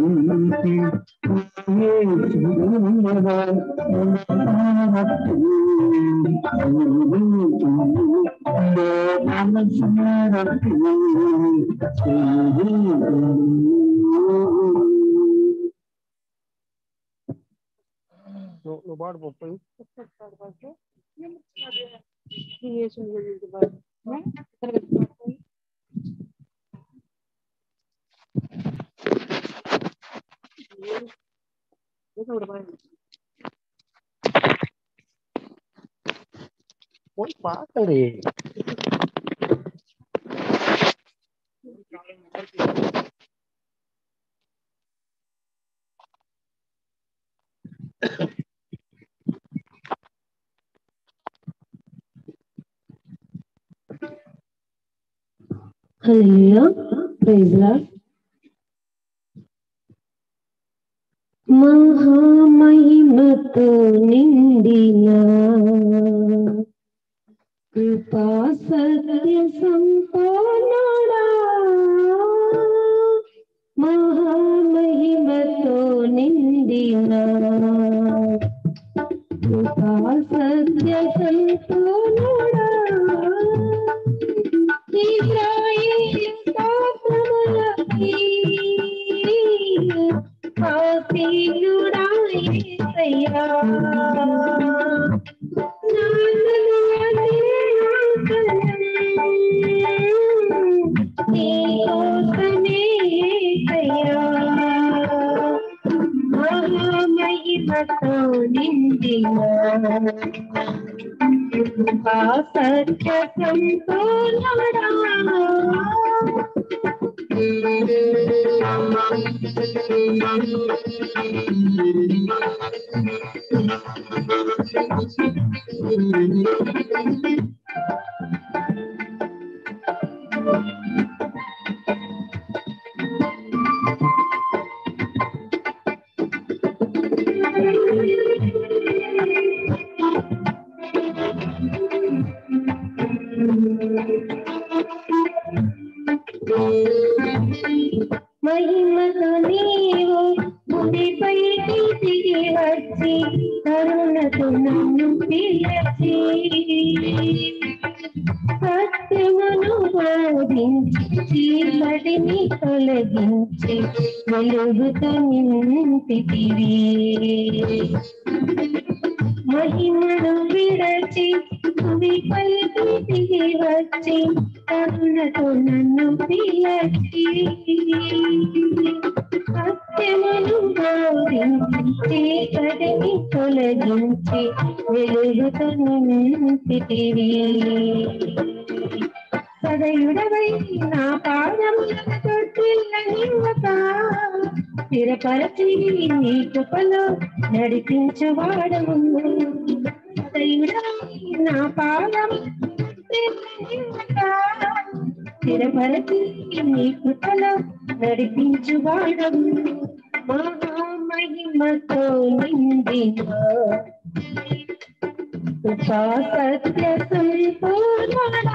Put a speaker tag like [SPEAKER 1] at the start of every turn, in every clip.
[SPEAKER 1] No bad boy. What party?
[SPEAKER 2] Hallelujah. Praise God. మహామహిమతో నిండిన కృపా సత్య సంపన్నుడా మహామహిమతో నిండిన కృపా సత్య సంపన్నుడా ఇశ్రాయేలు పాపములకి ఆశీనుడా యేసయ్యా నీకోసమే యేసయ్యా మహామహిమతో నిండిన కృపా సత్య సంపన్నుడా మహిమతో నీవు భూమిపైకి దిగి వచ్చి కరుణతో నన్ను పిలిచి సత్యమును బోధించి చీకటిని తొలగించి వెలుగుతో నింపితివి మహిమను విడచి భూమిపైకి దిగి వచ్చి కరుణతో నన్ను పిలిచి సత్యమును బోధించి చీకటిని తొలగించి వెలుగుతో నింపితివి సదయుడవై నా పాదములను తొట్టిల్లనివ్వక స్థిరపరచి నీ కృపలో నడిపించువాడవు సదయుడవై నా పాదములను తొట్టిల్లనివ్వక స్థిరపరచి నీ కృపలో నడిపించువాడవు మహామహిమతో నిండిన కృపా సత్య సంపూర్ణుడా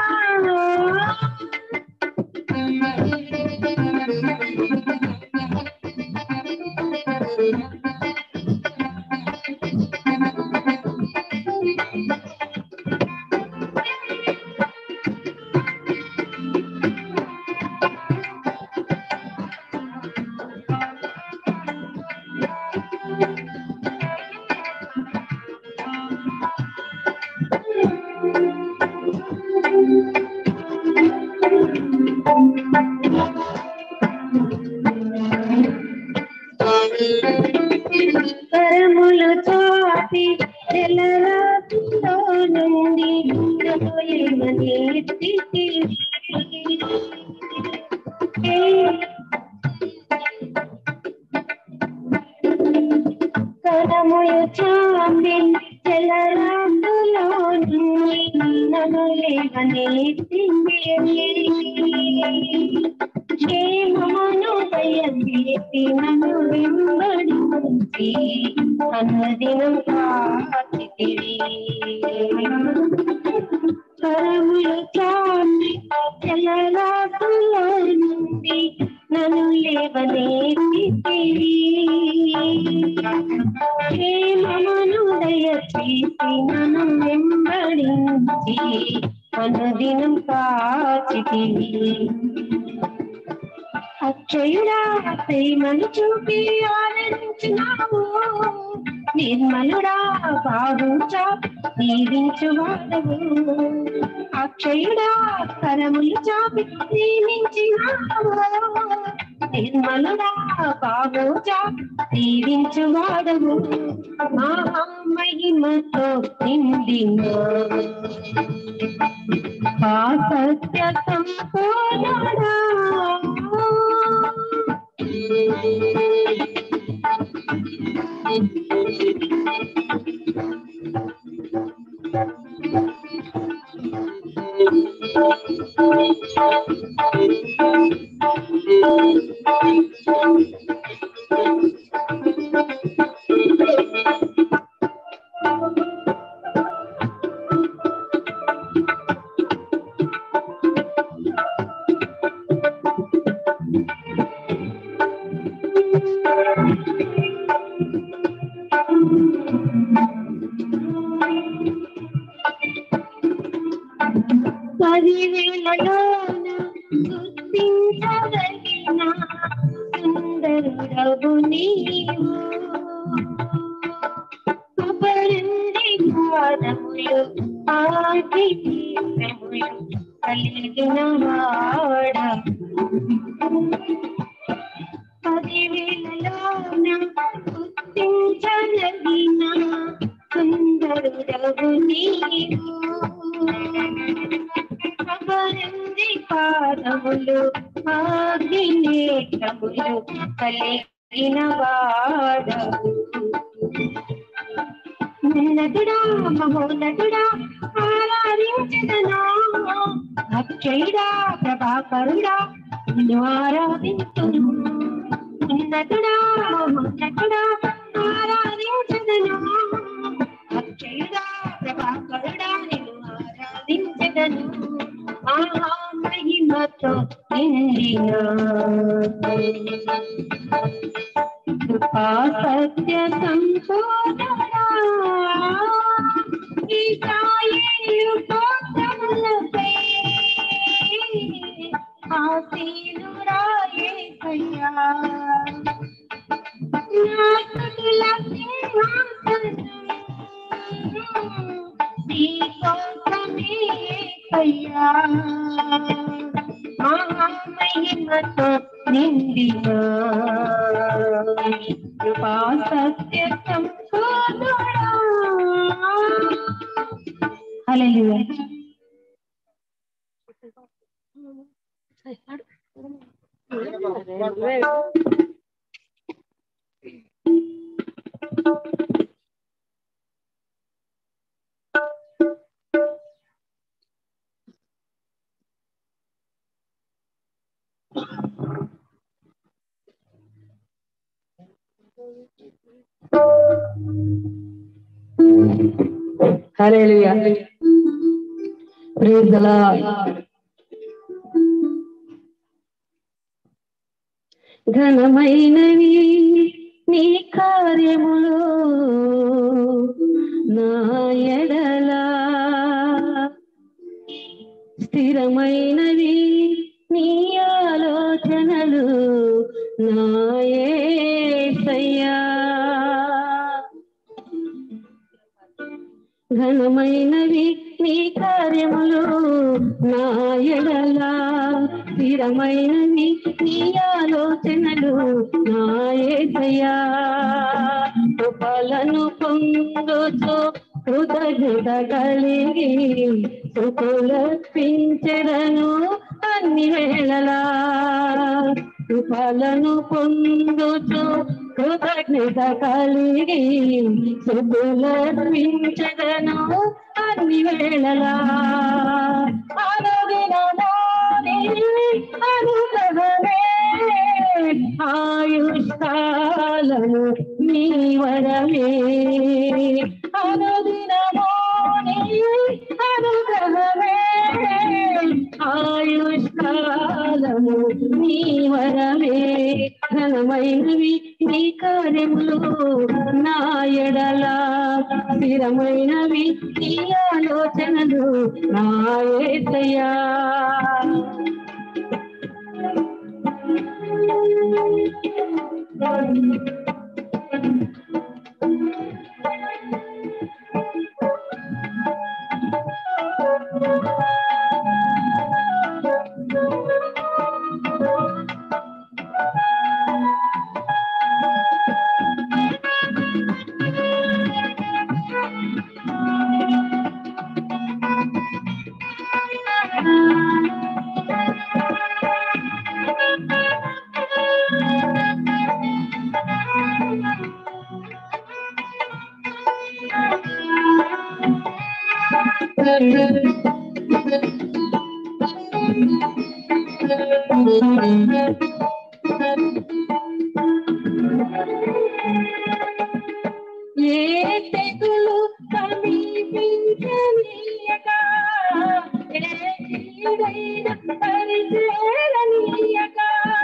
[SPEAKER 2] కరములు చాపి తెల్లరాతిలో నుండి కరములు చాపి తెల్లరాతిలో నుండి నన్ను లేవనెత్తింది క్షేమమును దయచేసి నన్ను వెంబడించి అనుదినం కాచితివి కరములు చాపి తెల్లరాతిలో నుండి నన్ను లేవనెత్తితివి ప్రేమను దయచేసి నన్ను వెంబడించి అనుదినం కాచితివి అక్షయుడా ప్రేమను చూపి ఆదరించినావు నిర్మలుడా బాగు చాపి దీవించువాడవు అక్షయుడా కరములు చాపి దీవించినావు నిర్మలుడా బాగు చాపి దీవించువాడవు మహిమతో నిండిన సత్య సంపూర్ణుడా పదివేలలోన గుర్తించదగిన సుందరుడవు నీవు అపరంది పాదములు ఆదిత్యములు కలిగిన వాడ పదివేలలోన గుర్తించదగిన సుందరుడవు నీవు అపరంది పాదములు ఆగ్నేయములు కలిగిన వాడవు ఉన్నతుడా మహోన్నతుడా ఆరాధించదనా అక్షయుడా ప్రభాకరుడా నిన్ను ఆరాధించును ఉన్నతుడా మహోన్నతుడా ఆరాధించదనా అక్షయుడా ప్రభాకరుడా నిన్ను ఆరాధించదను మహిమతో నిండిన కృపా సత్య సంపూర్ణుడా ఇశ్రాయేలు గోత్రములపై ఆసీనుడా యేసయ్యా నా స్తుతుల సింహాసనం నీ కోసమే యేసయ్యా మహిమతో నిండిన కృపా సత్య సంపూర్ణుడా hallelujah
[SPEAKER 3] hallelujah praise the lord ఘనమైనవి నీ కార్యములు నా ఎడల స్థిరమైనవి నీ ఆలోచనలు నా యేసయ్యా ఘనమైనవి నీ కార్యములు నా ఎడల స్థిరమైనవి నీ ఆలోచనలు నా యేసయ్యా కృపలను పొందుతూ కృతజ్ఞత కలిగి స్తుతులర్పించెదను అన్ని వేళలా కృపలను పొందుతూ కృతజ్ఞత కలిగి స్తుతులర్పించెదను అన్ని వేళలా అనుగ్రహమే ఆయుష్కాలము నీ వరమే అనుదినమో నీ అనుగ్రహమే ఆయుష్కాలము నీ వరమే ఘనమైనవి నీ కార్యములు నా ఎడల స్థిరమైనవి నీ ఆలోచనలు నా యేసయ్యా ఏ తెగులు సమీపించనీయక ఏ కీడైన పరిచేరనీయక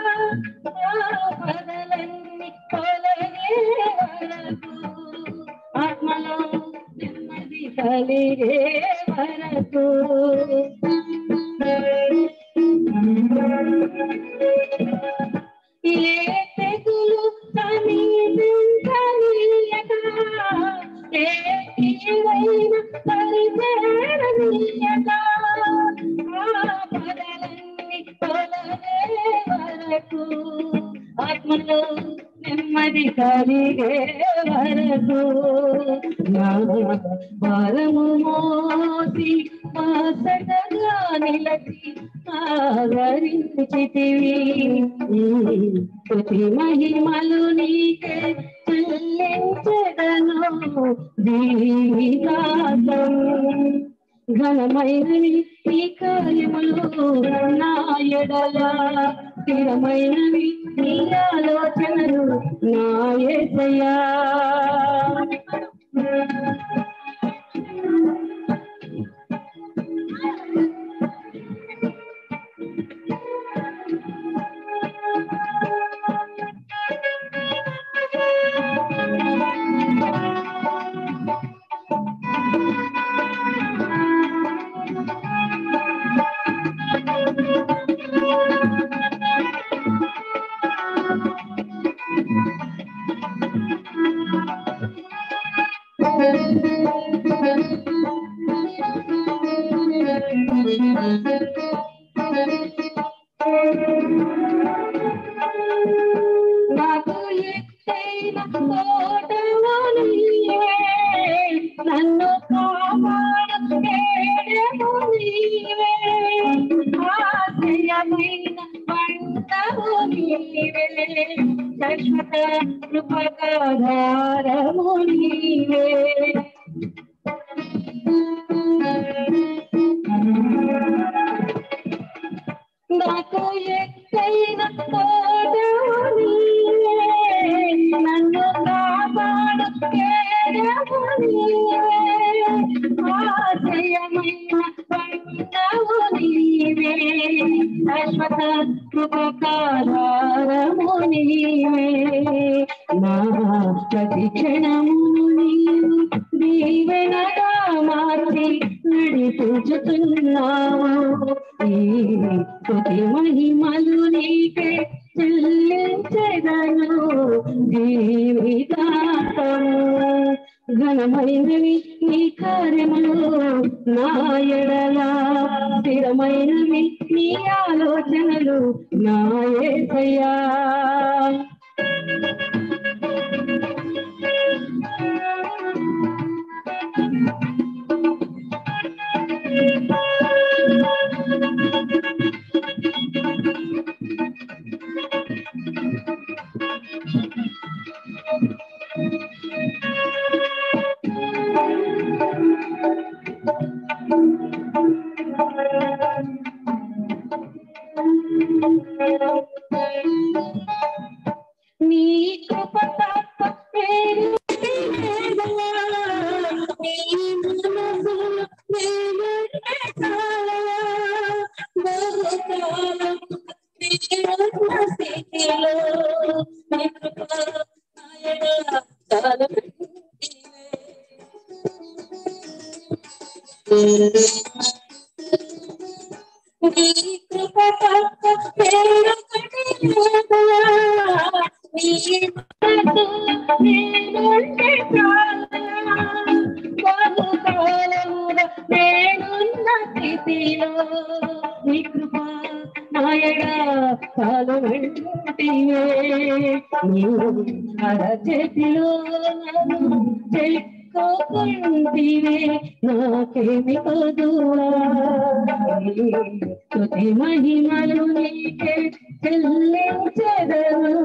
[SPEAKER 3] పదలన్నీ తొలగే వరకు ఆత్మలో నెమ్మది కలిగే వరకు ఏ తెగులు సమీపించనీయక ఏ కీడైన పరిచేరనీయక పదలన్నీ తొలగే వరకు ఆత్మలో నెమ్మది కలిగే వరకు నా భారము మోసి మాసటగా నిలచి ఆదరించితివి ప్రతి మహిమలు నీకే చెల్లించెదను జీవితాంతం ఘనమైనవి ఈ కార్యములు నా ఎడల స్థిరమైనవి నీ ఆలోచనలు నా యేసయ్యా నాకు ఎత్తైన కోటవు నీవే నన్ను కాపాడు కేడము నీవే ఆశ్రయమైన బండవు నీవే శాశ్వత కృపకాధారము నీవే నాకు ఎత్తైన కోటవు నీవే నన్ను కాపాడు కేడము నీవే ఆశ్రయమైన బండవు నీవే శాశ్వత కృపకాధారము నీవే నా ప్రతి క్షణము నీవు దీవెనగా మార్చి నడిపించుతున్నావు ఈ ప్రతి మహిమలు నీకే చెల్లించెదను జీవితాంతము ఘనమైనవి నీ కార్యములు నా ఎడల స్థిరమైనవి నీ ఆలోచనలు నా యేసయ్యా నీ కృప తప్ప వేరు నీ మనసులో వేరే స్థితిలో నీ కృప నీ కృప తప్ప వేరొకటి లేదయా. నీ కృపతో నేనుంటే చాలయా. బహుకాలముగా నేనున్న స్థితిలో నీ కృప నాయడా చాలు వెంటివే. నీవు అరచేతిలో నన్ను చెక్కుంటివే. నాకేమి కొదువా స్తుతి మహిమలు నీకే చెల్లించెదను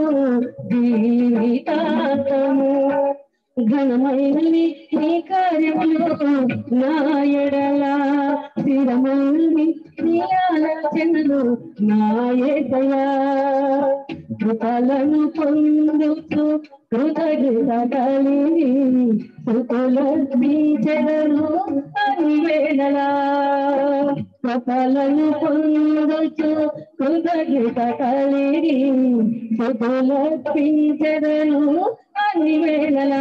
[SPEAKER 3] జీవితాంతము. ఘనమైనవి నీ కార్యములు నా ఎడల, స్థిరమైనవి నీ ఆలోచనలు నా యేసయ్యా. కృపలను పొందుతూ కృతజ్ఞత కలిగి స్తుతులర్పించెదను అన్ని వేళలా. కృపలను పొందుతూ కృతజ్ఞత కలిగి స్తుతులర్పించెదను అన్ని వేళలా.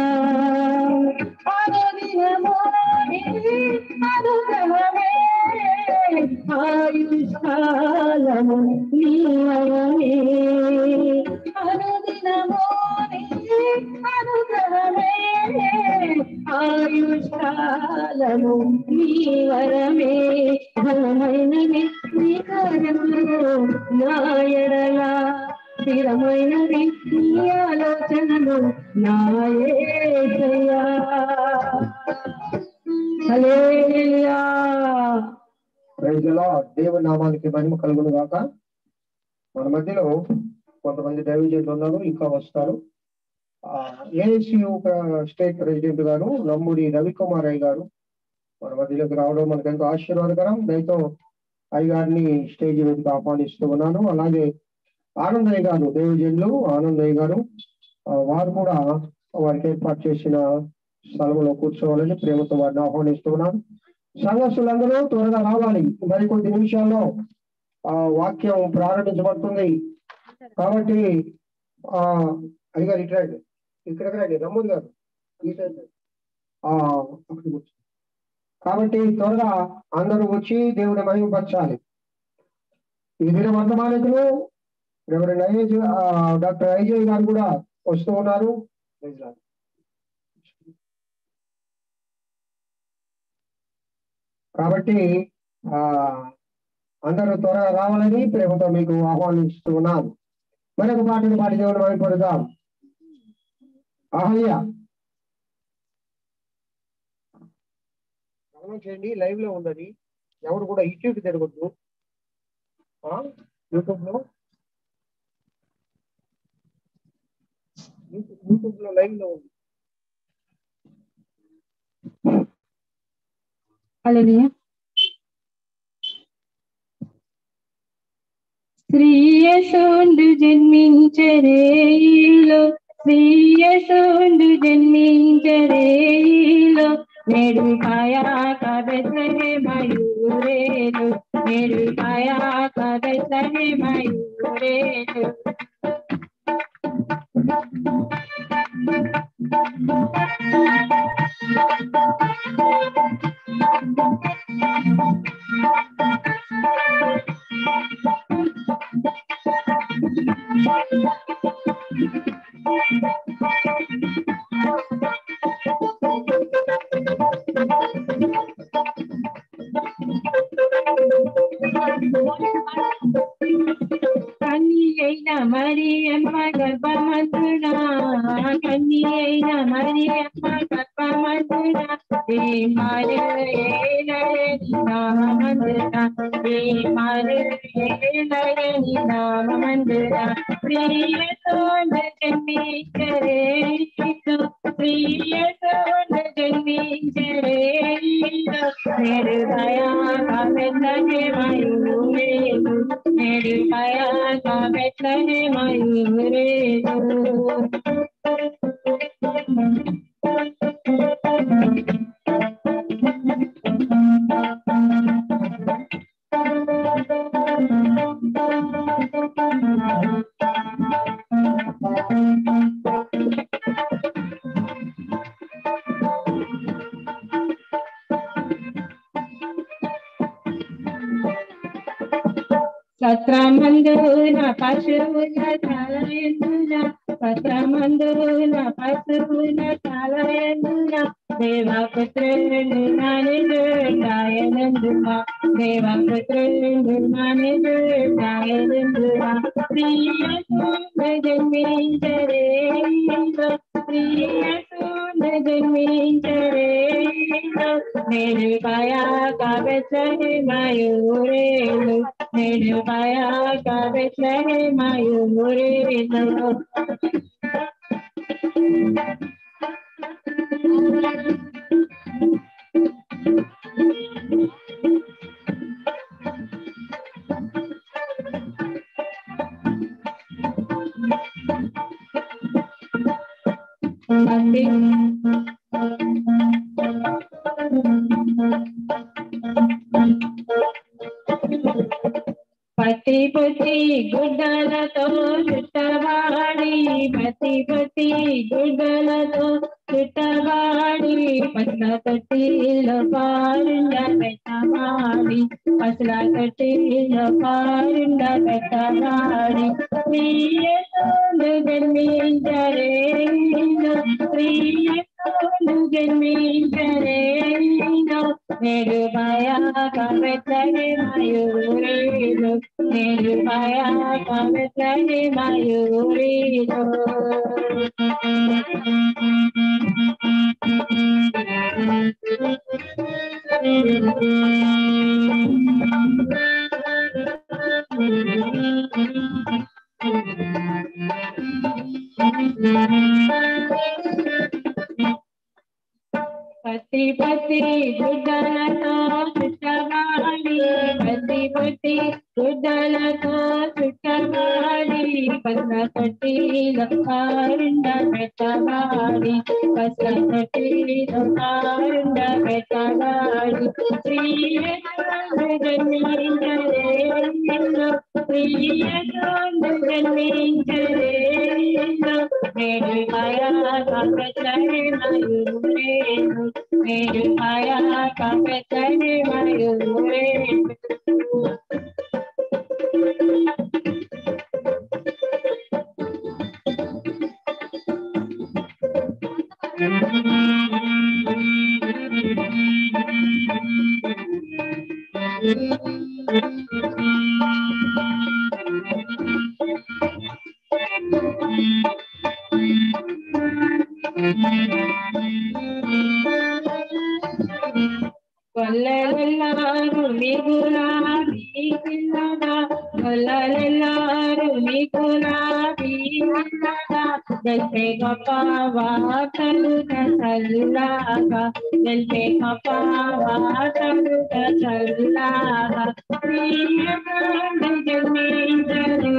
[SPEAKER 3] అనుదినము నీ అనుగ్రహమే ఆయుష్కాలము నీ వరమే. అనుదినము నీ అనుగ్రహమే ఆయుష్కాలము నీ వరమే. ఘనమైనవి నీ కార్యములు నా ఎడల, స్థిరమైనవి నీ ఆలోచనలు నా యేసయ్యా. హల్లెలూయా.
[SPEAKER 1] Praise the lord. దేవుని నామానికి మహిమ కలుగును గాక. మన మధ్యలో కొంతమంది దైవజనులు ఉన్నారు, ఇంకా వస్తారు. ఏఎస్యు స్టేట్ ప్రెసిడెంట్ గారు నమ్ముడి రవికుమార్ అయ్య గారు మన మధ్యలోకి రావడం మనకు ఎంతో ఆశీర్వాదకరం. దయతో అయ్యగారిని స్టేజ్ మీదకి ఆహ్వానిస్తూ ఉన్నాను. అలాగే ఆనందయ్య గారు, దైవజనులు ఆనందయ్య గారు, వారు కూడా వారికి ఏర్పాటు చేసిన స్థలంలో కూర్చోవాలని ప్రేమతో వారిని ఆహ్వానిస్తూ ఉన్నాను. సంఘస్థులందరూ త్వరగా రావాలి. మరికొద్ది నిమిషాల్లో వాక్యం ప్రారంభించబడుతుంది. కాబట్టి అయ్యగారు ఇటు రండి, ఇక్కడికి రండి, రమ్మూరి గారు ఈ సైడ్ అక్కడికి వచ్చి. కాబట్టి త్వరగా అందరూ వచ్చి దేవుని మహిమపరచాలి. ఈ దిన వర్తమానికులు రెవరెండ్ డాక్టర్ ఐజయ్ గారు కూడా వస్తూ ఉన్నారు. కాబట్టి అందరూ త్వరగా రావాలని ప్రేమతో మీకు ఆహ్వానిస్తూ ఉన్నాను. మరొక పాటను పాడి దేవుని మహిమపరుద్దాం. ఆహయ్య గమనం చేయండి, లైవ్ లో ఉన్నది. ఎవరు కూడా ఇటు తిరగొద్దు. యూట్యూబ్ లో లైవ్ లో ఉంది.
[SPEAKER 3] హల్లెలూయా. శ్రీయశోండు జన్మించరేలో, శ్రీయశోండు జన్మించరేలో, నేడు కాయాక బెత్లెహేమయూరేలు, నేడు కాయాక బెత్లెహేమయూరేలు. కన్ని అయిన మరియమ్మ గర్భమందునా, కన్ని అయిన మరియమ్మ గర్భమందునా, ఏ మరుయేలని నామందునా, ఏ మరుయేలని నామందునా. ప్రియతోన జన్మించరేలో, ప్రియతోన జన్మించరేలో, నేడు దయాగా బెత్లెహేమయూరేలు, నేడు దయాగా బెత్లెహేమయూరేలు. పత్రమందున పశువుల తలయందున పత్రమందున పశువుల తలయందున దేవపుత్రుడు నానిదుడాయనందున దేవపుత్రుడు నానిదుడాయనందున ప్రియసున జన్మించరే ప్రియసున జన్మించరే నేను కాయా కాబెచ్చని మయూరేలు నేను కాయా కాబెచ్చని మయూరేలు పతి పతి గుడ్డలతో చుట్టవాడి పతి పతి గుడ్డలతో చుట్టవాడి పట్ల తొట్టిలో పారుండ పెట్టవాడి పట్ల తొట్టిలో పారుండ పెట్టవాడి ప్రియతోను జన్మించరే ప్రియతోను జన్మించరే నేడు మాయా కమెట్లని మయూరేలు నేడు మాయా కమెట్లని మయూరేలు పతి పతి గుడ్డలతో చుట్టవాడి పతి పతి గుడ్డలతో చుట్టవాడి పట్ల తొట్టిలో పారుండ పెట్టవాడి పట్ల తొట్టిలో పారుండ పెట్టవాడి ప్రియతోను జన్మించరే ప్రియతోను జన్మించరే నేడు మాయా కాబెచ్చని మయూరేలు నేడు మాయా కాబెచ్చని మయూరేలు కొల్లెల్లారు మిగులాబీ పిల్లగా కొల్లెల్లారు మిగులాబీ పిల్లగా వెల్పే గొప్ప వార్తలు చల్లాగా వెల్పే గొప్ప వార్తలు చల్లాగా ప్రియతోను జన్మించరే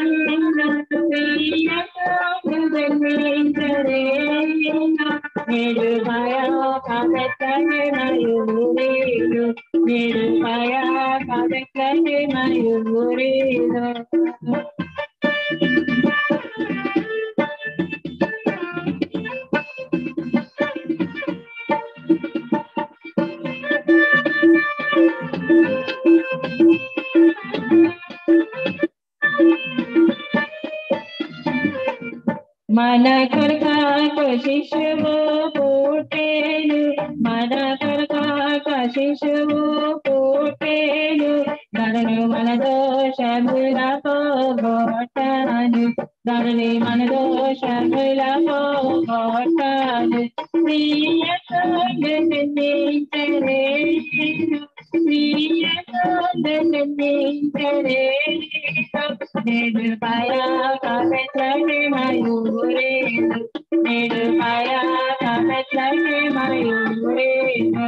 [SPEAKER 3] ప్రియతోను జన్మించరే నేడు మాయా కాబెచ్చని మయూరేలు నేడు మాయా కాబెచ్చని మయూరేలు మన కొరకాక శిశువు పుట్టేను మన కొరకాక శిశువు పుట్టేను ధరణి మన దోషముల పోగొట్టాను ధరణి మన దోషముల పోగొట్టాను ప్రియతోను జన్మించరే ప్రియతోను జన్మించరే నేడు మాయా కాబెచ్చని మయూరేలు నేడు మాయా కాబెచ్చని మయూరేలు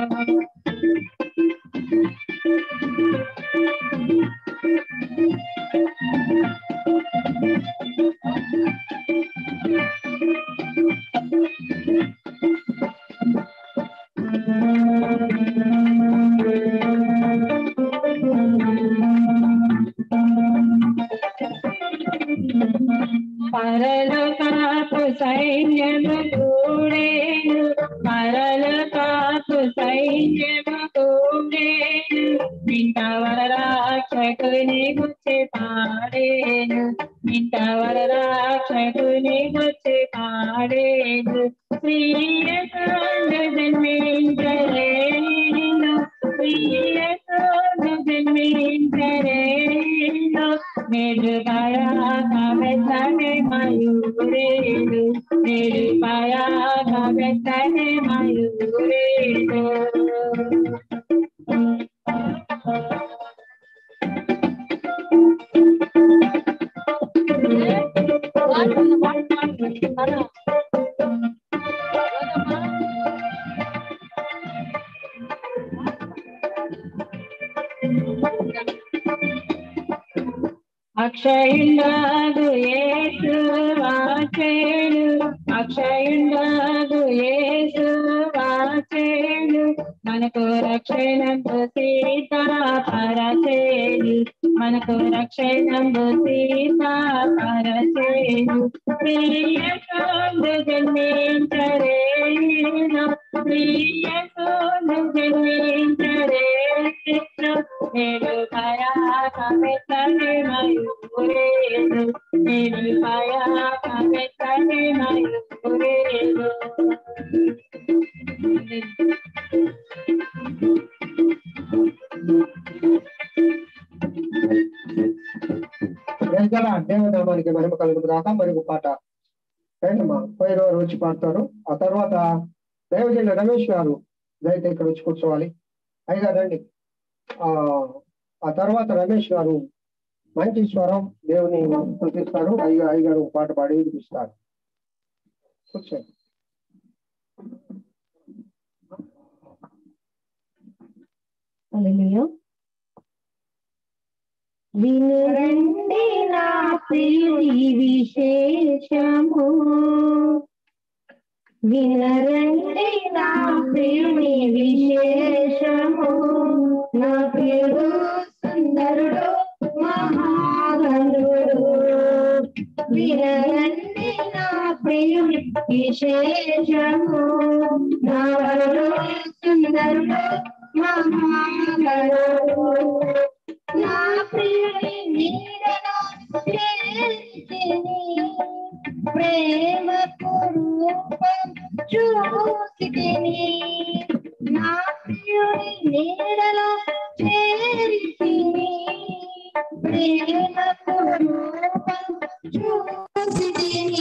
[SPEAKER 3] పరలోకపు సైన్యము కూడేను పరలోకపు సైన్యము కూడేను వింటవర రాక్షకుని గుచ్చి పాడేను ఇంతవర రక్షకుని గురించి పాడేను ప్రియతోను జన్మించలేను ప్రియతోను జన్మించలేను నిర్భయా కవెతనే మయూరేను నిర్భయా కవెతనే మయూరేను అక్షయుండగు యేసు వాచేను అక్షయుండగు యేసు వాచేను మనకు రక్షణంబు సీతా పరచేను మనకు రక్షణంబు సీతా పరచేను ప్రియతోను జన్మించరేను ప్రియతోను జన్మించరేను నేడు భయా కవితని మయూరేను నేడు భయా కవితని మయూరేను
[SPEAKER 1] దేవనామానికి మహిమ కలుగును గాక. మరొక పాట ఏంటమ్మా పైన వచ్చి పాడతారు. ఆ తర్వాత దైవజన రమేష్ గారు దయతో ఇక్కడ వచ్చి కూర్చోవాలి. అయ్యగారండి. ఆ తర్వాత రమేష్ గారు మంచి స్వరం దేవుని స్తుతిస్తారు. అయ్యగారు పాట పాడి వినిపిస్తారు. కూర్చోండి.
[SPEAKER 2] వినురండి నా ప్రియుని విశేషము వినరండి నా ప్రియుని విశేషము నా ప్రియుడు సుందరుడు మహాగణుడు వినరండి నా ప్రియుని విశేషము నా వరుడు సుందరుడు మహాగణుడు నా ప్రియుని నీడలో చేరితిని ప్రేమకు రూపం చూసితిని నా ప్రియుని నీడలో చేరితిని ప్రేమకు రూపం చూసితిని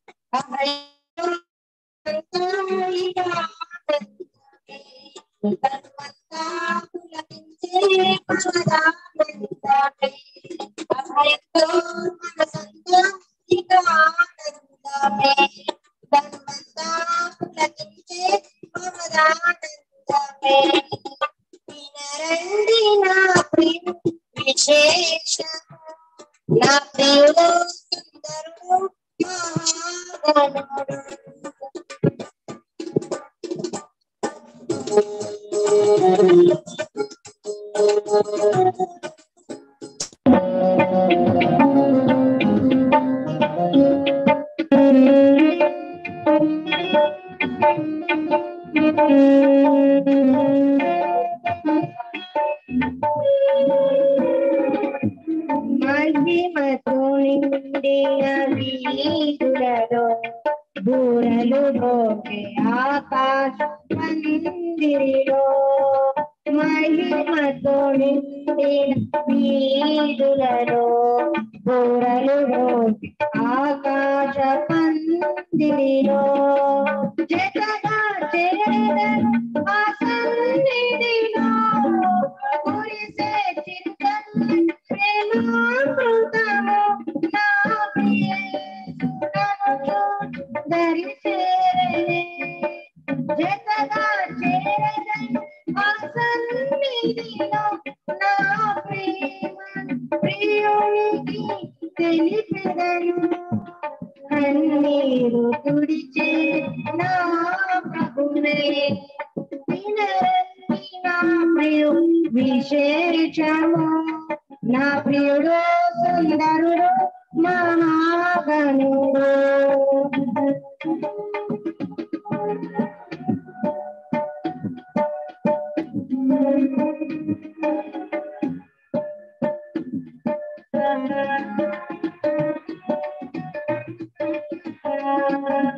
[SPEAKER 2] విశేష నా ప్రియుడు సుందరుడు మహాగణుడు మహిమతో నిండిన వీధులలో బూరలు మోగే ఆకాశ మందిరిలో మహిమతో నిండిన వీధులలో బూరలు మోగే ఆకాశ మందిరిలో జతగా చేరదను ఆ సన్నిధిలో కురిసే చింతలు ప్రేమామృతము నా ప్రియేసునను దరిచేరనే జతగా చేరదను ఆ సన్నిధిలో నా ప్రియునికి తెలిపెదను కన్నీరు తుడిచే నా ప్రభునే వినరండి నా ప్రియు విశేషము నా ప్రియుడు సుందరుడు మహాగణుడు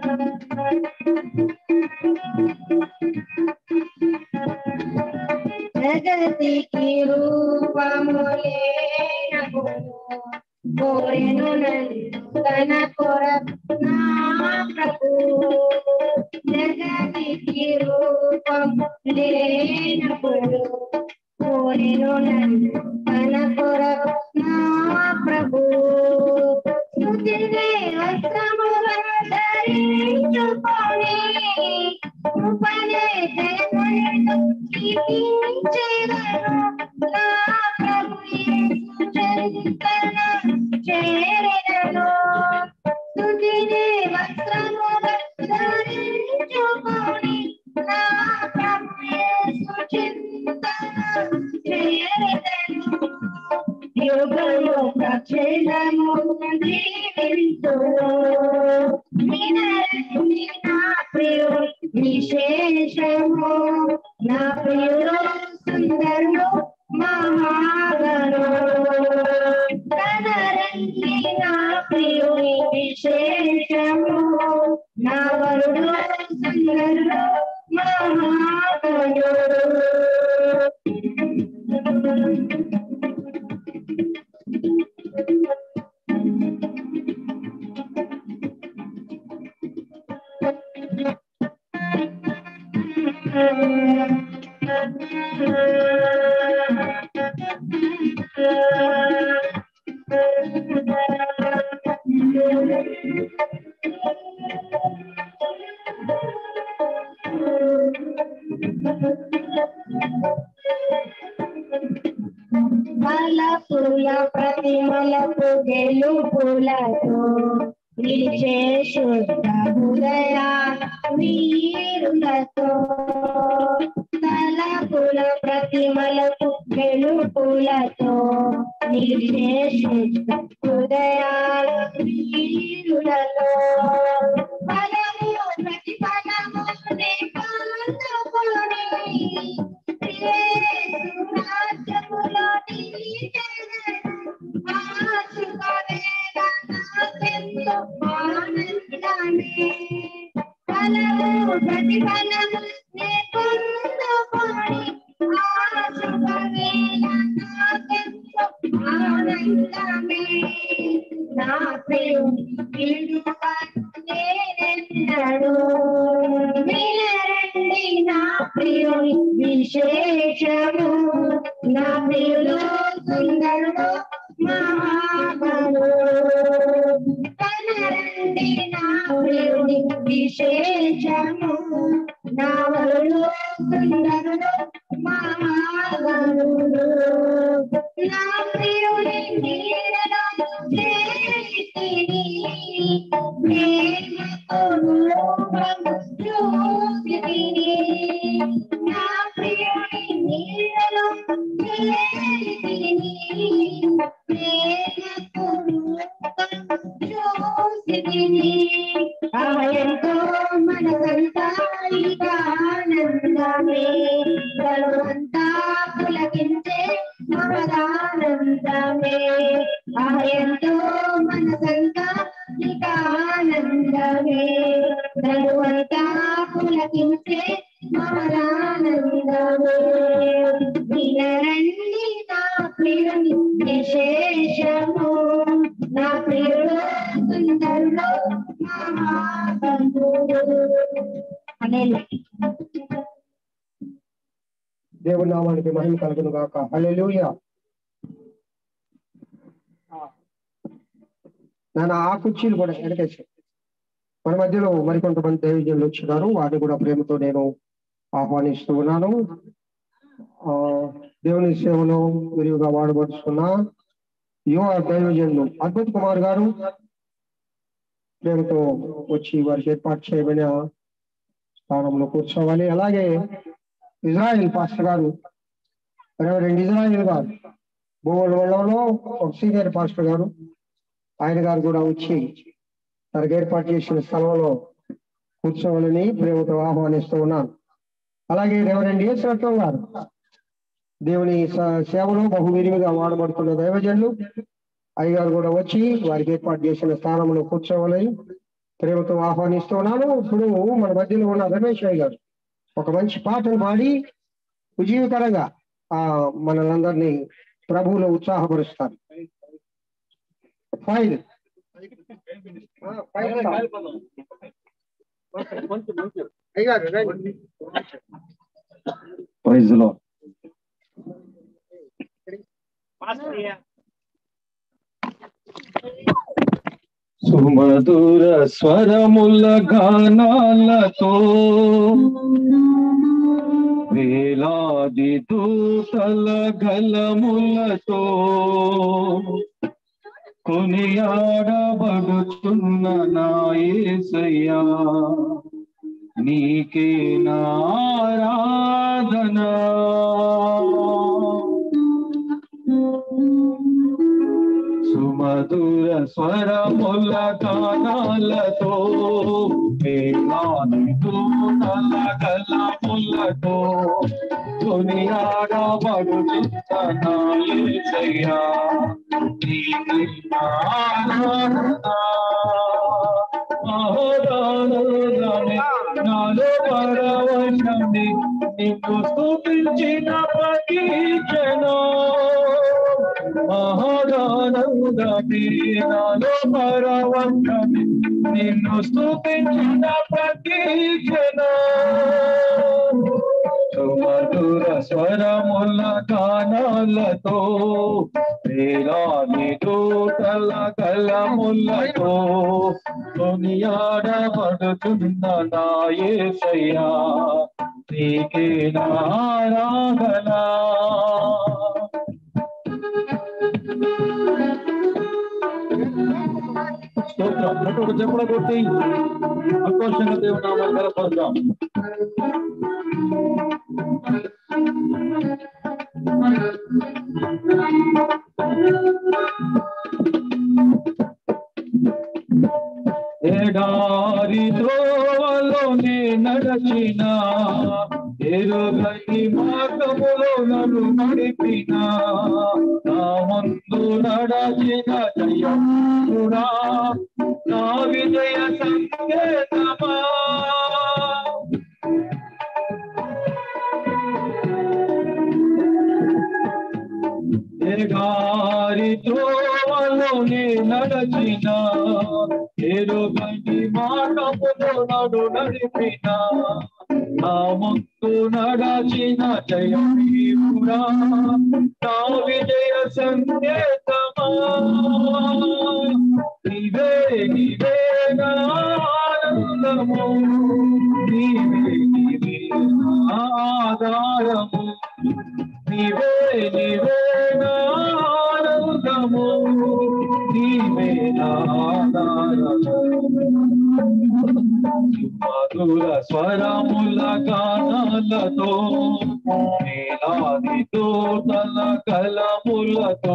[SPEAKER 2] జగతికి రూపములే కోరెను తన కొరకు నా ప్రభు. జగతికి రూపం లేనప్పుడు కోరెను తన కొరకు నా ప్రభు. స్తుతిని వస్త్రముగా ధరించుకొని కృపనే జయములను కీర్తించెదను. నా ప్రభు యేసు చరిత్రన చేరెదను. స్తుతిని వస్త్రముగా ధరించుకొని నా ప్రభు యేసు చింతన చేరెదను. యుగము ప్రక్షేళము జీవింతును. వినరండి నా ప్రియుడు విశేషము. నా ప్రియుడు సుందరుడు మహాగణుడు. కనరండి నా ప్రియుని విశేషము. నా వరుడు సుందరుడు మహాగణుడు. బలపుల ప్రతిమలకు గెలుపులతో నిలిచే శుద్ధ హృదయ వీరులతో. తలపుల ప్రతిమలకు గెలుపులతో నిలిచే శుద్ధ హృదయ వీరులలో. ఫలము ప్రతిఫలము పొందుకొని రాజ్యములో నిలిచెదను. నాకెంతో ఆనందమే. ఫలము ప్రతిఫలము పొందుకొని నాకెంతో ఆనందమే. నా ప్రియుని విడువను నేనెన్నడూ. వినరండి నా ప్రియుని విశేషము. నా ప్రియుడు సుందరుడు మహాగణుడు. కనరండి నా ప్రియుని విశేషము. నా వరుడు సుందరుడు మహాగణుడు. నా ప్రియుని నీడలో చేరితిని. ప్రేమతో రూపము చూపితిని. నా ప్రియుని నీడలో చేరితిని. ప్రేమతో రూపము చూపితిని. ఎంతో మనసంతా ఇక ఆనందమే. తరువంతా పులకించే మహదానందమే. ఎంతో మనసంతా ఇక ఆనందమే. తరువంతా పులకించే మహదానందమే. వినరండి నా ప్రియుని విశేషము. నా ప్రియుడు సుందరుడు మహాగణుడు.
[SPEAKER 1] దేవుని నామానికి మహిమ కలుగును గాక. హల్లెలూయా. నాన్న ఆ కుర్చీలు కూడా ఎడకేసి మన మధ్యలో మరికొంతమంది దైవజనులు వచ్చినారు. వారిని కూడా ప్రేమతో నేను ఆహ్వానిస్తూ ఉన్నాను. దేవుని సేవలో విరివిగా వాడబడుతున్న యువ దైవజనులు అద్భుత్ కుమార్ గారు ప్రేమతో వచ్చి వారికి ఏర్పాటు చేయబడిన స్థానంలో కూర్చోవాలి. అలాగే ఇజ్రాయిల్ పాస్టర్ గారు, రెవరెండ్ ఇజ్రాయిల్ గారు, భూగోళ మండలంలో ఒక సీనియర్ పాస్టర్ గారు, ఆయన గారు కూడా వచ్చి తనకు ఏర్పాటు చేసిన స్థలంలో కూర్చోవాలని ప్రేమతో ఆహ్వానిస్తూ ఉన్నాను. అలాగే రెవరెండ్ యేసరత్నం గారు, దేవుని సేవలో బహు విరివిగా వాడబడుతున్న దైవజనులు, అయ్యగారు కూడా వచ్చి వారికి ఏర్పాటు చేసిన స్థానంలో కూర్చోవాలని ప్రేమతో ఆహ్వానిస్తున్నాను. ఇప్పుడు మన మధ్యలో ఉన్న రమేష్ అయ్య గారు ఒక మంచి పాటలు పాడి ఉజీవకరంగా మనలందరినీ ప్రభువులో ఉత్సాహపరుస్తారు. ఫైల్ అయ్యారు
[SPEAKER 4] ప్రైజ్ లార్డ్. సుమధుర స్వరముల గానాలతో వేలాది దూతల గలములతో కొనియాడబడుతున్న నా యేసయ్యా, నీకే నా ఆరాధన. సుమధుర స్వరముల గానాలతో వేలాది దూతల గలములతో కొనియాడబడుతున్న నా యేసయ్యా, నీకే నా ఆరాధన. మహోదానమే నాలో పరవశమే నిన్ను స్తుతించిన ప్రతి క్షణం. మహోదానందమే నాలో పరవశమే నిన్ను స్తుతించిన ప్రతి క్షణం. సుమధుర స్వరముల గానాలతో వేలాది దూతల గలములతో కొనియాడబడుతున్న నా యేసయ్యా, నీకే నా ఆరాధన. స్తోత్రం. ఒక చెప్పుల కొట్టి సంతోషంగా దేవుని నామాన్ని కనపరుద్దాం. ఎడారి త్రోవలోనే నడచిన ఎరుగని మార్గములో నన్ను నడిపిన నా ముందు నడచిన జయముడా నా విజయ సంకేతమా. ఎడారి త్రోవలోనే నడచిన ఎరుగని మార్గములో నన్ను నడిపిన నా ముందు నడచిన జయముడా నా విజయ సంకేతమా. నీవే నీవే నా ఆనందము, నీవే నీవే నా ఆధారము, నీవే నీవే నా ఆనందము, నీవే నా ఆధారము. మధుర స్వరముల గానాలతో వేలాది దూతల గలములతో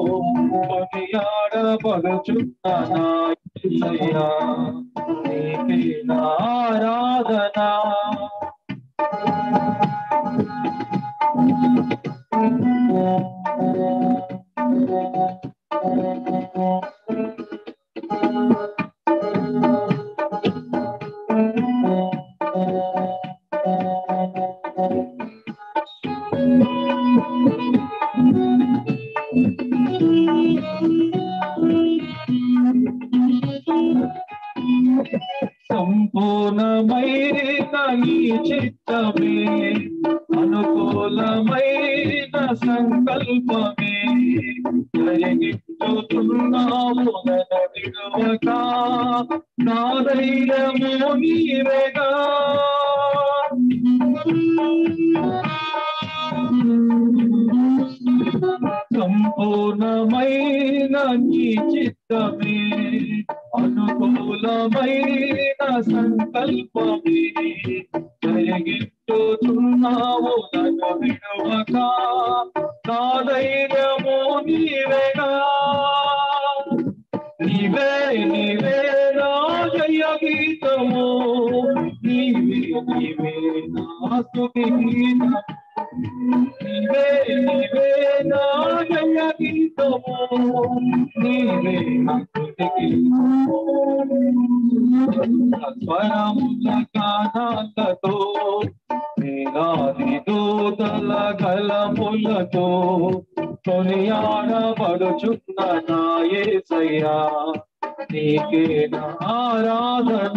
[SPEAKER 4] కొనియాడబడుచున్న నా యేసయ్యా, నీకే నా ఆరాధన. సంపూర్ణమైన నీ చిత్తమే అనుకూలమైన సంకల్పమే జరిగిస్తున్నావు నన్ను విడువక నా ధైర్యము నీవేగా. సంపూర్ణమైన నీ చిత్తమే అనుకూలమైన సంకల్పమే జరిగిస్తున్నావు నన్ను విడువక నా ధైర్యము నీవేగా. నీవే నీవే నా జయ గీతము, నీవే నీవే నా స్తుతి గీతము, నీవే నీవే నా జయ గీతము, నీవే నా స్తుతి గీతము. స్వరముల గానాలతో వేలాది దూతల గలములతో కొనియాడబడుచున్న నా యేసయ్యా నీకే నా ఆరాధన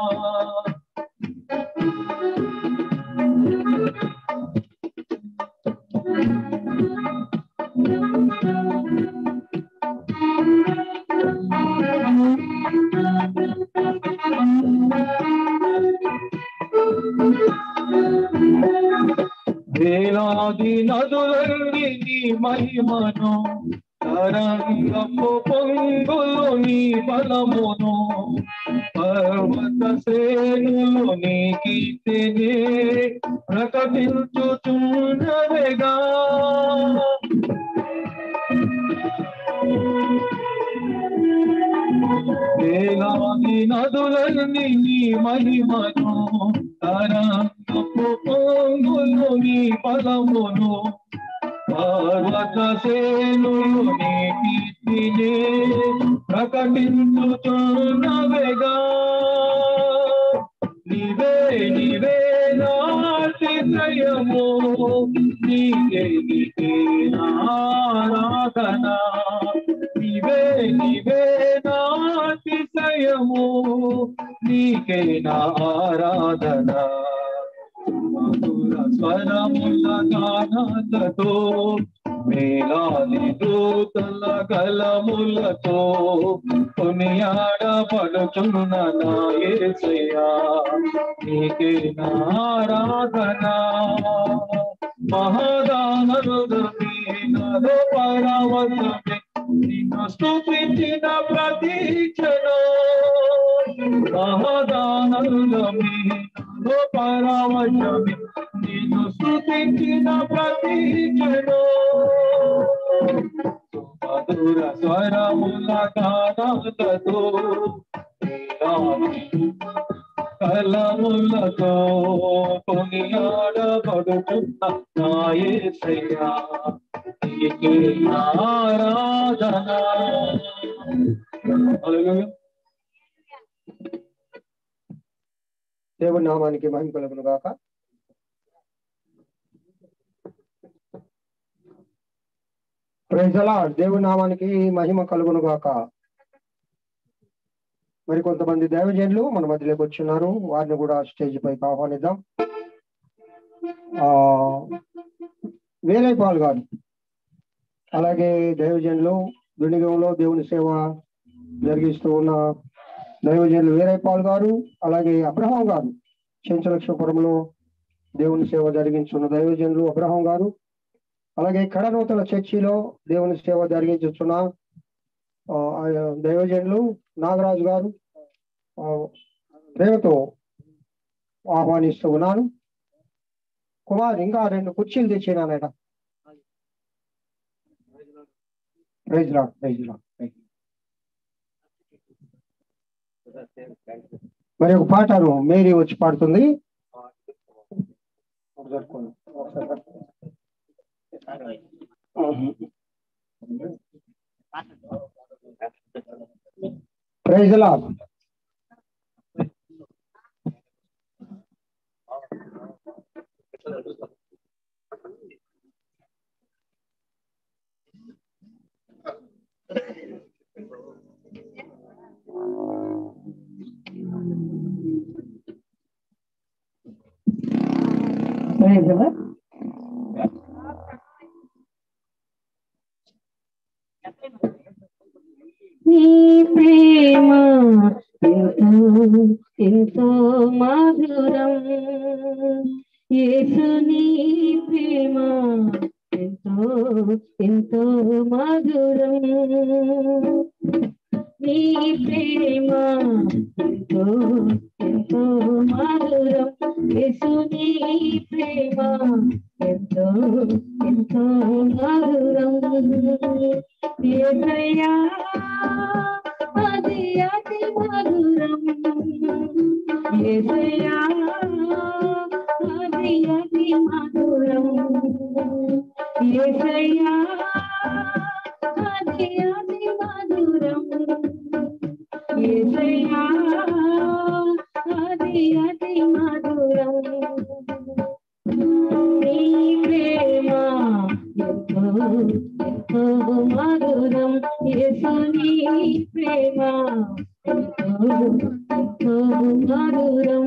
[SPEAKER 4] వేలాది నదులన్నీ నీ మహిమను తరంగపు పొంగులు నీ బలమును పర్వత శ్రేణులు నీ కీర్తిని ప్రకటించుచున్నవేగా వేలాది నదులన్నీ నీ మహిమను తరంగపు పొంగులు నీ బలమును పర్వత శ్రేణులు నీ కీర్తిని ప్రకటించుచున్నవేగా నీవే నీవే నాతిశయము నీకే నీకే ఆరాధన నీవే నీవే నాతిశయము నీకే నా ఆరాధన మధుర స్వరముల గానాలతో వేలాది దూతల గలములతో కొనియాడబడుచున్న నా యేసయ్యా నీకే నా ఆరాధన మహాదానరుదమే నాలో పరవశమే నిన్ను స్తుతించిన ప్రతి క్షణం మహాదానరుదమే నాలో పరవశమే నిన్ను స్తుతించిన ప్రతి క్షణం మధుర స్వరముల గానాలతో కలములతో కొనియాడబడుచున్న నా యేసయ్యా నీకే ఆరాధన. హల్లెలూయా.
[SPEAKER 1] దేవుని నామానికి మహిమ కలుగును గాక. Praise the lord. దేవుని నామానికి మహిమ కలుగును గాక. మరి కొంతమంది దైవజనులు మన మధ్యలోకి వచ్చున్నారు, వారిని కూడా స్టేజ్ పైకి ఆహ్వానిద్దాం. వేలైపాల్ గారు, అలాగే దైవజనులు దునిగంలో దేవుని సేవ జరిగిస్తూ ఉన్న దైవజనులు వీరైపాల్ గారు, అలాగే అబ్రహాం గారు చెంచలక్ష్మపురంలో దేవుని సేవ జరిగించున్న దైవజనులు అబ్రహాం గారు, అలాగే కడనూతల చర్చిలో దేవుని సేవ జరిగించున్న దైవజనులు నాగరాజు గారు ప్రేమతో ఆహ్వానిస్తూ ఉన్నాను. కుమార్ ఇంకా 2 కుర్చీలు తెచ్చినానట. Praise lord, praise lord. మరి ఒక పాటను మేరీ వచ్చి పాడుతుంది. Praise lord. Praise lord.
[SPEAKER 3] నీ ప్రేమ ఎంతో ఎంతో మధురం, యేసు నీ ప్రేమ ఎంతో ఎంతో మధురం, నీ ప్రేమ ఎంతో ఎంతో మధురం, యేసు నీ ప్రేమ ఎంతో ఎంతో మధురం, యేసయ్యా అది అతి మధురం, యేసయ్యా అది అతి మధురం, యేసయ్యా అది అతి మధురం, యేసయ్యా అతి మధురం నీ ప్రేమ ఎంతో ఎంతో మధురం యేసు నీ ప్రేమ ఎంతో ఎంతో మధురం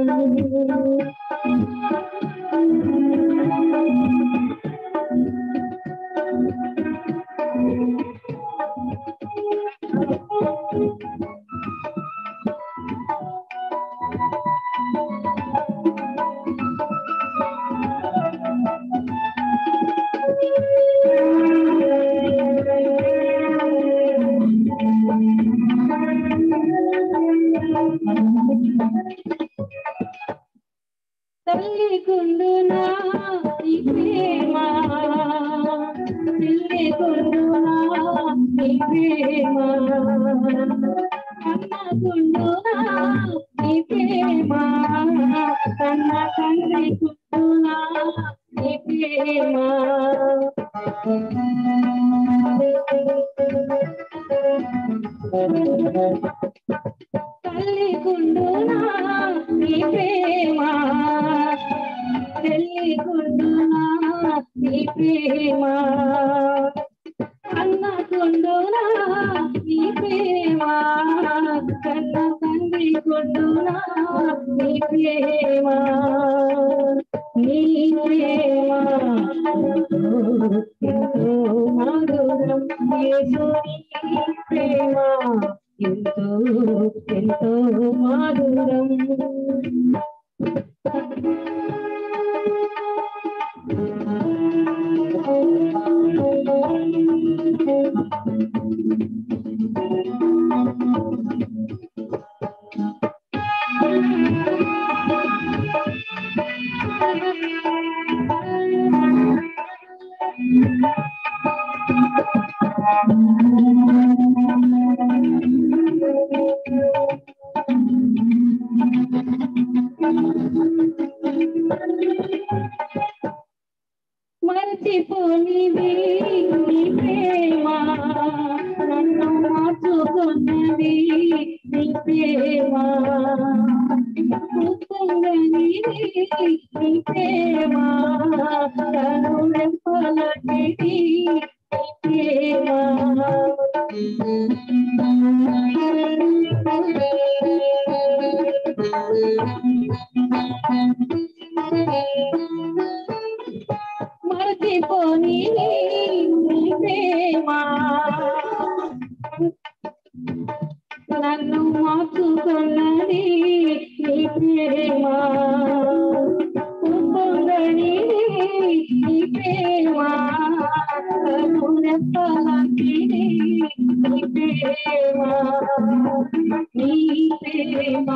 [SPEAKER 3] తల్లి కుండునా నీ ప్రేమ తల్లి కుండునా నీ ప్రేమ అన్న కుండునా నీ ప్రేమ కన్న తండ్రి కుండునా నీ ప్రేమ తల్లి కుండునా నీ ప్రేమ తల్లి కుండునా నీ ప్రేమ అన్న కుండునా నీ ప్రేమ కన్న తండ్రి కుండునా నీ ప్రేమ నీ ప్రేమ ఎంతో మధురం యేసు నీ ప్రేమ ఎంతో ఎంతో మధురం మరచిపోనిది నీ ప్రేమ నన్ను మార్చుకున్నది నీ ప్రేమ ఉప్పొంగనిది నీ ప్రేమ కనురెప్పలటిది నీ మరచిపోని నీ ప్రేమ నన్ను మార్చుకున్నది నీ ప్రేమ ఉప్పొంగనిది నీ ప్రేమ కనురెప్పలటిది నీ ప్రేమ నీ ప్రేమ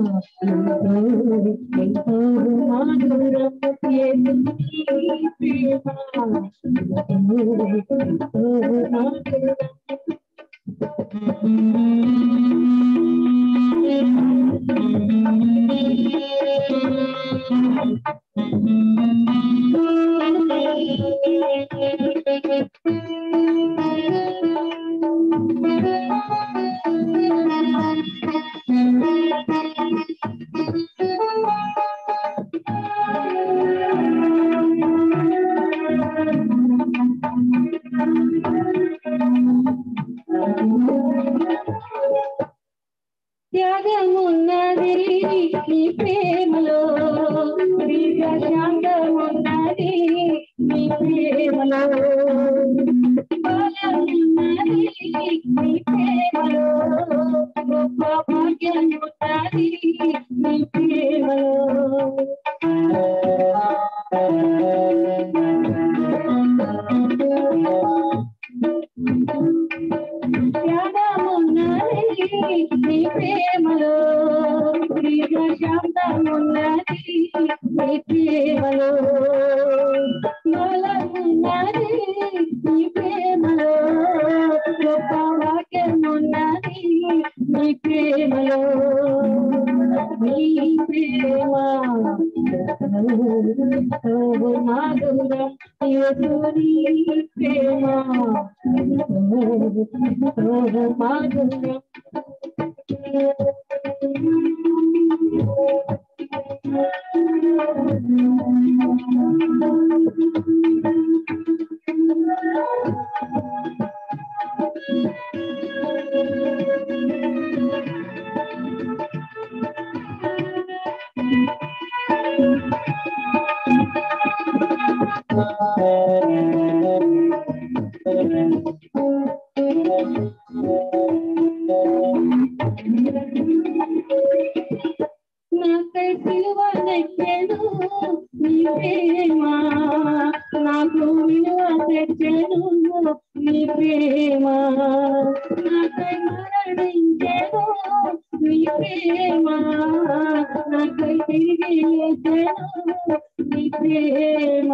[SPEAKER 3] ఎంతో మధురం యేసు నీ ప్రేమ ఎంతో మధురం త్యాగమున్నది నీ ప్రేమలో దీర్ఘ శాంతమున్నది నీ ప్రేమలో బలమున్నది నీ ప్రేమలో గొప్ప భాగ్యమున్నది నీ ప్రేమలో త్యాగమున్నది నీ ప్రేమలో దీర్ఘ శాంతమున్నది నీ ప్రేమలో బలమున్నది నీ ప్రేమలో గొప్ప వాక్యమున్నది నీ ప్రేమలో నీ ప్రేమ మధురం యేసు నీ ప్రేమ మధురం నాకై సిలువనెక్కెను నీ ప్రేమ, నాకు విలువ తెచ్చెను నీ ప్రేమ, నాకై మరణించెను నీ ప్రేమ, నాకై తిరిగి లేచెను నీ ప్రేమ.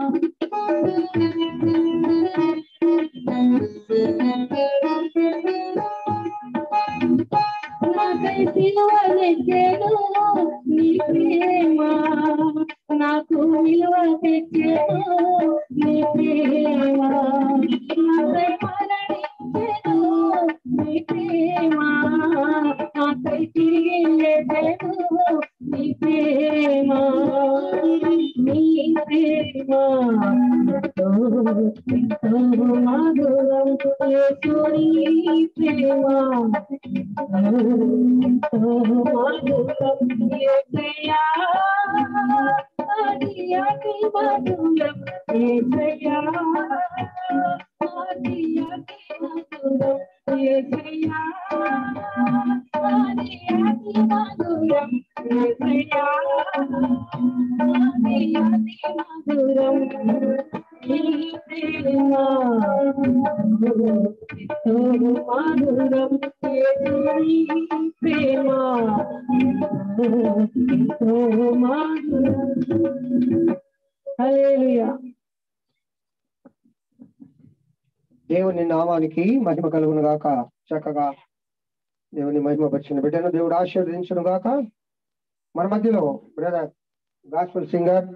[SPEAKER 3] నాకై సిలువనెక్కెను నీ ప్రేమ, నాకు విలువ తెచ్చెను నీ ప్రేమ, నాకై మరణించెను నీ ప్రేమ, నాకై తిరిగి లేచెను నీ ప్రేమ. నీ ప్రేమ ఎంతో మధురం యేసు నీ ప్రేమ, ఎంతో మధురం యేసయ్యా, అది అతి మధురం యేసయ్యా, అది అతి మధురం యేసయ్యా, అది అతి మధురం యేసయ్యా, అది అతి మధురం. నీ ప్రేమ ఎంతో మధురం యేసు నీ ప్రేమ, ఎంతో మధురం. హల్లెలూయా.
[SPEAKER 1] దేవుని నామానికి మహిమ కలుగును గాక. చక్కగా దేవుని మహిమపరిచిన బిడ్డను దేవుడు ఆశీర్వదించును గాక. మన మధ్యలో brother gospel singer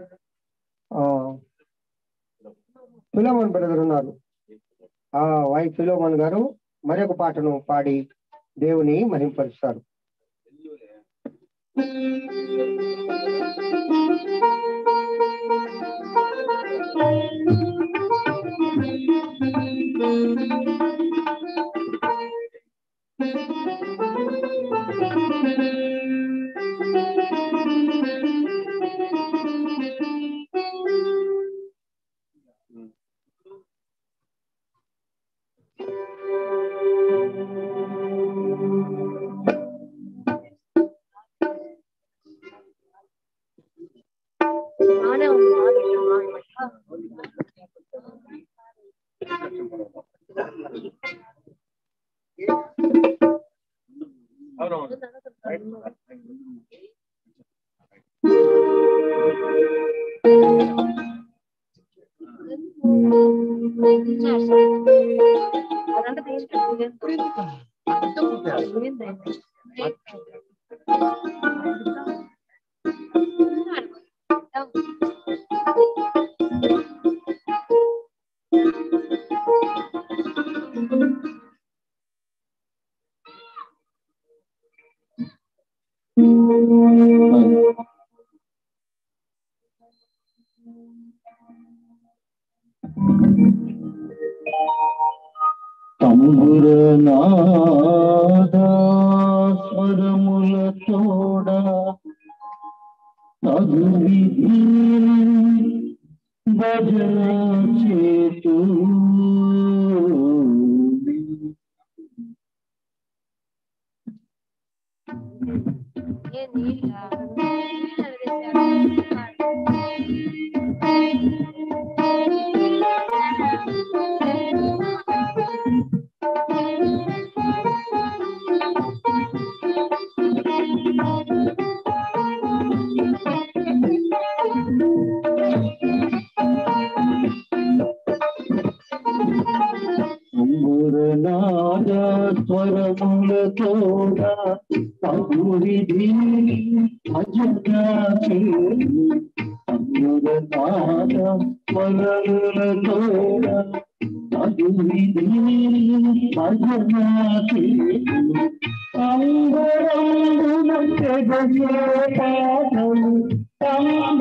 [SPEAKER 1] Philomon brother ఉన్నారు. వై ఫిలోమన్ గారు మరొక పాటను పాడి దేవుని మహిమపరుస్తారు.
[SPEAKER 5] తంబురనాదా స్వరముల తోడ తగువిధి భజన చేతు స్వరముల తోడ తగువిధి భజన చేతు తంబురనాద స్వరముల తోడ తగువిధి భజన చేతు అంబరంబున తెగసే పాటలు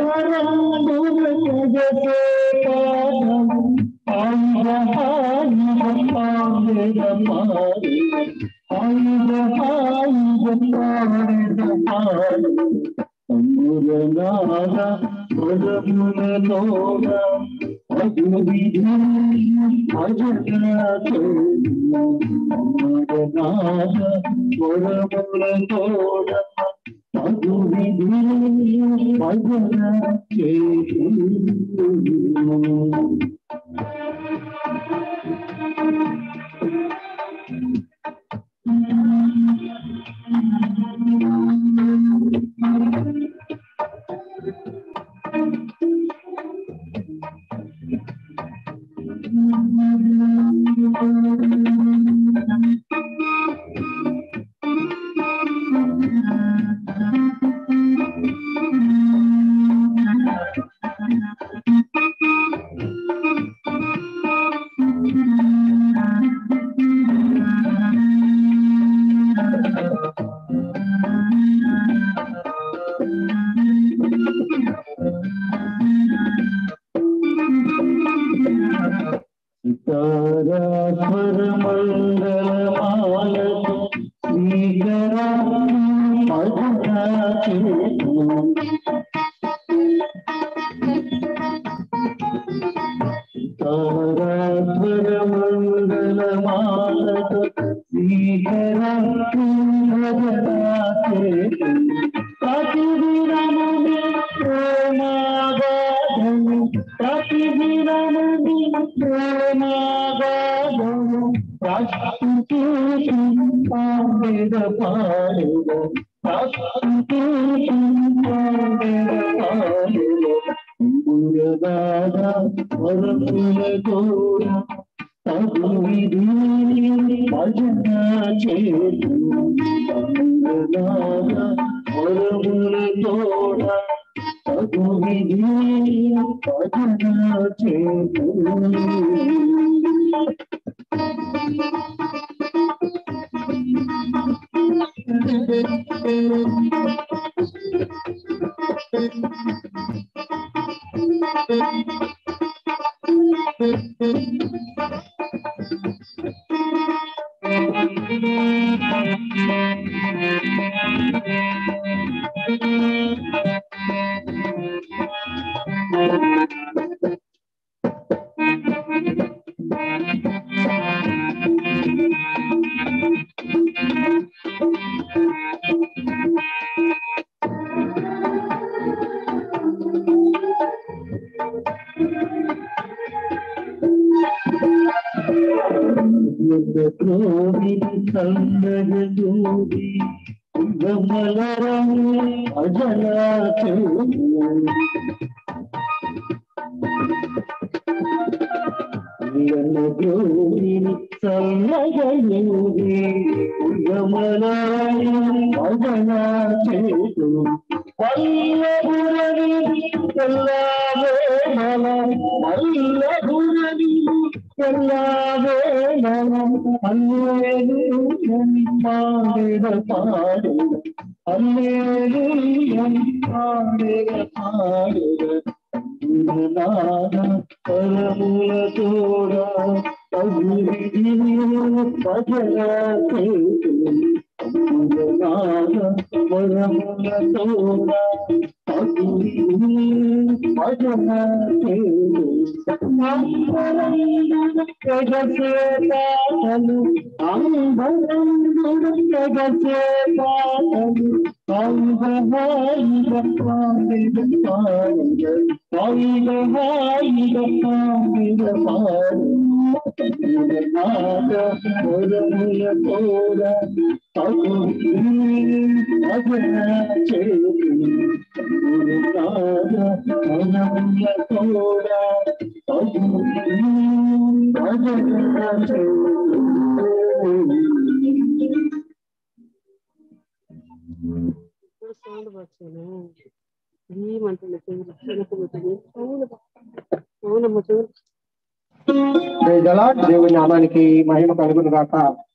[SPEAKER 1] దేవుని నామానికి మహిమ కలుగును గాక.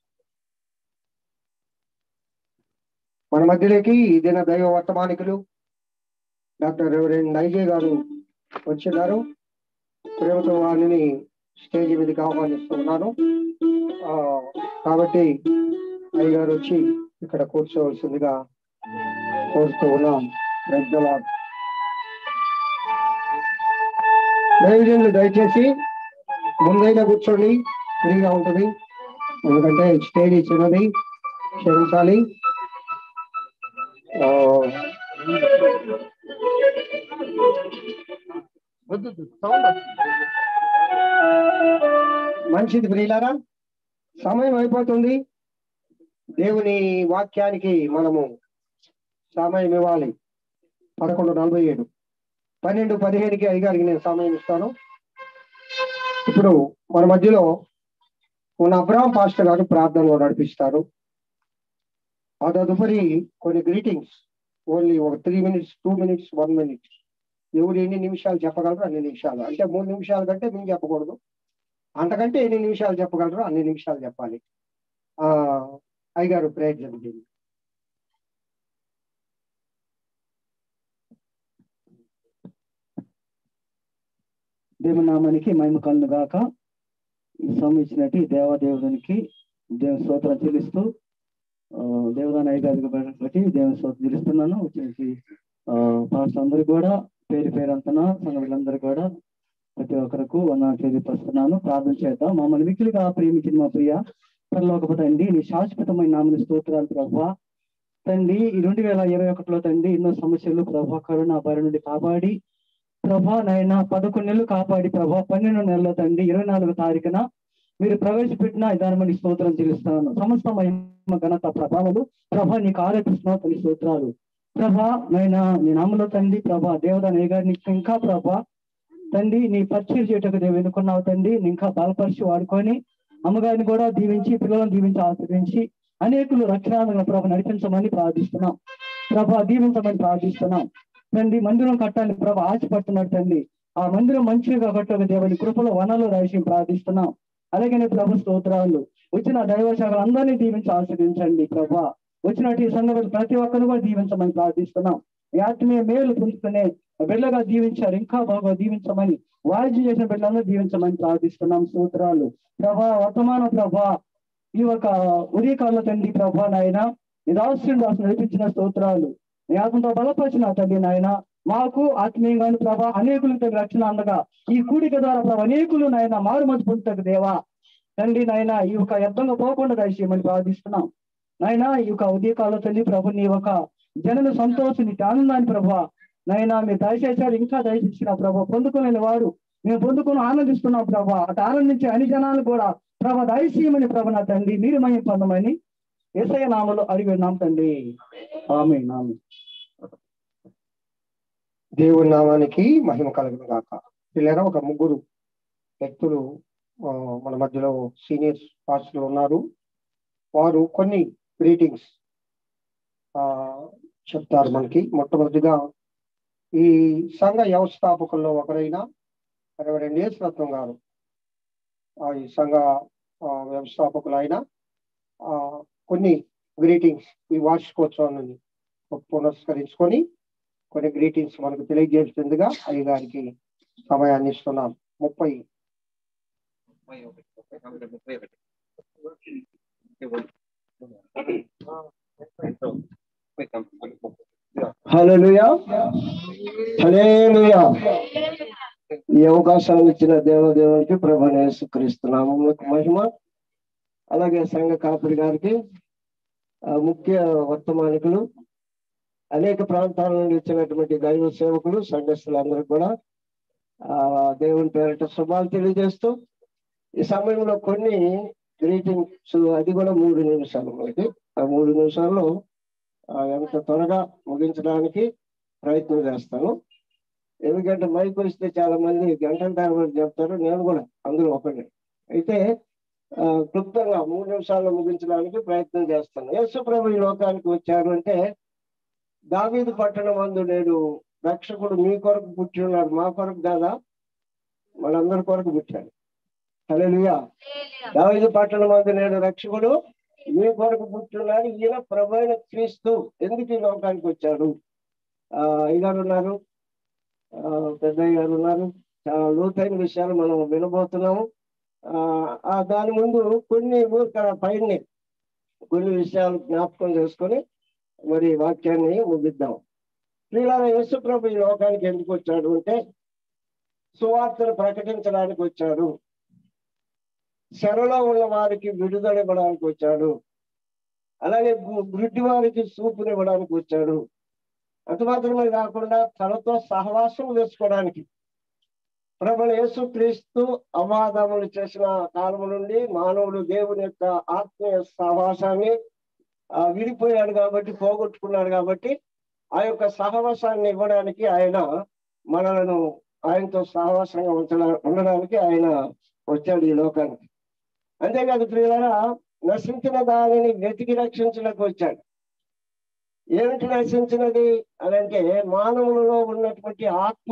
[SPEAKER 1] మన మధ్యలోకి ఈ దిన దైవ వర్తమానికులు డాక్టర్ రెవరెండ్ నైజే గారు వచ్చినారు. ప్రేమతో వారిని స్టేజ్ మీదకి ఆహ్వానిస్తున్నాను. కాబట్టి అయ్యగారు వచ్చి ఇక్కడ కూర్చోవలసిందిగా కోరుతూ ఉన్నాం. దయచేసి దయచేసి ముందైనా కూర్చోండి, ఫ్రీగా ఉంటుంది. ఎందుకంటే స్టేజ్ ఇచ్చినది క్షమించాలి. మంచిది ప్రియులారా, సమయం అయిపోతుంది. దేవుని వాక్యానికి మనము సమయం ఇవ్వాలి. 11:47, 12:15కి అయ్యగారికి నేను సమయం ఇస్తాను. ఇప్పుడు మన మధ్యలో ఉన్న అబ్రహాం పాస్టర్ గారు ప్రార్థనలో నడిపిస్తారు. ఆ తదుపరి కొన్ని గ్రీటింగ్స్, ఓన్లీ ఒక 3 minutes, 2 minutes, 1 minute. ఎవరు ఎన్ని నిమిషాలు చెప్పగలరు అన్ని నిమిషాలు, అంటే 3 నిమిషాల కంటే మేము చెప్పకూడదు. అంతకంటే ఎన్ని నిమిషాలు చెప్పగలరు అన్ని నిమిషాలు చెప్పాలి. అయ్యగారు ప్రేయర్ జరిగింది.
[SPEAKER 5] దేవుని నామానికి మహిమ కలుగును గాక. ఈ సమయం ఇచ్చినట్టు దేవాదేవునికి దేవుని స్తోత్రం చెల్లిస్తూ దేవదాన అయ్యగారికి బట్టి దేవుని స్తోత్రం చెల్లిస్తున్నాను. వచ్చేసి పాస్టర్ అందరికి కూడా పేరు పేరు అంతనా సంఘాలందరూ కూడా ప్రతి ఒక్కరికి వందనాలు తెలియపరుస్తున్నాను. ప్రార్థన చేద్దాం. మమ్మల్ని మిక్కిలిగా ప్రేమించిన మా ప్రియ పరలోకపు తండ్రి, నీ శాశ్వతమైన నామని స్తోత్రాలు ప్రభువా. తండ్రి, ఈ 2021లో తండ్రి ఎన్నో సమస్యలు ప్రభా, కరోనా బారి నుండి కాపాడి ప్రభా నాయన 11 నెలలు కాపాడి ప్రభా 12 నెలల తండ్రి 24వ తారీఖున మీరు ప్రవేశపెట్టిన విధానమని స్తోత్రం చెల్లిస్తున్నాను. సమస్త మహిమ ఘనత ప్రభావాలు ప్రభా నీకు ఆరోపిస్తున్నావు తల్లి స్తోత్రాలు ప్రభా నాయన. నీ నామలో తండ్రి ప్రభా దేవదానయ్య గారిని ఇంకా ప్రభా తండ్రి నీ పరిచయం చేయటకు దేవు ఎన్నుకున్నావు తండ్రి. ఇంకా బలపరిచి వాడుకొని అమ్మగారిని కూడా దీవించి పిల్లలను దీవించి ఆశ్రయించి అనేకులు రక్షణ ప్రభా నడిపించమని ప్రార్థిస్తున్నాం ప్రభా, దీవించమని ప్రార్థిస్తున్నాం తండ్రి. మందిరం కట్టాలని ప్రభా ఆశపడుతున్నాడు తండ్రి. ఆ మందిరం మంచిగా కట్టక దేవుని కృపలో వనాలు రాసి ప్రార్థిస్తున్నాం. అలాగే ప్రభు స్తోత్రాలు వచ్చిన దైవ శాఖలు అందరినీ దీవించి ఆశ్రయించండి ప్రభా. వచ్చినట్టు సంఘటన ప్రతి ఒక్కరు కూడా దీవించమని ప్రార్థిస్తున్నాం. ఈ ఆత్మీయ మేలు పొందుకునే బిడ్డగా దీవించారు, ఇంకా బాగా దీవించమని వాయిద్యం చేసిన బిడ్డలందరూ దీవించమని ప్రార్థిస్తున్నాం. స్తోత్రాలు ప్రభా. వర్తమాన ప్రభా ఈ యొక్క ఉదయకాల తండ్రి ప్రభా నాయన నిరాశ్రుడు అసలు నడిపించిన స్తోత్రాలు నీ ఆత్మతో బలపరిచిన తండ్రి నాయన. మాకు ఆత్మీయంగాను ప్రభా అనేకులతో రక్షణ అందగా ఈ కూడిక ద్వారా ప్రభా అనేకులు నాయన మారు మంచి పొందుతారు దేవా తండ్రి నాయన. ఈ యొక్క యుద్ధంగా పోకుండా దయచేయమని ప్రార్థిస్తున్నాం నాయన. ఈ యొక్క ఉదయకాల తండ్రి ప్రభు నీ యొక్క జనుల సంతోషాన్ని ఆనందాన్ని ప్రభా నాయన మీరు దయచేశారు, ఇంకా దయచేసిన ప్రభా. పొందుకోలేని వారు మేము పొందుకొని ఆనందిస్తున్నాం ప్రభా. అటు ఆనందించే అన్ని జనాలు కూడా ప్రభా దయచేయమని ప్రభు నా తండ్రి మీరు మహిమ పొందమని యేసయ్య నామములో అడిగి ఉన్నాం తండ్రి. ఆమేన్. ఆమేన్.
[SPEAKER 1] దేవుని నామానికి మహిమ కలుగును గాక. పిల్లరా, ఒక 3 వ్యక్తులు మన మధ్యలో సీనియర్ పాస్టర్లు ఉన్నారు. వారు కొన్ని గ్రీటింగ్స్ చెప్తారు మనకి. మొట్టమొదటిగా ఈ సంఘ వ్యవస్థాపకుల్లో ఒకరైన రెవరెండ్ యేసురత్నం గారు, ఈ సంఘ వ్యవస్థాపకులు ఆయన కొన్ని గ్రీటింగ్స్ ఈ వార్షికోత్సవాన్ని పునస్కరించుకొని కొన్ని గ్రీటింగ్స్ మనకు తెలియజేస్తుందిగా అయ్యగారికి సమయాన్ని ఇస్తున్నాం. 30
[SPEAKER 5] హల్లెలూయా, హల్లెలూయా. ఈ అవకాశాలు ఇచ్చిన దేవదేవునికి ప్రభువైన యేసుక్రీస్తు నామమునకు మహిమ. అలాగే సంఘ కాపరి గారికి, ముఖ్య వర్తమానికులు, అనేక ప్రాంతాల నుండి వచ్చినటువంటి దైవ సేవకులు, సంఘస్థులందరికీ కూడా దేవుని పేరిట శుభాలు తెలియజేస్తూ ఈ సమయంలో కొన్ని గ్రీటింగ్స్, అది కూడా 3 నిమిషాలు మనకి. ఆ 3 నిమిషాల్లో ఎంత త్వరగా ముగించడానికి ప్రయత్నం చేస్తాను. ఎందుకంటే మైక్ వస్తే చాలా మంది గంటల తరబడి చెప్తారు, నేను కూడా అందులో ఒకటి. అయితే క్లుప్తంగా 3 నిమిషాల్లో ముగించడానికి ప్రయత్నం చేస్తాను. యేసు ప్రభు ఈ లోకానికి వచ్చారు అంటే, దావీదు పట్టణం అందు నేడు రక్షకుడు మీ కొరకు పుట్టి ఉన్నాడు, మా కొరకు కాదా, మనందరి కొరకు పుట్టాడు. హల్లెలూయా. దావీదు పట్టణం అందు నేడు రక్షకుడు మీ కొరకు పుట్టి ఉన్నాడు, ఈయన ప్రభువైన క్రీస్తు. ఎందుకు ఈ లోకానికి వచ్చాడు? అయ్యగారు ఉన్నారు, పెద్దయ్య గారు ఉన్నారు,
[SPEAKER 6] చాలా లోతైన విషయాలు మనం వినబోతున్నాము. దాని ముందు కొన్ని పైన కొన్ని విషయాలు జ్ఞాపకం చేసుకొని మరి వాక్యాన్ని ముగిద్దాం. ప్రియులారా, యేసు ప్రభు ఈ లోకానికి ఎందుకు వచ్చాడు అంటే సువార్తను ప్రకటించడానికి వచ్చాడు. చెరలో ఉన్న వారికి విడుదల ఇవ్వడానికి వచ్చాడు. అలాగే గుడ్డి వారికి చూపునివ్వడానికి వచ్చాడు. అంత మాత్రమే కాకుండా తనతో సహవాసం వేసుకోవడానికి ప్రభువు యేసు క్రీస్తు అవాదములు చేసిన కాలం నుండి మానవుడు దేవుని యొక్క ఆత్మీయ సహవాసాన్ని విడిపోయాడు కాబట్టి, పోగొట్టుకున్నాడు కాబట్టి ఆ యొక్క సహవాసాన్ని ఇవ్వడానికి ఆయన మనలను ఆయనతో సహవాసంగా ఉండడానికి ఆయన వచ్చాడు ఈ లోకానికి. అంతేకాదు ప్రియులారా, నశించిన దానిని వెతికి రక్షించడానికి వచ్చాడు. ఏమిటి నశించినది అని అంటే మానవులలో ఉన్నటువంటి ఆత్మ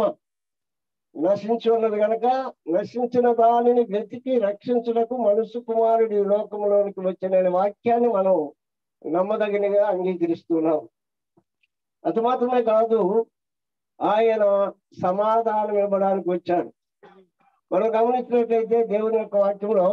[SPEAKER 6] నశించి ఉన్నది కనుక నశించిన దానిని వెతికి రక్షించుటకు మనుషు కుమారుడు ఈ లోకంలోనికి వచ్చిన వాక్యాన్ని మనం నమ్మదగినగా అంగీకరిస్తున్నాం. అది మాత్రమే కాదు, ఆయన సమాధానం ఇవ్వడానికి వచ్చాడు. మనం గమనించినట్లయితే దేవుని యొక్క వాక్యంలో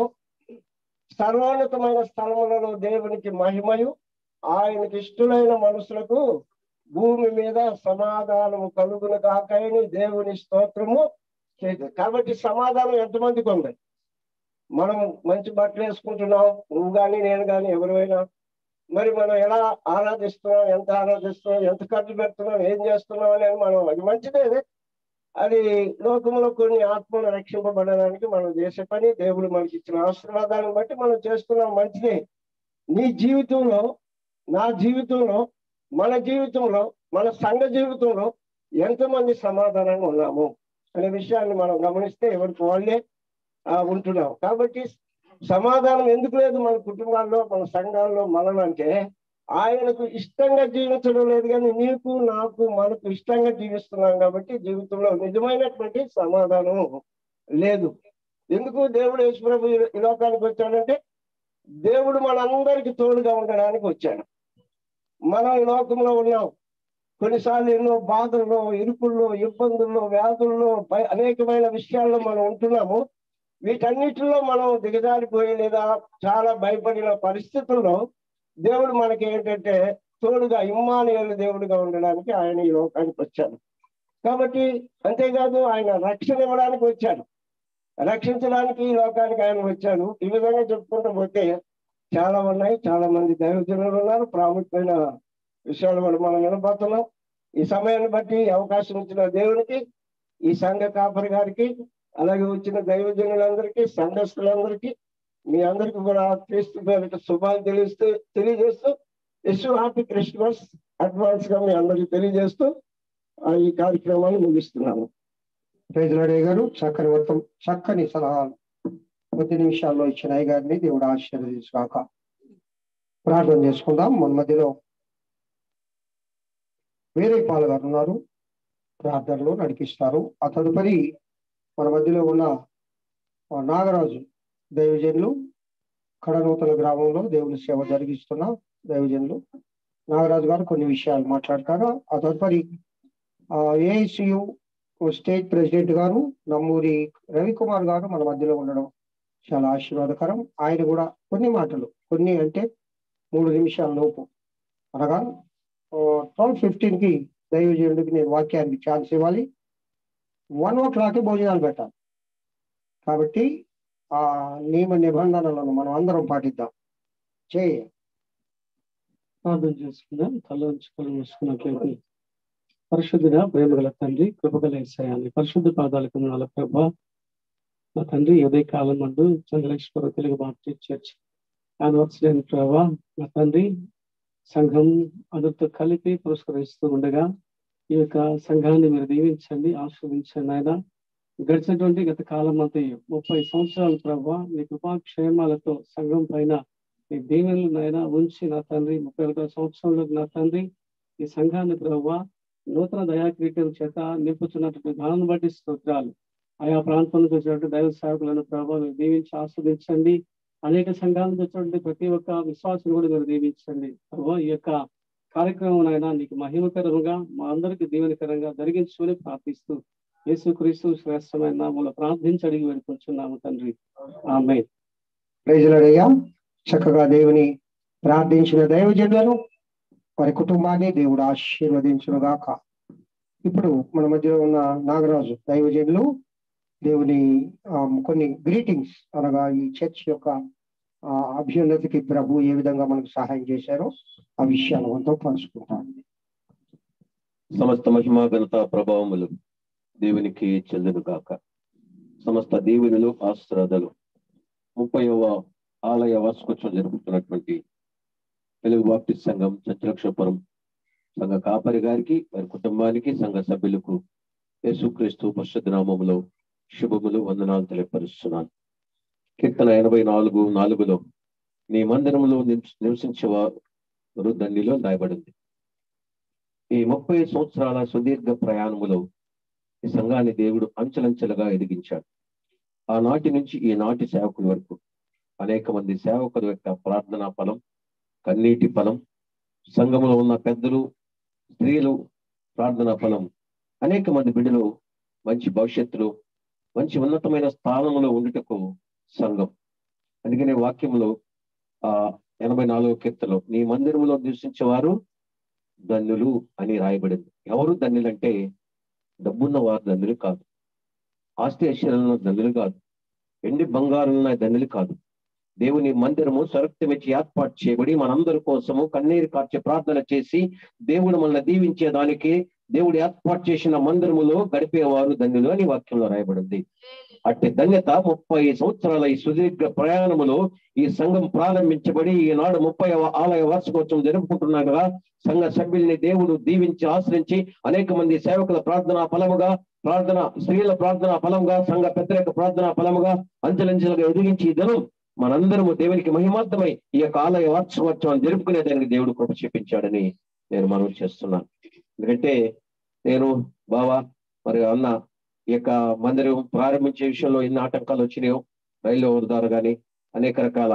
[SPEAKER 6] సర్వోన్నతమైన స్థలములలో దేవునికి మహిమయు ఆయనకి ఇష్టమైన మనుషులకు భూమి మీద సమాధానము కలుగును కాకని దేవుని స్తోత్రము చేయదు. కాబట్టి సమాధానం ఎంతమందికి ఉంది? మనం మంచి బట్టలు వేసుకుంటున్నాం, నువ్వు కానీ నేను కానీ ఎవరైనా. మరి మనం ఎలా ఆరాధిస్తున్నాం, ఎంత ఆరాధిస్తున్నాం, ఎంత ఖర్చు పెడుతున్నాం, ఏం చేస్తున్నాం అనేది మనం, అది మంచిదే. అది లోకంలో కొన్ని ఆత్మలు రక్షింపబడడానికి మనం చేసే పని. దేవుడు మనకి ఇచ్చిన ఆశీర్వాదాలను బట్టి మనం చేస్తున్నాం, మంచిదే. నీ జీవితంలో, నా జీవితంలో, మన జీవితంలో, మన సంఘ జీవితంలో ఎంతమంది సమాధానంగా ఉన్నాము అనే విషయాన్ని మనం గమనిస్తే ఎవరికి వాళ్ళే ఉంటున్నాం. కాబట్టి సమాధానం ఎందుకు లేదు మన కుటుంబాల్లో, మన సంఘాల్లో? మనలంటే ఆయనకు ఇష్టంగా జీవించడం లేదు, కానీ నీకు నాకు మనకు ఇష్టంగా జీవిస్తున్నాం కాబట్టి జీవితంలో నిజమైనటువంటి సమాధానం లేదు. ఎందుకు దేవుడు యేసు ప్రభు ఈ లోకానికి వచ్చాడంటే దేవుడు మనందరికి తోడుగా ఉండడానికి వచ్చాడు. మనం ఈ లోకంలో ఉన్నాం, కొన్నిసార్లు ఎన్నో బాధల్లో, ఇరుకుల్లో, ఇబ్బందుల్లో, వ్యాధుల్లో, అనేకమైన విషయాల్లో మనం ఉంటున్నాము. వీటన్నిటిలో మనం దిగజారిపోయి లేదా చాలా భయపడిన పరిస్థితుల్లో దేవుడు మనకి ఏంటంటే తోడుగా ఇమ్మానుయేలు దేవుడిగా ఉండడానికి ఆయన ఈ లోకానికి వచ్చాడు. కాబట్టి అంతేకాదు, ఆయన రక్షణ ఇవ్వడానికి వచ్చాడు, రక్షించడానికి ఈ లోకానికి ఆయన వచ్చాడు. ఈ విధంగా చెప్పుకుంటూ పోతే చాలా ఉన్నాయి. చాలా మంది దైవజనులు ఉన్నారు, ప్రాముఖ్యమైన విషయాలు కూడా మనం వినబోతున్నాం. ఈ సమయాన్ని బట్టి అవకాశం ఇచ్చిన దేవునికి, ఈ సంఘ కాపరి గారికి, అలాగే వచ్చిన దైవజనులందరికీ, సంఘస్థులందరికీ, మీ అందరికీ కూడా క్రీస్తు పేరిట శుభాలు తెలియజేస్తూ హ్యాపీ క్రిస్మస్ అడ్వాన్స్ గా మీ అందరికీ తెలియజేస్తూ ఈ కార్యక్రమాన్ని ముగిస్తున్నాను.
[SPEAKER 1] ప్రైజ్ లార్డ్ అయ్య గారు, చక్కని సలహాలు కొద్ది నిమిషాల్లో ఇచ్చిన అయ్య గారిని దేవుడు ఆశీర్వదించుగాక. ప్రార్థన చేసుకుందాం. మన మధ్యలో వేరే పాలు గారు ఉన్నారు, ప్రార్థనలు నడిపిస్తారు. ఆ తదుపరి మన మధ్యలో ఉన్న నాగరాజు దైవజనులు, కడనూతల గ్రామంలో దేవుని సేవ జరిగిస్తున్న దైవజనులు నాగరాజు గారు కొన్ని విషయాలు మాట్లాడతారు. ఆ తదుపరి ఏఐసియు స్టేట్ ప్రెసిడెంట్ గారు నమ్మూరి రవికుమార్ గారు మన మధ్యలో ఉండడం చాలా ఆశీర్వాదకరం. ఆయన కూడా కొన్ని మాటలు, కొన్ని అంటే 3 నిమిషాల లోపు, అనగా 12:15కి దైవజనుడికి నేను వాక్యానికి ఛాన్స్ ఇవ్వాలి. 1 o'clock భోజనాలు పెట్టాలి. కాబట్టి ఆ నియమ నిబంధనలను మనం అందరం పాటిద్దాం.
[SPEAKER 3] ప్రార్థన చేసుకుందాం. తల ఉంచుకొని మూసుకున్నట్లయితే, పరిశుద్ధుడ ప్రేమగల తండ్రి, కృపగల యేసయ్యాని పరిశుద్ధ పాదాలకు వందనాలు ప్రభా. నా తండ్రి, ఉదయ కాలం మందు Chandralakshmipura Telugu baptist church anniversary ప్రభా, నా తండ్రి సంఘం అందరితో కలిపి పురస్కరిస్తూ ఉండగా ఈ యొక్క సంఘాన్ని మీరు దీవించండి, ఆశీర్వదించండి. ఆయన గడిచినటువంటి గత కాలం అంతా 30 సంవత్సరాలు ప్రభా నీ కృపాక్షేమాలతో సంఘం పైన నీ దీవెనలు నాయన ఉంచి నా తండ్రి 31 సంవత్సరంలో నా తండ్రి ఈ సంఘాన్ని ప్రభా నూతన దయాక్రీటం చేత నింపుతున్నటువంటి దానాన్ని బట్టి స్తోత్రాలు. ఆయా ప్రాంతాలకు వచ్చినటువంటి దైవ సేవకులను ప్రభావ మీరు దీవించి ఆస్వాదించండి. అనేక సంఘాలకు వచ్చినటువంటి ప్రతి ఒక్క విశ్వాసం కూడా మీరు దీవించండి ప్రభావ. ఈ యొక్క కార్యక్రమం అయినా నీకు మహిమకరంగా మా అందరికి దీవెనకరంగా జరిగించుకొని ప్రార్థిస్తూ యేసుక్రీస్తు శ్రేష్టమైన నామములో ప్రార్థించి అడిగి వేడుకొంచున్నాము తండ్రి. ఆమేన్.
[SPEAKER 1] ప్రైజులయ్యా. చక్కగా దేవుని ప్రార్థించిన దైవజనులను వారి కుటుంబాన్ని దేవుడు ఆశీర్వదించును గాక. ఇప్పుడు మన మధ్యలో ఉన్న నాగరాజు దైవజనులు దేవుని కొన్ని గ్రీటింగ్స్ అనగా ఈ చర్చ్ యొక్క అభ్యున్నతికి ప్రభు ఏ విధంగా మనకు సహాయం చేశారో ఆ విషయాలు మనతో పంచుకుంటాను.
[SPEAKER 7] సమస్త మహిమ ఘనత ప్రభావములు దేవునికి చెందును గాక. సమస్త దీవెనలు ఆశీర్వాదాలు 30వ ఆలయ వార్షికోత్సవం జరుపుతున్నటువంటి తెలుగు బాప్టిస్ట్ సంఘం చంద్రక్షపురం సంఘ కాపరి గారికి, వారి కుటుంబానికి, సంఘ సభ్యులకు యేసుక్రీస్తు పరిశుద్ధ నామములో శుభములు, వందనాలు తెలియపరుస్తున్నాను. కీర్తన 84:4 నీ మందిరములో నివసించేవారు ధన్యులు రాయబడింది. ఈ 30 సంవత్సరాల సుదీర్ఘ ప్రయాణములో ఈ సంఘాన్ని దేవుడు అంచెలంచెలుగా ఎదిగించాడు. ఆనాటి నుంచి ఈనాటి సేవకుల వరకు అనేక మంది సేవకుల యొక్క ప్రార్థనా ఫలం, కన్నీటి ఫలం, సంఘంలో ఉన్న పెద్దలు, స్త్రీలు ప్రార్థనా ఫలం, అనేక మంది బిడ్డలు మంచి భవిష్యత్తులో, మంచి ఉన్నతమైన స్థానంలో ఉండుటకు సంఘం. అందుకనే వాక్యంలో 84వ కీర్తనలో నీ మందిరంలో నివసించేవారు ధన్యులు అని రాయబడింది. ఎవరు ధన్యులంటే డబ్బున్న వారు ధన్యులు కాదు, ఆస్తి ఐశ్వర్యాలను ధన్యులు కాదు, వెండి బంగారున్న ధన్యులు కాదు. దేవుని మందిరము స్వరక్తమిచ్చి ఏర్పాటు చేయబడి మనందరి కోసము కన్నీరు కార్చి ప్రార్థన చేసి దేవుడు మనల్ని దీవించేదానికి దేవుడు ఏర్పాటు చేసిన మందిరములో గడిపేవారు ధన్యులు అని వాక్యంలో రాయబడింది. అట్టి ధన్యత 30 సంవత్సరాల ఈ సుదీర్ఘ ప్రయాణములో ఈ సంఘం ప్రారంభించబడి ఈనాడు 30వ ఆలయ వార్షికోత్సవం జరుపుకుంటున్నాగా సంఘ సభ్యుల్ని దేవుడు దీవించి ఆశ్రయించి అనేక మంది సేవకుల ప్రార్థనా ఫలముగా, స్త్రీల ప్రార్థనా ఫలంగా, సంఘ పెద్దల ప్రార్థనా ఫలముగా అంచెలంచెలుగా ఎదిగించి ఈ దినం మనందరము దేవునికి మహిమార్థమై ఈ యొక్క ఆలయ వార్షికోత్సవాన్ని జరుపుకునేదానికి దేవుడు కృప చూపించాడని నేను మనవి చేస్తున్నాను. ఎందుకంటే నేను బావా మరి అన్న ఈ యొక్క మందిరం ప్రారంభించే విషయంలో ఎన్ని ఆటంకాలు వచ్చినాయో, రైలు ద్వారా కానీ అనేక రకాల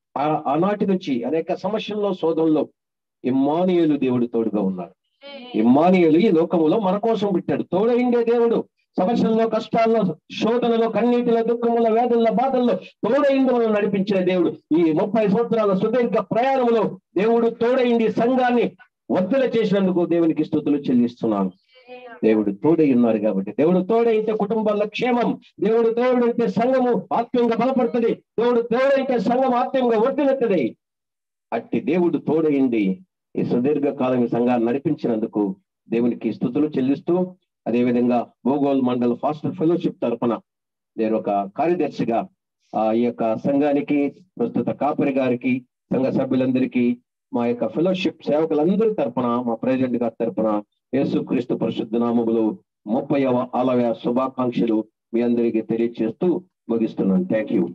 [SPEAKER 7] ఆనాటి నుంచి అనేక సమస్యల్లో, శోధనలో ఇమ్మానుయేలు దేవుడు తోడుగా ఉన్నాడు. ఇమ్మానుయేలు ఈ లోకములో మన కోసం పెట్టాడు. తోడైండే దేవుడు సమస్యల్లో, కష్టాల్లో, శోధనలో, కన్నీటిలో, దుఃఖముల, వేదనల, బాధల్లో తోడైంది మనం నడిపించిన దేవుడు. ఈ 30 సంవత్సరాల సుదీర్ఘ ప్రయాణంలో దేవుడు తోడైంది సంఘాన్ని వర్ధల చేసినందుకు దేవునికి స్తుతులు చెల్లిస్తున్నాను. దేవుడు తోడై ఉన్నారు కాబట్టి, దేవుడు తోడైతే కుటుంబాల్లో క్షేమం, దేవుడు తోడైతే సంఘము ఆత్మీయంగా బలపడుతుంది, దేవుడు తోడైతే సంఘం ఆత్మీయంగా వర్ధిల్లుతుంది. అట్టి దేవుడు తోడైంది ఈ సుదీర్ఘ కాలం ఈ సంఘాన్ని నడిపించినందుకు దేవునికి స్తుతులు చెల్లిస్తూ, అదేవిధంగా భోగోల్ మండల్ ఫాస్టర్ ఫెలోషిప్ తరఫున నేను ఒక కార్యదర్శిగా ఈ యొక్క సంఘానికి, ప్రస్తుత కాపరి గారికి, సంఘ సభ్యులందరికీ, మా యొక్క ఫెలోషిప్ సేవకులందరి తరఫున, మా ప్రెసిడెంట్ గారి తరఫున యేసుక్రీస్తు పరిశుద్ధ నామములో 30వ ఆలయ శుభాకాంక్షలు మీ అందరికీ తెలియజేస్తూ ముగిస్తున్నాను. థ్యాంక్ యూ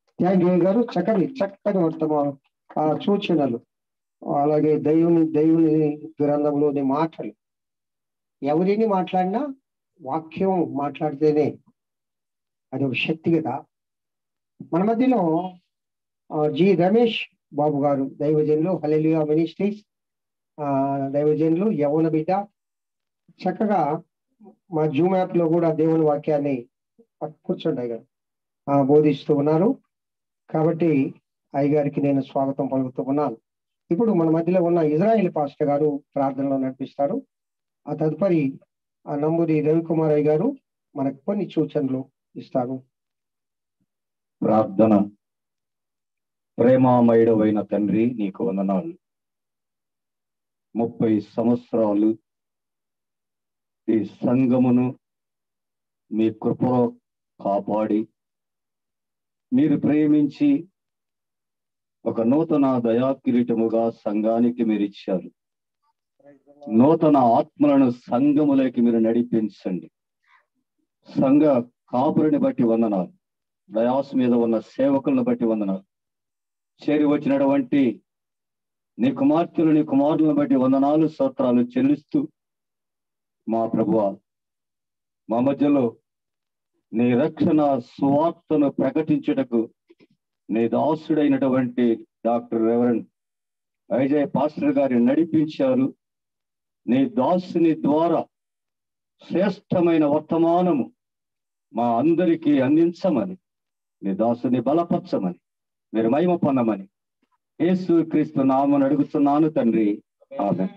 [SPEAKER 1] గారు. చక్కని వర్తమానం, సూచనలు, అలాగే దేవుని గ్రంథంలోని మాటలు. ఎవరిని మాట్లాడినా వాక్యం మాట్లాడితేనే అది ఒక శక్తి కదా. మన మధ్యలో జి రమేష్ బాబు గారు దైవజనులు, హల్లెలూయా మినిస్ట్రీస్ దైవజనులు, యవ్వన బిడ్డ, చక్కగా మా జూమ్ యాప్ లో కూడా దేవుని వాక్యాన్ని కూర్చోండి అయ్యారు బోధిస్తూ ఉన్నారు. కాబట్టి అయ్యగారికి నేను స్వాగతం పలుకుతూ ఉన్నాను. ఇప్పుడు మన మధ్యలో ఉన్న ఇజ్రాయేల్ పాస్టర్ గారు ప్రార్థనలో నడిపిస్తారు. ఆ తదుపరి నంబూరి రవికుమార్ అయ్య గారు మనకు కొన్ని సూచనలు ఇస్తారు.
[SPEAKER 4] ప్రార్థన. ప్రేమామయుడవైన తండ్రి, నీకు వందనాలు. 30 సంవత్సరాలు ఈ సంఘమును మీ కృపలో కాపాడి, మీరు ప్రేమించి ఒక నూతన దయాకిరీటముగా సంఘానికి మీరు ఇచ్చారు. నూతన ఆత్మలను సంఘములోకి మీరు నడిపించండి. సంఘ కాపురిని బట్టి వందనాలు, దయాస్ మీద ఉన్న సేవకులను బట్టి వందనాలు, చేరి వచ్చినటువంటి నీ కుమార్తెలు, నీ కుమారులను బట్టి వందనాలు, స్తోత్రాలు చెల్లిస్తూ, మా ప్రభువా, మా మధ్యలో నీ రక్షణ సువార్తను ప్రకటించుటకు నీ దాసుడైనటువంటి డాక్టర్ రెవరెండ్ ఐజయ్ పాస్టర్ గారిని నడిపించారు. నీ దాసుని ద్వారా
[SPEAKER 5] శ్రేష్టమైన వర్తమానము మా అందరికీ అందించమని, నీ దాసుని బలపరచమని, మీరు మహిమ పొందమని యేసు క్రీస్తు నామమున అడుగుతున్నాను తండ్రి, ఆమేన్.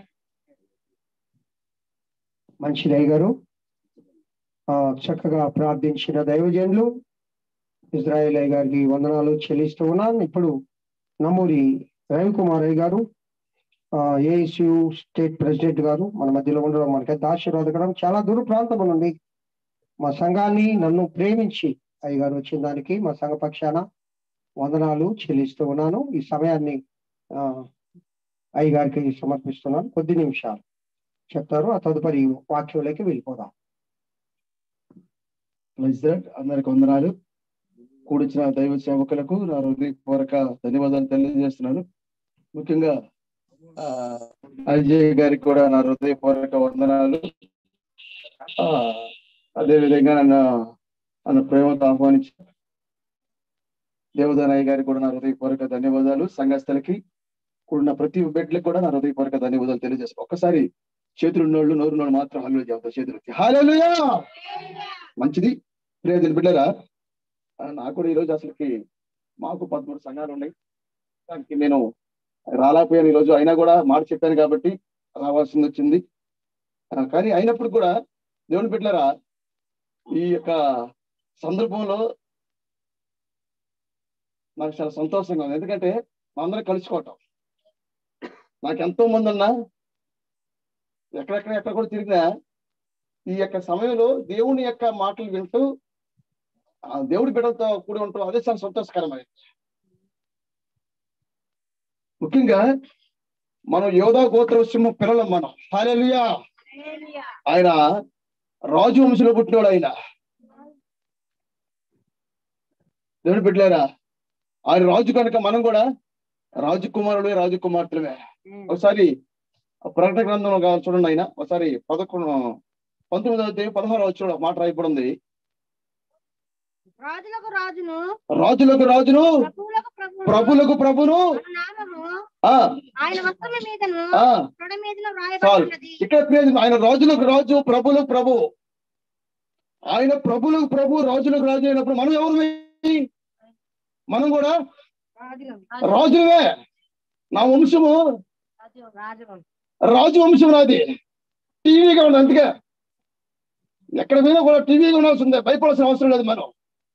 [SPEAKER 1] మంచిదయ్య గారు చక్కగా ప్రార్థించిన దైవజనులు ఇజ్రాయేల్ అయ్య గారికి వందనాలు చెల్లిస్తూ ఉన్నాను. ఇప్పుడు నమూరి రవికుమార్ అయ్య గారు ఏఎస్యు స్టేట్ ప్రెసిడెంట్ గారు మన మధ్యలో ఉండడం మనకైతే ఆశీర్వాదకరం. చాలా దూర ప్రాంతం నుండి మా సంఘాన్ని నన్ను ప్రేమించి అయ్య గారు వచ్చిన దానికి మా సంఘ పక్షాన వందనాలు చెల్లిస్తూ ఉన్నాను. ఈ సమయాన్ని అయ్య గారికి సమర్పిస్తున్నాను. కొద్ది నిమిషాలు చెప్తారు, ఆ తదుపరి వాక్యంలోకి వెళ్ళిపోదాం.
[SPEAKER 4] అందరికి వందనాలు. కూడిచిన దైవ సేవకులకు నా హృదయపూర్వక ధన్యవాదాలు తెలియజేస్తున్నాను. ముఖ్యంగా అజయ్ గారికి కూడా నా హృదయపూర్వక వందనాలు. అదే విధంగా నన్ను ప్రేమతో ఆహ్వానించారు దేవదానయ్య గారికి కూడా నా హృదయపూర్వక ధన్యవాదాలు. సంఘస్థలకి కూడిన ప్రతి బిడ్డలకు కూడా నా హృదయపూర్వక ధన్యవాదాలు తెలియజేస్తాను. ఒక్కసారి చేతులు ఉన్నోళ్ళు నోరున్నోళ్ళు మాత్రం హల్లెలూయా చెబుతారు. చేతులకి హల్లెలూయా. మంచిది ప్రియమైన బిడ్డలారా, నాకు కూడా ఈరోజు అసలుకి మాకు 13 సంఘాలు ఉన్నాయి. దానికి నేను రాలేకపోయాను ఈరోజు. అయినా కూడా మాట చెప్పాను కాబట్టి రావాల్సింది వచ్చింది. కానీ అయినప్పుడు కూడా దేవుని బిడ్డలారా, ఈ యొక్క సందర్భంలో నాకు చాలా సంతోషంగా ఉంది. ఎందుకంటే మనందరం కలుసుకోవటం. నాకు ఎంతో మంది ఉన్నా ఎక్కడ కూడా తిరిగినా ఈ యొక్క సమయంలో దేవుని యొక్క మాటలు వింటూ దేవుడి బిడ్డలతో కూడి ఉంటాం. అదే చాలా సంతోషకరమైనది. ముఖ్యంగా మనం యోధా గోత్ర సింహ పిల్లలం మనం. హల్లెలూయా. ఆయన రాజు వంశంలో పుట్టినోడు. ఆయన దేవుడి బిడ్డలారా, ఆయన రాజు కనుక మనం కూడా రాజకుమారులే రాజకుమార్తెలమే. ఒకసారి ప్రకటన గ్రంథంలో చూడండి. ఆయన ఒకసారి 19:16 మాట రాయబడింది. రాజులకు రాజును ప్రభులకు ప్రభును. ఇక్కడ ఆయన రాజులకు రాజు ప్రభులకు ప్రభు. ఆయన ప్రభులకు ప్రభు రాజులకు రాజు అయినప్పుడు మనం ఎవరు? మనం కూడా రాజులమే. నా వంశము రాజు వంశం నాది. టీవీగా ఉంది. అందుకే ఎక్కడ పోయినా కూడా టీవీగా ఉండాల్సిందే. భయపడాల్సిన అవసరం లేదు. మనం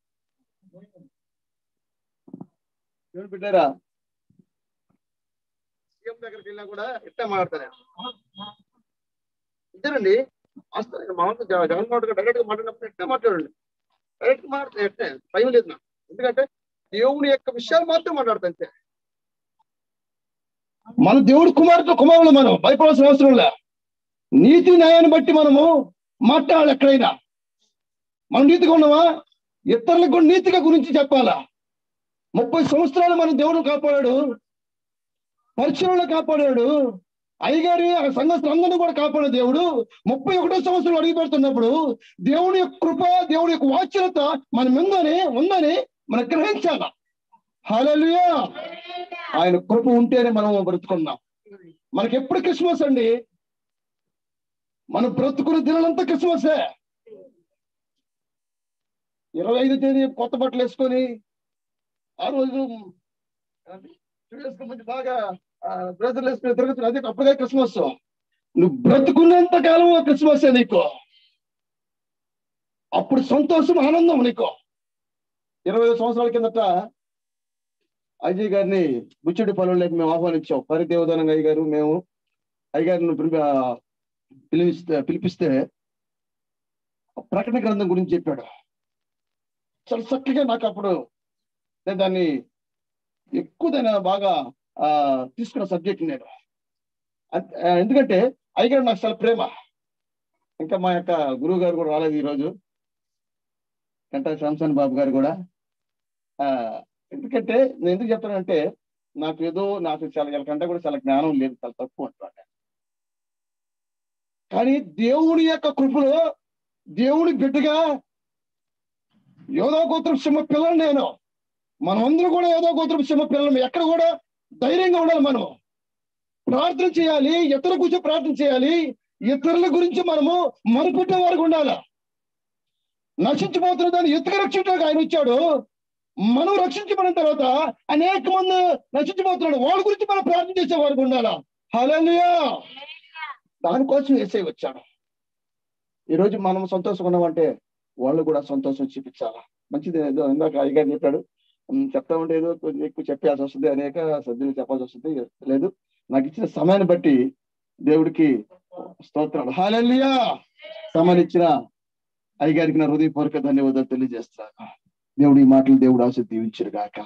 [SPEAKER 4] బిడ్డారా సీఎం దగ్గరికి వెళ్ళినా కూడా ఎట్లా మాట్లాడతారు ఇద్దరండి. మామూలుగా జగన్మోహన్ గారు డైరెక్ట్ గా మాట్లాడినప్పుడు ఎట్లా మాట్లాడండి. డైరెక్ట్ గా మాట్లాడితే ఎట్లా భయం లేదు నాకు. ఎందుకంటే దేవుని యొక్క విషయాలు మాత్రం మాట్లాడతా అంతే. మన దేవుడు కుమారులు మనం భయపడాల్సిన అవసరం లే. నీతి న్యాయాన్ని బట్టి మనము మాట్లాడాలి. ఎక్కడైనా మనం నీతిగా ఉన్నామా, ఇతరులకు కూడా నీతిగా గురించి చెప్పాలా. 30 సంవత్సరాలు మన దేవుడు కాపాడాడు, పరిచయంలో కాపాడాడు. అయ్యగారి సంఘస్థులందరినీ కూడా కాపాడే దేవుడు 31వ సంవత్సరం అడిగి పెడుతున్నప్పుడు దేవుని యొక్క కృప, దేవుని యొక్క వాచ్యత మన ఉందని మనం గ్రహించాల. హల్లెలూయా. ఆయన కృప ఉంటేనే మనం బ్రతుకున్నాం. మనకి ఎప్పుడు క్రిస్మస్ అండి. మనం బ్రతుకున్న దినాలంతా క్రిస్మసే. 25వ తేదీ కొత్త బట్టలు వేసుకొని ఆ రోజు బాగా బ్రదర్లు వేసుకుని తిరుగుతున్నా. అదే అప్పుడే క్రిస్మస్. నువ్వు బ్రతుకున్నంత కాలం క్రిస్మసే నీకు. అప్పుడు సంతోషం, ఆనందం నీకు. 25 సంవత్సరాల కిందట అజయ్ గారిని బుచ్చుడి పొలంలోకి మేము ఆహ్వానించాం. పరిదేవదానంగా అయ్య గారు మేము అయ్యగారిని పిలిపిస్తే ప్రకటన గ్రంథం గురించి చెప్పాడు. చాలా చక్కగా నాకు అప్పుడు నేను దాన్ని ఎక్కువ బాగా తీసుకున్న సబ్జెక్ట్ నేను. ఎందుకంటే అయ్యగారు నాకు చాలా ప్రేమ. ఇంకా మా యొక్క గురువు గారు కూడా రాలేదు ఈరోజు, కంటా శాంసన్ బాబు గారు కూడా. ఎందుకంటే నేను ఎందుకు చెప్తానంటే నాకు చాలా వీళ్ళకంటే కూడా చాలా జ్ఞానం లేదు, చాలా తక్కువ అంటున్నాను. కానీ దేవుని యొక్క కృపలో దేవుని బిడ్డగా యోధా గోత్రం సింహ పిల్లలు నేను. మనమందరూ కూడా యోధా గోత్రం సింహ పిల్లలు. ఎక్కడ కూడా ధైర్యంగా ఉండాలి. మనం ప్రార్థన చేయాలి, ఇతర కూర్చొని ప్రార్థన చేయాలి. ఇతరుల గురించి మనము మరుపెట్టే వారికి ఉండాలి. నశించిపోతున్న దాన్ని ఎత్తుగా రక్షించడానికి ఆయన వచ్చాడు. మనం రక్షించబడిన తర్వాత అనేక మంది నశించిపోతున్నాడు, వాళ్ళ గురించి మనం ప్రార్థన చేసే వారికి ఉండాలా. హల్లెలూయా. దానికోసం యేసయ్య వచ్చాడు. ఈరోజు మనం సంతోషంగా ఉన్నామంటే వాళ్ళు కూడా సంతోషం చూపించాలా. మంచిది. ఏదో ఇందాక అయ్యగారు చెప్పాడు, చెప్తా ఉంటే ఏదో కొంచెం ఎక్కువ చెప్పాల్సి వస్తుంది, అనేక సభ్యులు చెప్పాల్సి వస్తుంది. లేదు, నాకు ఇచ్చిన సమయాన్ని బట్టి దేవుడికి స్తోత్రాలు. హల్లెలూయా. సమయాన్ని ఇచ్చిన అయ్యగారికి నా హృదయపూర్వక ధన్యవాదాలు తెలియజేస్తాను. దేవుడి మాటలు దేవుడు ఆశ దీవించరు గాక.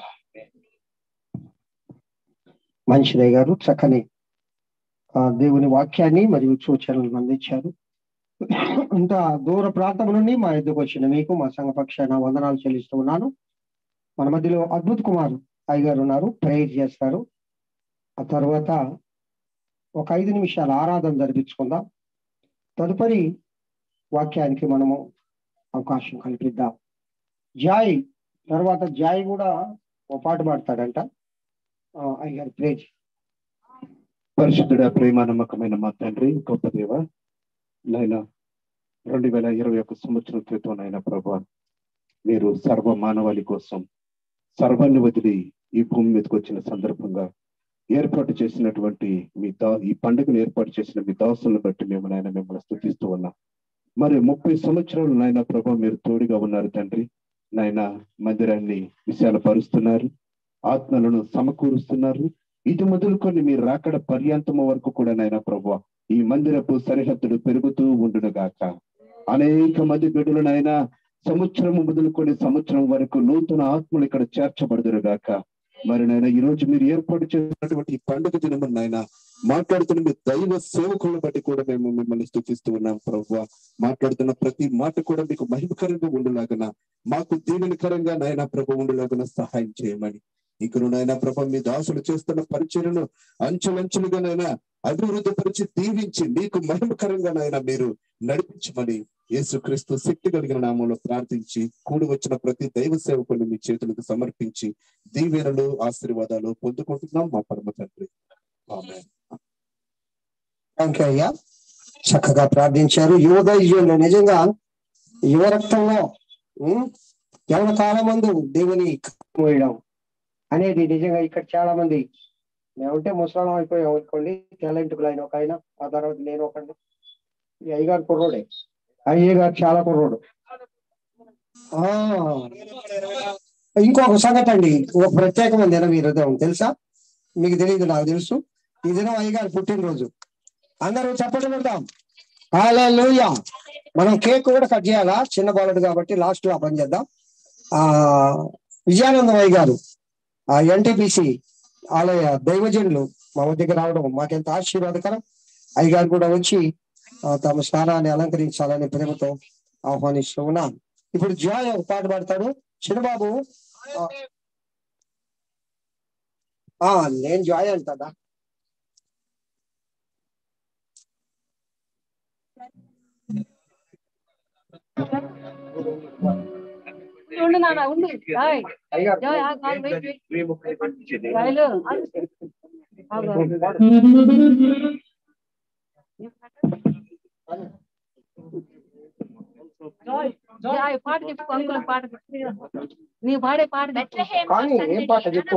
[SPEAKER 1] మంచిదయ్య గారు చక్కని దేవుని వాక్యాన్ని మరియు సూచనలను అందించారు. ఇంత దూర ప్రాంతం నుండి మా ఎద్దుకు వచ్చిన మీకు మా సంఘ పక్షాన వందనాలు చెల్లిస్తూ ఉన్నాను. మన మధ్యలో అద్భుత్ కుమార్ అయ్యగారు ఉన్నారు, ప్రేయర్ చేస్తారు. ఆ తర్వాత ఒక 5 నిమిషాల ఆరాధన జరిపించుకుందాం. తదుపరి వాక్యానికి మనము అవకాశం కల్పిద్దాం. జాయ్ తర్వాత జాయ్ కూడా ఒక పాట పాడతాడంట. అయ్యగారు ప్రేజ్.
[SPEAKER 8] పరిశుద్ధుడ, ప్రేమ నమ్మకమైన మా తండ్రి, గొప్ప దేవ, నాయన 2021 సంవత్సరం క్రితం నాయన ప్రభా, మీరు సర్వ మానవాళి కోసం సర్వాన్ని వదిలి ఈ భూమి మీదకి వచ్చిన సందర్భంగా ఏర్పాటు చేసినటువంటి ఈ పండుగను ఏర్పాటు చేసిన మీ దాసులను బట్టి మేము నాయన మిమ్మల్ని స్తుతిస్తూ ఉన్నాం. మరి 30 సంవత్సరాలు నాయన ప్రభా మీరు తోడుగా ఉన్నారు తండ్రి. నాయన మందిరాన్ని విశాలపరుస్తున్నారు, ఆత్మలను సమకూరుస్తున్నారు. ఇది మొదలుకొని మీరు రాకడ పర్యాంతము వరకు కూడా నాయన ప్రభా ఈ మందిరపు సరిహద్దులు పెరుగుతూ ఉండును గాక. అనేక మంది బిడ్డలు నాయన సంవత్సరం మొదలుకొని సంవత్సరం వరకు నూతన ఆత్మలు ఇక్కడ చేర్చబడుదురు గాక. మరి నాయన ఈ రోజు మీరు ఏర్పాటు చేసినటువంటి ఈ పండుగ దినము నాయన మాట్లాడుతున్న మీ దైవ సేవకులను బట్టి కూడా మేము మిమ్మల్ని స్తుతిస్తూ ఉన్నాం ప్రభువా. మాట్లాడుతున్న ప్రతి మాట కూడా మీకు మహిమకరంగా ఉండులాగన, మాకు దీవెనకరంగా నాయన ప్రభు ఉండులాగన సహాయం చేయమని, ఇక్కడ నాయన ప్రభు మీ దాసులు చేస్తున్న పరిచర్యను అంచెలంచెలుగా నాయన అభివృద్ధి పరిచి దీవించి మీకు మహిమకరంగా నాయన మీరు నడిపించమని యేసుక్రీస్తు శక్తి కలిగిన నామంలో ప్రార్థించి కూడి వచ్చిన ప్రతి దైవ సేవకుని మీ చేతులకు సమర్పించి దీవెనలు ఆశీర్వాదాలు పొందుకుంటున్నాం మా పరమ తండ్రి. ఆమేన్.
[SPEAKER 1] థ్యాంక్ యూ అయ్యా, చక్కగా ప్రార్థించారు. యువదైజంలో నిజంగా యువ రక్తంలో యవన కాలం మందు దేవుని మోయడం అనేది నిజంగా ఇక్కడ చాలా మంది మేముంటే ముసలాం అయిపోయాం అనుకోండి, తెల్లంటుకులు ఆయన ఒక ఆయన, ఆ తర్వాత నేను ఒకటి. ఈ అయ్యగారు కుర్రోడే, అయ్యగారు చాలా కుర్రోడు. ఇంకొక సంగతి అండి, ఒక ప్రత్యేకమైన దినం ఈ హృదయం తెలుసా? మీకు తెలియదు, నాకు తెలుసు. ఈ దినం అయ్యగారు పుట్టినరోజు. అందరూ చప్పట్లు కొడదాం. హల్లెలూయా. మనం కేక్ కూడా కట్ చేయాలా, చిన్న బాలుడు కాబట్టి లాస్ట్ లో పని చేద్దాం. విజయానందం అయ్య గారు ఎన్టీపీసీ ఆలయ దైవజనులు మా దగ్గర రావడం మాకెంత ఆశీర్వాదకరం. అయ్యగారు కూడా వచ్చి తమ స్నానాన్ని అలంకరించాలని ప్రేమతో ఆహ్వానిస్తూ ఉన్నాను. ఇప్పుడు జాయ్ ఒక పాట పాడతాడు. చిన్నబాబు నేను జాయ్ అంటాడా?
[SPEAKER 9] పాట చెప్పు, అంకుల్ పాట నీ పాడే పాట
[SPEAKER 1] కానీ ఏం పాట చెప్పు.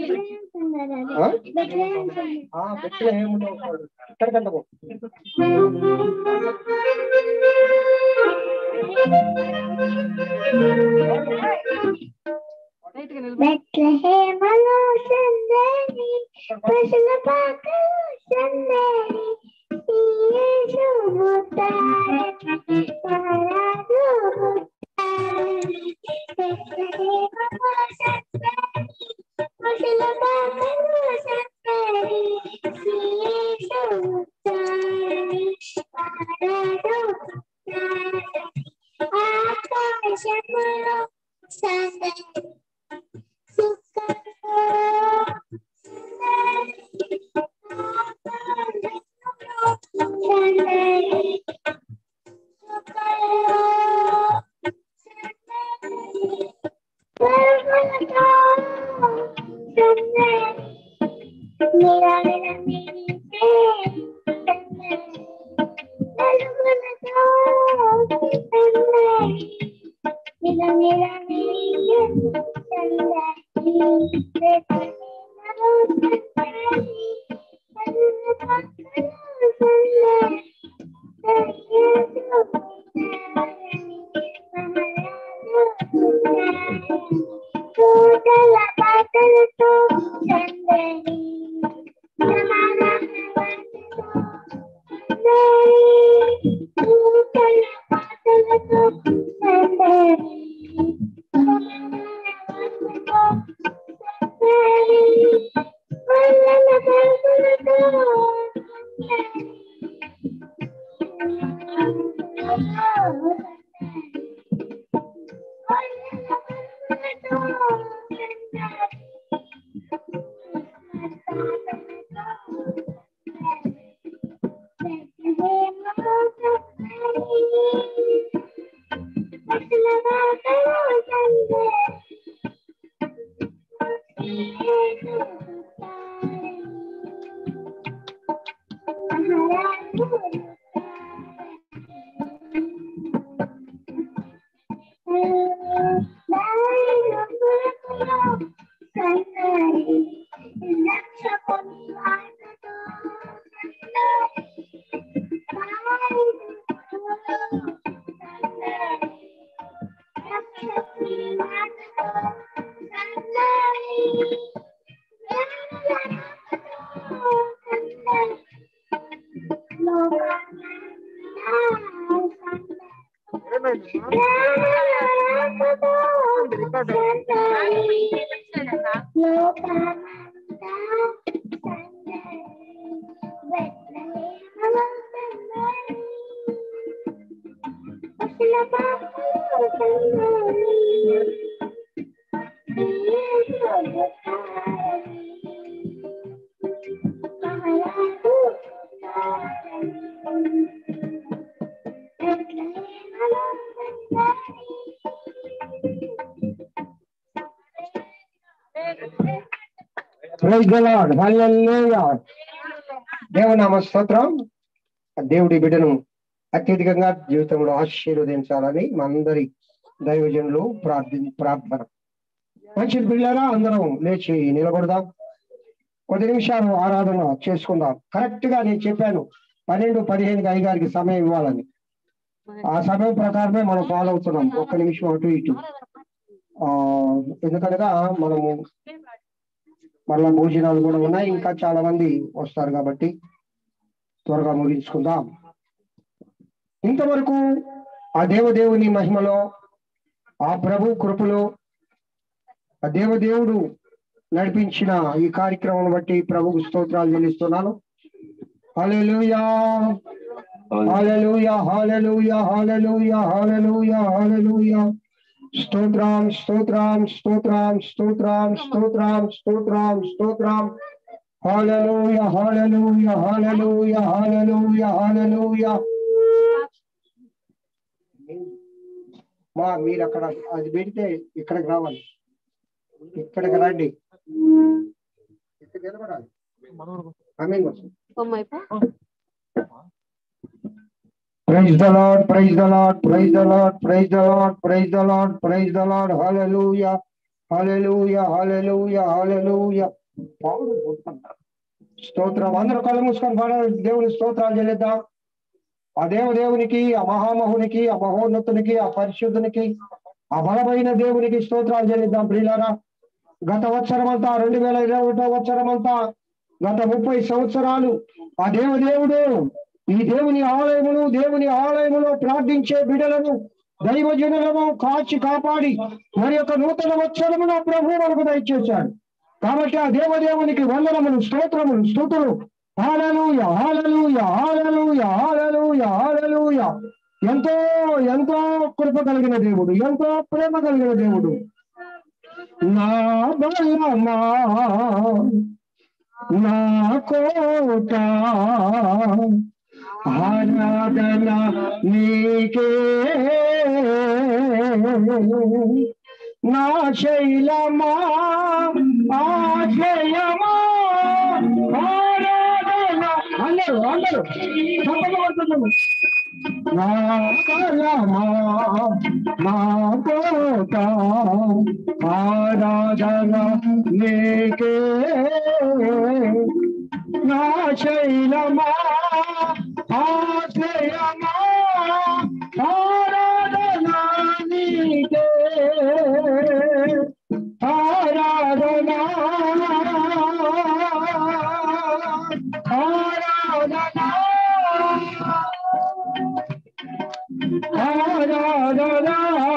[SPEAKER 2] బెత్లెహేములో సందడి పశుల పాకలో సందడి యేసు పుట్టాడు పరాదు పుట్టాడు. బెత్లెహేములో సందడి పశుల పాకలో సందడి యేసు పుట్టాడు పరాదు పుట్టాడు. ఆకాశములో సందడి
[SPEAKER 1] ప్రైజ్ ది లార్డ్, హల్లెలూయా. దేవునామ స్తోత్రం. దేవుడి బిడ్డను అత్యధికంగా జీవితంలో ఆశీర్వదించాలని మనందరి దైవజనులు ప్రార్థన. మంచి బిడ్డలారా, అందరం లేచి నిలబడదాం. 10 నిమిషాలు ఆరాధన చేసుకుందాం. కరెక్ట్ గా నేను చెప్పాను 12:15 అయ్యగారికి సమయం ఇవ్వాలని. ఆ సమయం ప్రకారమే మనం ఫాలో అవుతున్నాం. 1 నిమిషం అటు ఇటు. ఎందుకనగా మనము మళ్ళా భోజనాలు కూడా ఉన్నాయి, ఇంకా చాలా మంది వస్తారు కాబట్టి త్వరగా ముగించుకుందాం. ఇంతవరకు ఆ దేవదేవుని మహిమలో, ఆ ప్రభు కృపలో, ఆ దేవదేవుడు నడిపించిన ఈ కార్యక్రమం బట్టి ప్రభుకు స్తోత్రాలు చెల్లిస్తున్నాను. హల్లెలూయా, హల్లెలూయా, హల్లెలూయా, హల్లెలూయా, హల్లెలూయా, హల్లెలూయా. స్తోత్రం, స్తోత్రం, స్తోత్రం, స్తోత్రం, స్తోత్రం, స్తోత్రం, స్తోత్రం. హల్లెలూయా, హల్లెలూయా, హల్లెలూయా, హల్లెలూయా, హల్లెలూయా. మీరు అక్కడ అది పెడితే ఇక్కడికి రావాలి, ఇక్కడికి రండి, ఇక్కడ నిలబడాలి. Praise the Lord, praise the Lord, praise the Lord, praise the Lord, praise the Lord, praise the Lord. Hallelujah, hallelujah, hallelujah, hallelujah. స్తోత్రం. అందరూ కళ్ళు మూసుకొని పాడాలి. దేవుని స్తోత్రాలు చెల్లిద్దాం. ఆ దేవునికి, ఆ మహామహునికి, ఆ మహోన్నతునికి, ఆ పరిశుద్ధునికి, ఆ బలమైన దేవునికి స్తోత్రాలు చెల్లిద్దాం. ప్రియులారా, గత సంవత్సరం అంతా 2021 సంవత్సరం అంతా, గత 30 సంవత్సరాలు ఆ దేవుడు ఈ దేవుని ఆలయములో ప్రార్థించే బిడ్డలను, దైవజనులను కాచి కాపాడి మరి యొక్క నూతన సంవత్సరమున ప్రభు మనకు దయచేశాడు. కాబట్టి ఆ దేవదేవునికి వందనములు, స్తోత్రములు, స్తుతులు. హల్లెలూయా, హల్లెలూయా, హల్లెలూయా, హల్లెలూయా, హల్లెలూయా. ఎంతో ఎంతో కృప కలిగిన దేవుడు, ఎంతో ప్రేమ కలిగిన దేవుడు. నా బలమా, నా కోట, ఆరాధన నీకే, నా శైలమా, ఆశ్రయమా, ఆరాధన. అందరూ తప్పకుండా నా బలమా నా కోట ఆరాధన నీకే నా శైలమా ఆశ్రయమా ఆరాధన నీకే ఆరాధన ఆరాధన ఆరాధన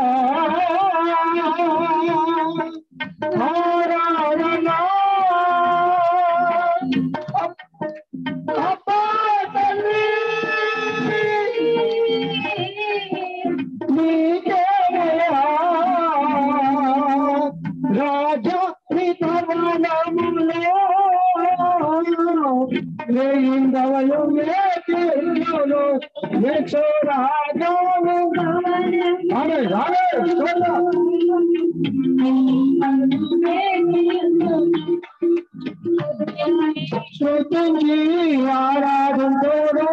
[SPEAKER 1] ఆరాధన అబ్బా తల్లి నీకేమయ్యా రాజా నితవనములో వేయిందవలు వేతిలో యశోరాజాను అరే రాలే శృతించి ఆరాధించోడు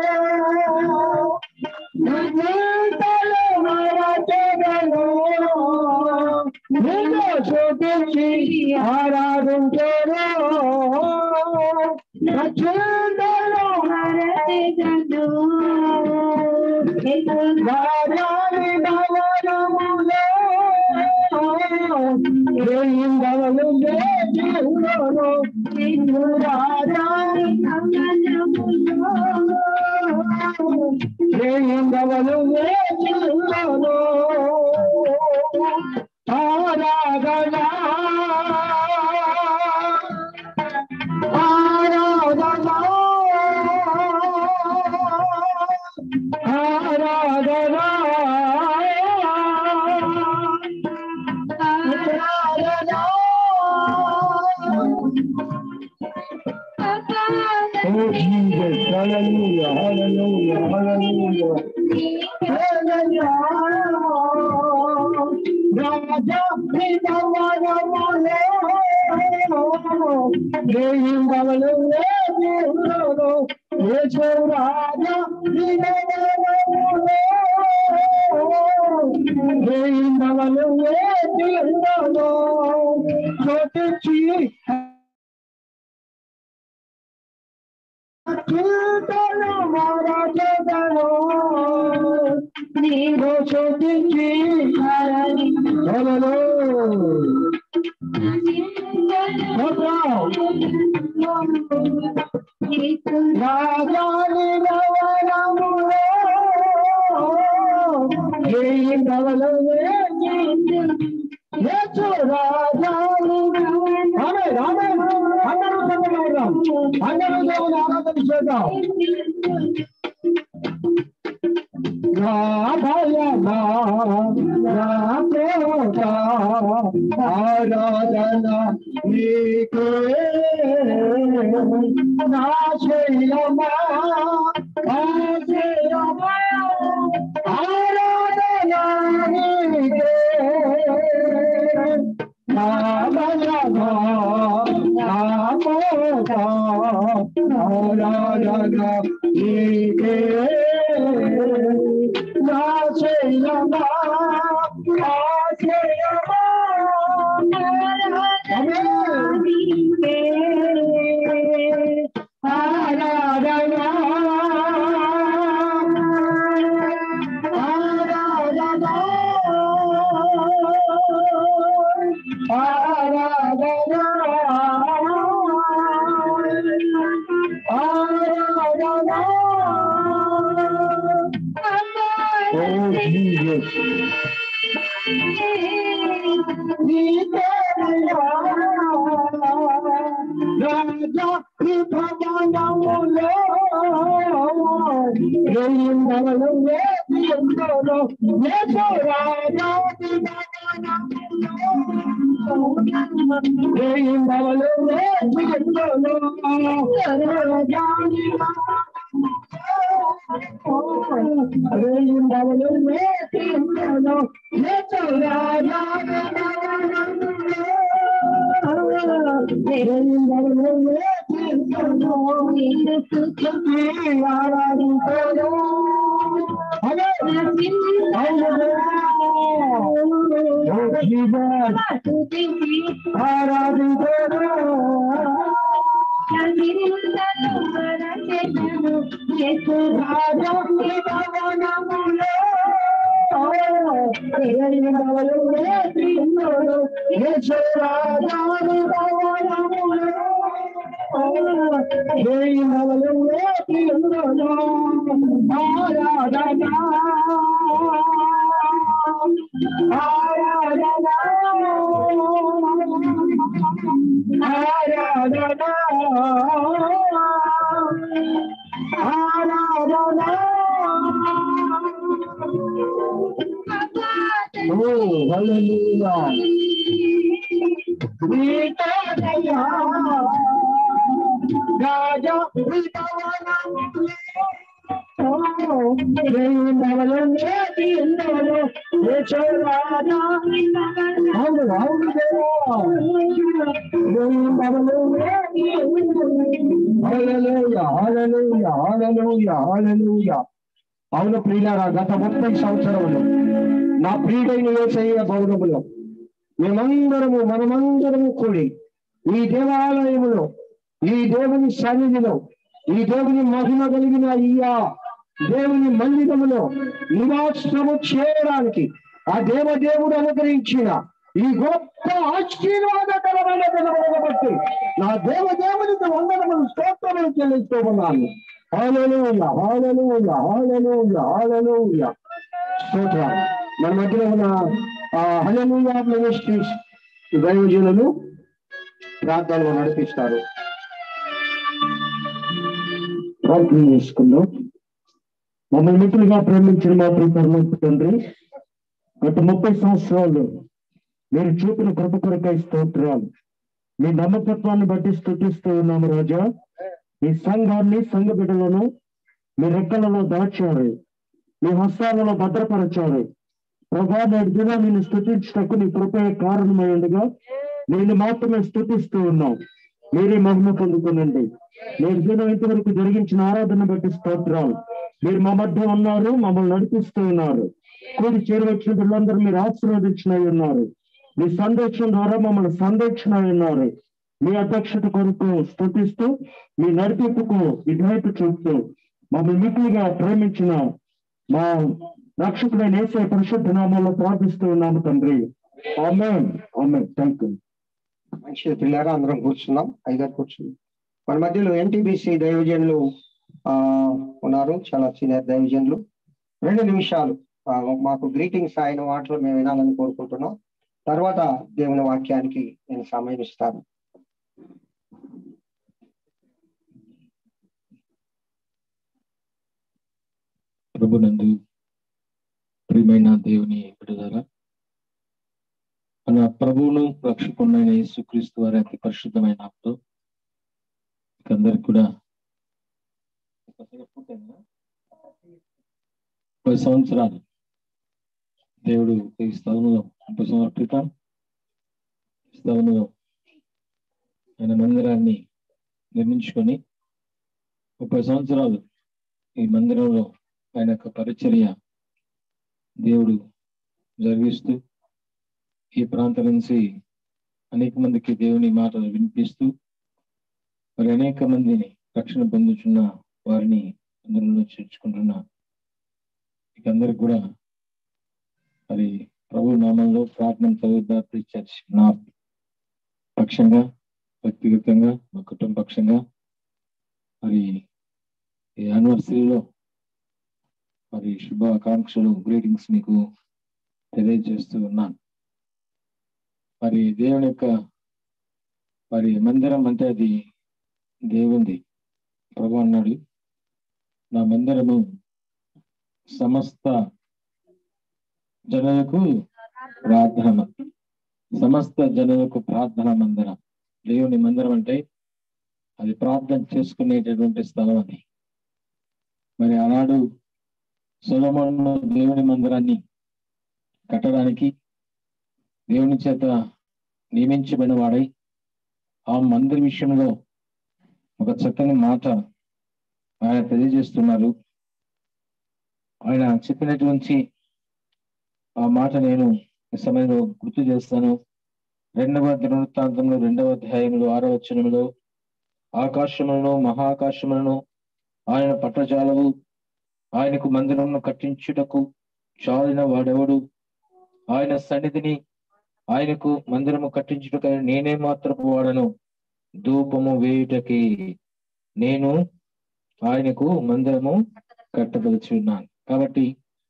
[SPEAKER 1] శృతించి ఆరాధించోడు రాజాని భవనములో వేయిందవలు వేతిలో రాజాని వేయిందవలు వేతిలో ఆరాధన ఆరాధన ఆరాధన Oh Jesus, hallelujah, hallelujah, hallelujah. Raja Nitavanamulo, Deyindavalu Vedilo, Yesu Raja Nitavanamulo, Deyindavalu Vedilo, Jyotichi. Chutalo Maradano, Niro Chotinchi, Hello. Rajani Navanamulo, Deyindavalu Vedilo, Yesu Rajani అందరూ దేవుని ఆరాధన చేద్దాం. నా భయమా నా కోట ఆరాధన నీకే నా శైలమా ఆశ్రయమా ఆరాధన నీకే నా భయమా నా కోట ఆరాధన నీకే నా శైలమా ఆశ్రయమా నీకే ఆరాధన ఆరాధన ఆరాధన అవును ప్రియులారా, గత 30 సంవత్సరములు నా ప్రియుడైన యేసయ్య భవనములో మనమందరము కూడి ఈ దేవాలయములో, ఈ దేవుని సన్నిధిలో, ఈ దేవుని మహిమ కలిగిన ఈ దేవుని మందిరములో నివాసము చేయడానికి ఆ దేవదేవుడు అనుగ్రహించిన ఈ గొప్ప ఆశీర్వాదకరమైన దినములను బట్టి నా దేవదేవునికి వందనములు స్తోత్రములు చెల్లిస్తూ ఉన్నాను. హల్లెలూయా, హల్లెలూయా, హల్లెలూయా, హల్లెలూయా. స్తోత్రం. మన మధ్యలో ఉన్న హల్లెలూయా మినిస్ట్రీస్ దైవజనులు ప్రార్థనలు నడిపిస్తారు. ప్రార్థన చేసుకుందాం. మమ్మల్ని మిత్రులుగా ప్రేమించిన మా ప్రియపరలోక తండ్రి, గత 30 సంవత్సరాలు మీరు చూపిన కృప కొరకై స్తోత్రాలు. మీ నమ్మకత్వాన్ని బట్టి స్తుతిస్తూ ఉన్నాము రాజా. మీ సంఘాన్ని, సంఘ బిడ్డలను మీ రెక్కలలో దాచారు, మీ హస్తాలలో భద్రపరచారు. ప్రభా, నేటి దినం నేను స్తుతించటకు నీ కృపే కారణమై ఉండగా నేను మాత్రమే స్తుతిస్తూ ఉన్నాం. మీరే మహిమ పొందుకునండి. నేటి దినం ఇంతవరకు జరిగించిన ఆరాధన బట్టి స్తోత్రాలు. మీరు మా మధ్య ఉన్నారు, మమ్మల్ని నడిపిస్తూ ఉన్నారు. కూడి చేరవచ్చిన పిల్లలందరూ మీరు ఆశీర్వదించినై ఉన్నారు. మీ సంరక్షణ ద్వారా మమ్మల్ని సంరక్షణ ఉన్నారు. మీ అధ్యక్షత కొరకు స్తుతిస్తూ, మీ నడిపింపుకు విధేయత చూపుతూ మమ్మల్ని మిక్కులుగా ప్రేమించిన మా రక్షకుడైన యేసయ్య పరిశుద్ధ నామములో ప్రార్థిస్తూ ఉన్నాము తండ్రి. ఆమేన్, ఆమేన్. Thank you. మంచి పిల్లరా, అందరం కూర్చున్నాం. అయ్యగారు కూర్చున్నాం. మన మధ్యలో ఎన్టీబీసీ దైవజనులు ఉన్నారు, చాలా సీనియర్ దైవజనులు. 2 నిమిషాలు మాకు గ్రీటింగ్స్ ఆయన మాటలు మేము వినాలని కోరుకుంటున్నాం. తర్వాత దేవుని వాక్యానికి నేను సమయం ఇస్తాను.
[SPEAKER 10] ప్రభునందు ప్రియమైన దేవుని బిడ్డలారా, మన ప్రభువును రక్షకుడైన యేసుక్రీస్తు వారి అతి పరిశుద్ధమైన నామములో అందరికి కూడా 10 సంవత్సరాలు దేవుడు ఈ స్థలంలో 30 సంవత్సరాల క్రితం స్థలంలో ఆయన మందిరాన్ని నిర్మించుకొని 30 సంవత్సరాలు ఈ మందిరంలో ఆయన యొక్క పరిచర్య దేవుడు జరిగిస్తూ ఈ ప్రాంతం నుంచి అనేక మందికి దేవుని మాటలు వినిపిస్తూ మరి అనేక మందిని రక్షణ పొందుతున్న వారిని అందరిలో చేర్చుకుంటున్న అందరికి కూడా మరి ప్రభు నామంలో ప్రార్థన చదువుతారు చర్చ్ నా పక్షంగా, వ్యక్తిగతంగా, మా కుటుంబ పక్షంగా మరి ఈ యానివర్సరీలో మరి శుభాకాంక్షలు, గ్రీటింగ్స్ మీకు తెలియజేస్తూ ఉన్నాను. మరి దేవుని యొక్క మరి మందిరం అంటే అది దేవుంది. ప్రభు అన్నాడు, నా మందిరము సమస్త జనులకు ప్రార్థన, సమస్త జనులకు ప్రార్థన మందిరం. దేవుని మందిరం అంటే అది ప్రార్థన చేసుకునేటటువంటి స్థలం అని. మరి ఆనాడు సొలొమోను దేవుని మందిరాన్ని కట్టడానికి దేవుని చేత నియమించబడిన వాడై ఆ మందిర విషయంలో ఒక చక్కని మాట ఆయన తెలియజేస్తున్నారు. ఆయన చెప్పినటువంటి ఆ మాట నేను ఈ సమయంలో గుర్తు చేస్తాను. 2వ దినవృత్తాంతంలో 2వ అధ్యాయంలో 6వ వచనంలో, ఆకాశములను మహాకాశములను ఆయన పట్టజాలవు, ఆయనకు మందిరమును కట్టించుటకు చాలిన వాడెవడు? ఆయన సన్నిధిని ఆయనకు మందిరము కట్టించుటకై నేనే మాత్రపు వాడను, ధూపము వేయుటకి నేను ఆయనకు మందిరము కట్టదలిచి ఉన్నాను. కాబట్టి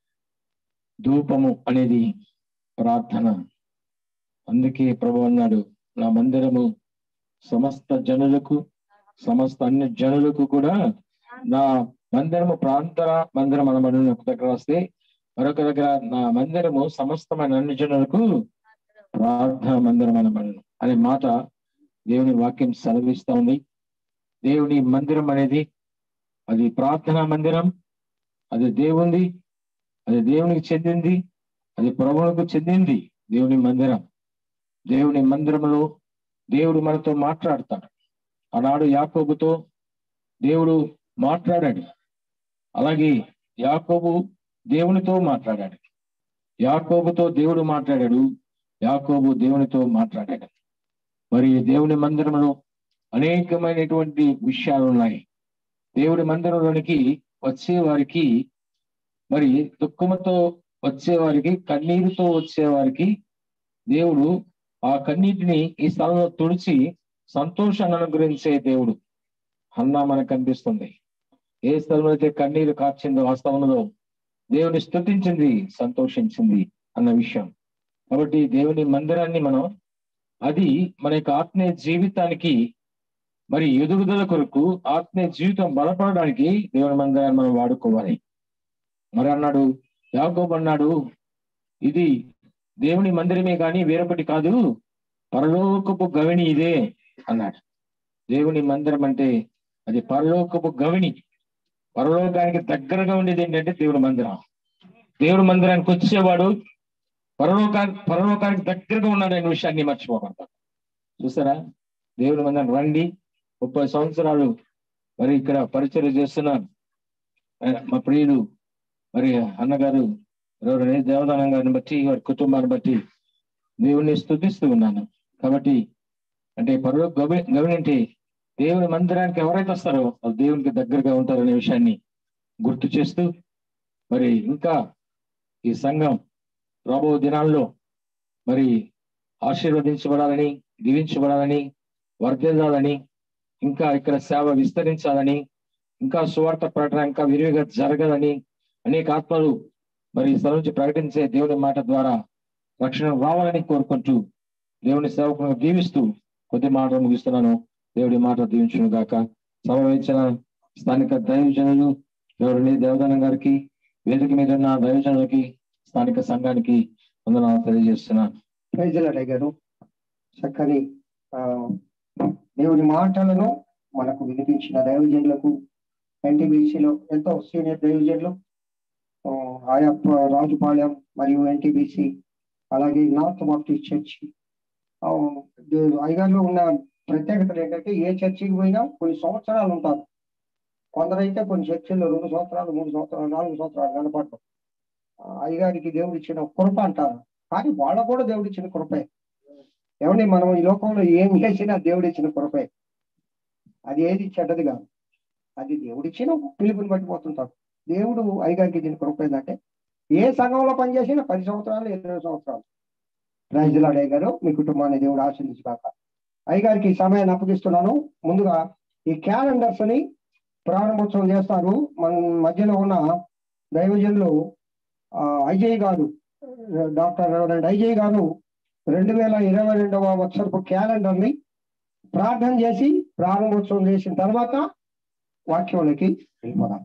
[SPEAKER 10] ధూపము అనేది ప్రార్థన. అందుకే ప్రభువు అన్నాడు, నా మందిరము సమస్త జనులకు, సమస్త అన్ని జనులకు కూడా నా మందిరము ప్రాంతర మందిరం అనబడిన ఒక దగ్గర వస్తే, మరొక దగ్గర నా మందిరము సమస్తమైన అన్ని జనులకు ప్రార్థన మందిరం అనబడను అనే మాట దేవుని వాక్యం సెలవిస్తా ఉంది. దేవుని మందిరం అనేది అది ప్రార్థనా మందిరం, అది దేవుంది, అది దేవునికి చెందింది, అది ప్రభువుకు చెందింది. దేవుని మందిరం, దేవుని మందిరంలో దేవుడు మనతో మాట్లాడతాడు. ఆనాడు యాకోబుతో దేవుడు మాట్లాడాడు, అలాగే యాకోబు దేవునితో మాట్లాడాడు. యాకోబుతో దేవుడు మాట్లాడాడు, యాకోబు దేవునితో మాట్లాడాడు. మరి దేవుని మందిరంలో అనేకమైనటువంటి విషయాలు ఉన్నాయి. దేవుడి మందిరంలోనికి వచ్చే వారికి, మరి దుఃఖముతో వచ్చేవారికి, కన్నీరుతో వచ్చేవారికి దేవుడు ఆ కన్నీటిని ఈ స్థలంలో తుడిచి సంతోషాన్ని అనుగ్రహించే దేవుడు. హన్నా మనకు కనిపిస్తుంది. ఏ స్థలంలో అయితే కన్నీరు కార్చిందో ఆ స్థలంలో దేవుని స్తుతించింది, సంతోషించింది అన్న విషయం. కాబట్టి దేవుని మందిరాన్ని మనం, అది మన యొక్క ఆత్మీయ జీవితానికి, మరి ఎదుగుదల కొరకు, ఆత్మీయ జీవితం బలపడడానికి దేవుని మందిరాన్ని మనం వాడుకోవాలి. మరి అన్నాడు యాకోబు అన్నాడు, ఇది దేవుని మందిరమే కానీ వేరొకటి కాదు, పరలోకపు గవిని ఇదే అన్నాడు. దేవుని మందిరం అంటే అది పరలోకపు గవిని. పరలోకానికి దగ్గరగా ఉండేది ఏంటంటే దేవుని మందిరం. దేవుని మందిరానికి వచ్చేవాడు పరలోకానికి దగ్గరగా ఉన్నాడు అనే విషయాన్ని మర్చిపోకూడదు. చూసారా, దేవుని మందిరం రండి. 30 సంవత్సరాలు మరి ఇక్కడ పరిచర్య చేస్తున్నాను. మా ప్రియులు మరి అన్నగారు దేవదానం గారిని బట్టి, వారి కుటుంబాన్ని బట్టి దేవుణ్ణి స్తుతిస్తూ ఉన్నాను. కాబట్టి అంటే పరలోక గవిని అంటే దేవుని మందిరానికి ఎవరైతే వస్తారో వాళ్ళు దేవునికి దగ్గరగా ఉంటారనే విషయాన్ని గుర్తు చేస్తూ, మరి ఇంకా ఈ సంఘం రాబో దినాల్లో మరి ఆశీర్వదించబడాలని, దీవించబడాలని, వర్ధిల్లాలని, ఇంకా ఇక్కడ సేవ విస్తరించాలని, ఇంకా సువార్త ప్రకటన ఇంకా విరివిగా జరగాలని, అనేక ఆత్మలు మరి ఈ స్థలం నుంచి ప్రకటించే దేవుని మాట ద్వారా రక్షణ రావాలని కోరుకుంటూ దేవుని సేవకులను దీవిస్తూ కొద్ది మాట ముగిస్తున్నాను. దేవుడి మాట దీవించును గాక. సమావేశించిన స్థానిక దైవజనులు ఎవరిని దేవదానం గారికి, వేదిక మీద ఉన్న దైవజనులకి, స్థానిక సంఘానికి వందనాలు తెలియజేస్తున్నాను.
[SPEAKER 1] ప్రైజ్ ది లార్డ్ గారు. చక్కని దేవుని మాటలను మనకు వినిపించిన దైవజనులకు, ఎన్టీబీసీలో ఎంతో సీనియర్ దైవజనులు, ఆయా రాజుపాలెం మరియు ఎన్టీబీసీ, అలాగే నార్త్ బాప్టిస్ట్ చర్చి, అయ్యగారిలో ఉన్న ప్రత్యేకత ఏంటంటే ఏ చర్చికి పోయినా కొన్ని సంవత్సరాలు ఉంటారు. కొందరైతే కొన్ని చర్చిల్లో 2 సంవత్సరాలు, 3 సంవత్సరాలు, 4 సంవత్సరాలు కనపడటం అయ్యగారికి దేవుడు ఇచ్చిన కృప అంటారు. కానీ వాళ్ళకు కూడా దేవుడు ఇచ్చిన కృపే. ఏమండి, మనం ఈ లోకంలో ఏం చేసినా దేవుడు ఇచ్చిన కృపే. అది ఏది చెడ్డది కాదు, అది దేవుడిచ్చిన పిలుపుని పట్టిపోతుంటారు. దేవుడు అయ్యగారికి ఇచ్చిన కృప ఏంటంటే ఏ సంఘంలో పనిచేసినా 10 సంవత్సరాలు, 20 సంవత్సరాలు. ప్రైజ్ ది లార్డ్ గారు. మీ కుటుంబాన్ని దేవుడు ఆశీర్వదించుగాక. అయ్యగారికి ఈ సమయాన్ని అప్పగిస్తున్నాను. ముందుగా ఈ క్యాలెండర్స్ ని ప్రారంభోత్సవం చేస్తారు. మన మధ్యలో ఉన్న దైవజనులు అజయ్ గారు, డాక్టర్ రెవరెండ్ అజయ్ గారు 2022వ సంవత్సరపు క్యాలెండర్ ని ప్రార్థన చేసి ప్రారంభోత్సవం చేసిన తర్వాత వాక్యంలోకి వెళ్ళిపోదాం.